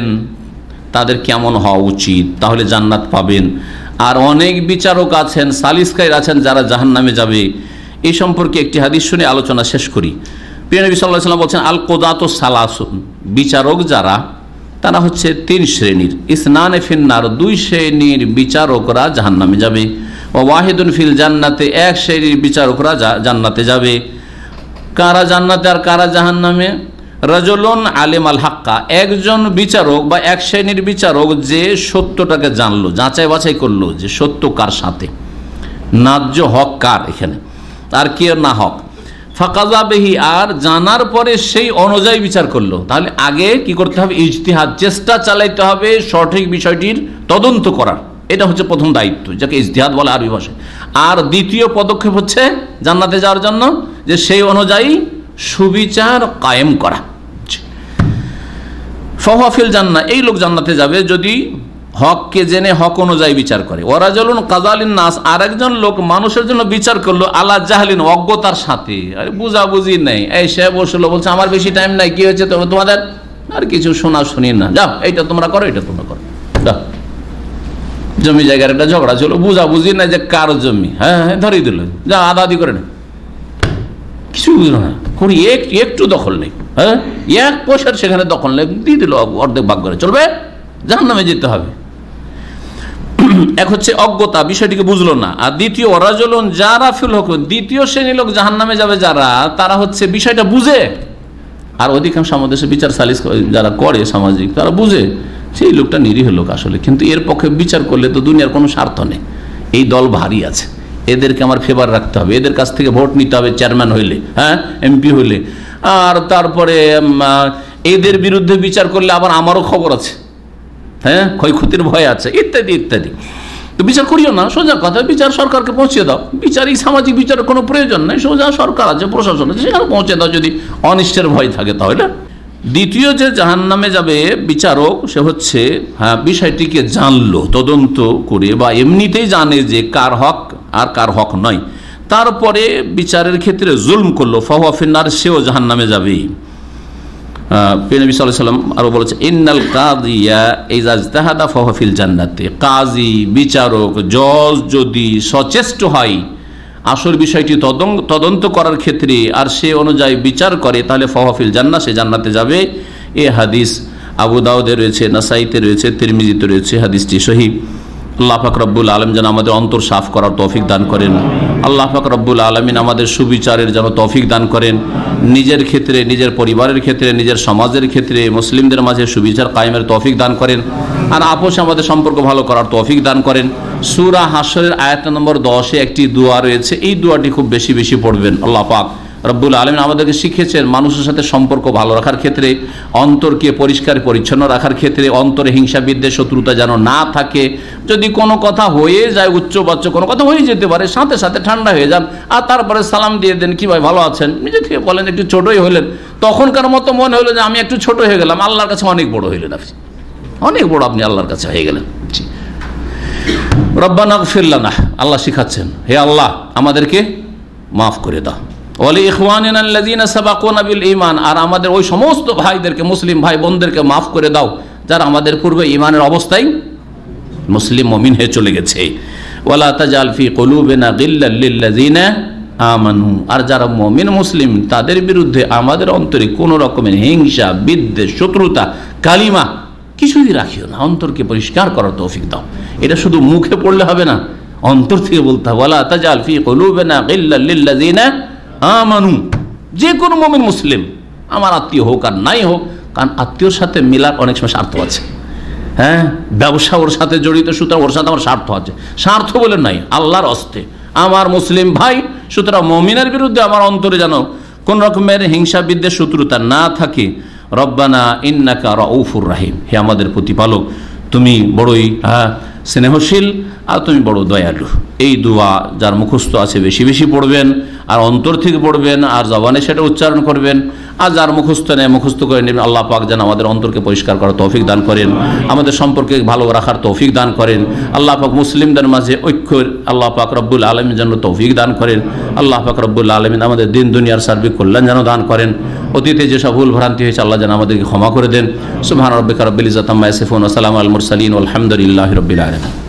তাদের কেমন হওয়া উচিত, তাহলে জান্নাত পাবেন। আর অনেক বিচারক আছেন, সালিসকারী আছেন, যারা জাহান্নামে যাবে। এই সম্পর্কে একটি হাদিস শুনে আলোচনা শেষ করি। প্রিয় নবী সাল্লাল্লাহু আলাইহি ওয়াসাল্লাম বলছেন, আল কুদাতু সালাসুন, বিচারক যারা, তারা হচ্ছে তিন শ্রেণীর। ইসনানে ফিন্নার, দুই শ্রেণীর বিচারকরা জাহান্নামে যাবে। ওয়া ওয়াহিদুন ফিল জান্নাতে, এক শ্রেণীর বিচারকরা জান্নাতে যাবে। কারা জান্নাতে আর কারা জাহান্নামে? রাজুলুন আলিম আল হাক্কা, একজন বিচারক বা এক শ্রেণীর বিচারক যে সত্যটাকে জানলো, যাচাই বাছাই করলো যে সত্য কার সাথে, ন্যায্য হক কার এখানে, আর কে না হক। ফাকাজা বিহি, আর জানার পরে সেই অনুযায়ী বিচার করলো। তাহলে আগে কি করতে হবে? ইজতিহাদ, চেষ্টা চালাইতে হবে সঠিক বিষয়টির তদন্ত করার, এটা হচ্ছে প্রথম দায়িত্ব, যাকে ইজতিহাদ বলে আরবি ভাষায়। আর দ্বিতীয় পদক্ষেপ হচ্ছে জান্নাতে যাওয়ার জন্য যে সেই অনুযায়ী সুবিচার কায়েম করা। ফাহুয়া জান্নাহ, এই লোক জান্নাতে যাবে যদি হককে জেনে হক অনুযায়ী বিচার করে। ওয়ারাজুলুন কাযালিন নাস, আরেকজন লোক মানুষের জন্য বিচার করলো আলা জাহলিন, অজ্ঞতার সাথে, আরে বুঝাবুঝি নেই, এই সে বসলো বলছে আমার বেশি টাইম নাই, কি হয়েছে তোমাদের, আর কিছু শোনা শুনি না, যাও এইটা তোমরা করো, এটা তোমরা করো, যাও। জমি জায়গার একটা ঝগড়া ছিল, বুঝাবুঝি নাই যে কার জমি, হ্যাঁ হ্যাঁ ধরেই দিল, যা আদা আদি করে না, কিছু বুঝলো না, কোনো একটু দখল নেই, হ্যাঁ এক পয়সার সেখানে দখল নেই, দিয়ে দিল, অর্ধেক ভাগ করে চলবে, জাহান্নামে যেতে হবে। এক হচ্ছে অজ্ঞতা, বিষয়টিকে বুঝলো না। আর দ্বিতীয় রাজুলুন যারা ফিল হুকুম, দ্বিতীয় শ্রেণীর লোক জাহান্নামে যাবে যারা, তারা হচ্ছে বিষয়টা বুঝে। আর অধিকাংশ আমাদের দেশে বিচার সালিস যারা করে সামাজিক, তারা বুঝে সেই লোকটা নিরীহ লোক আসলে, কিন্তু এর পক্ষে বিচার করলে তো দুনিয়ার কোনো স্বার্থ নেই, এই দল ভারী আছে, এদেরকে আমার ফেভার রাখতে হবে, এদের কাছ থেকে ভোট নিতে হবে চেয়ারম্যান হইলে, হ্যাঁ এমপি হইলে, আর তারপরে এদের বিরুদ্ধে বিচার করলে আবার আমারও খবর আছে, হ্যাঁ ক্ষয়ক্ষতির ভয় আছে, ইত্যাদি ইত্যাদি। তো বিচার করিও না, সোজা কথা, বিচার সরকারকে পৌঁছে দাও। বিচার এই সামাজিক বিচারের কোনো প্রয়োজন নেই, সোজা সরকার আছে, প্রশাসন আছে, সেখানে পৌঁছে দাও যদি অনিষ্টের ভয় থাকে তাহলে। দ্বিতীয় যে জাহান্নামে যাবে বিচারক, সে হচ্ছে হ্যাঁ বিষয়টিকে জানলো তদন্ত করে, বা এমনিতেই জানে যে কার হক আর কার হক নয়, তারপরে বিচারের ক্ষেত্রে জুলম করলো, ফাহুয়া ফিন্নার, সেও জাহান্নামে যাবে। নবী সাল্লাল্লাহু আলাইহি ওয়াসাল্লাম আরো বলেছে, ইন্নাল কাযিয়া ইযা ইজতাহাদা ফাহুয়া ফিল জান্নাতি, কাজী বিচারক জজ যদি সচেষ্ট হয় আসল বিষয়টি তদন্ত করার ক্ষেত্রে আর সে অনুযায়ী বিচার করে, তাহলে ফাহুয়া ফিল জান্নাহ, সে জান্নাতে যাবে। এ হাদিস আবু দাউদে রয়েছে, নাসাইতে রয়েছে, তিরমিজিতে রয়েছে, হাদিসটি সহিহ। আল্লাহ পাক রব্বুল আলামিন যেন আমাদের অন্তর সাফ করার তৌফিক দান করেন। আল্লাহ পাক রব্বুল আলামিন আমাদের সুবিচারের যেন তৌফিক দান করেন, নিজের ক্ষেত্রে, নিজের পরিবারের ক্ষেত্রে, নিজের সমাজের ক্ষেত্রে মুসলিমদের মাঝে সুবিচার কায়েমের তৌফিক দান করেন, আর আপোষে আমাদের সম্পর্ক ভালো করার তৌফিক দান করেন। সূরা হাশরের আয়াত নম্বর দশে একটি দোয়া রয়েছে, এই দোয়াটি খুব বেশি বেশি পড়বেন। আল্লাহ পাক রব্বুল আলামিন আমাদেরকে শিখিয়েছেন মানুষের সাথে সম্পর্ক ভালো রাখার ক্ষেত্রে, অন্তরকে পরিষ্কার পরিচ্ছন্ন রাখার ক্ষেত্রে, অন্তরে হিংসা বিদ্বেষ শত্রুতা যেন না থাকে। যদি কোনো কথা হয়ে যায়, উচ্চ বাচ্চ কোনো কথা হয়ে যেতে পারে, সাথে সাথে ঠান্ডা হয়ে যান, আর তারপরে সালাম দিয়ে দেন, কি ভাই ভালো আছেন, নিজে থেকে বলেন, একটু ছোটই হলেন, তখনকার মতো মনে হলো যে আমি একটু ছোট হয়ে গেলাম, আল্লাহর কাছে অনেক বড় হইলেন, আপনি অনেক বড়, আপনি আল্লাহর কাছে হয়ে গেলেন। রব্বানা ইগফির লানা, আল্লাহ শিখাচ্ছেন, হে আল্লাহ আমাদেরকে মাফ করে দাও। ওয়ালি ইখওয়ানিনা আল্লাযীনা সাবাকুনা বিল ঈমান, আর আমাদের ওই সমস্ত ভাইদেরকে, মুসলিম ভাই বোনদেরকে মাফ করে দাও যারা আমাদের পূর্বে ঈমানের অবস্থায় মুসলিম মুমিন হয়ে চলে গেছে। ওয়ালা তাজাল ফি কুলুবিনা গিল্লাল লিল্লাযীনা আমানু, আর যারা মুমিন মুসলিম তাদের বিরুদ্ধে আমাদের অন্তরে কোনো রকমের হিংসা বিদ্বেষ শত্রুতা কালিমা কিছুই রাখিও না, অন্তরকে পরিষ্কার করার তৌফিক দাও। এটা শুধু মুখে পড়লে হবে না, অন্তর থেকে বলতে হবে। ওয়ালা তাজাল ফি কুলুবিনা গিল্লাল লিল্লাযীনা আমানু, যে কোনো মুমিন মুসলিম, আমার আত্মীয় হোক আর নাই হোক, কারণ আত্মীয়র সাথে মিলার অনেক সময় স্বার্থ আছে, হ্যাঁ ব্যবসা ওর সাথে জড়িত, সুতরাং ওর সাথে আমার স্বার্থ আছে, স্বার্থ বলে নাই, আল্লাহর হস্তে আমার মুসলিম ভাই, সুতরাং মুমিনের বিরুদ্ধে আমার অন্তরে যেন কোন রকমের হিংসা বিদ্বেষ শত্রুতা না থাকে। রব্বানা ইন্নাকা রাউফুর রাহিম, হে আমাদের প্রতিপালক তুমি বড়ই হ্যাঁ স্নেহশীল আর তুমি বড় দয়ালু। এই দোয়া যার মুখস্থ আছে বেশি বেশি পড়বেন, আর অন্তর থেকে পড়বেন, আর জবানে সেটা উচ্চারণ করবেন। আর যার মুখস্থ নেই মুখস্থ করে নেবেন। আল্লাহ পাক যেন আমাদের অন্তরকে পরিষ্কার করার তৌফিক দান করেন, আমাদের সম্পর্কে ভালো রাখার তৌফিক দান করেন। আল্লাহ পাক মুসলিমদের মাঝে ঐক্য আল্লাহ পাক রব্বুল আলামিন যেন তৌফিক দান করেন। আল্লাহ পাক রব্বুল আলামিন আমাদের দিন দুনিয়ার সার্বিক কল্যাণ যেন দান করেন। অতীতে যেসব ভুল ভ্রান্তি হয়েছে আল্লাহ যেন আমাদেরকে ক্ষমা করে দেন। সুবহান রাব্বিকা রাব্বিল ইজ্জাতি আম্মা ইয়াসিফুন ওয়া সালামুন আলাল মুরসালিন ওয়ালহামদুলিল্লাহি রাব্বিল আলামিন।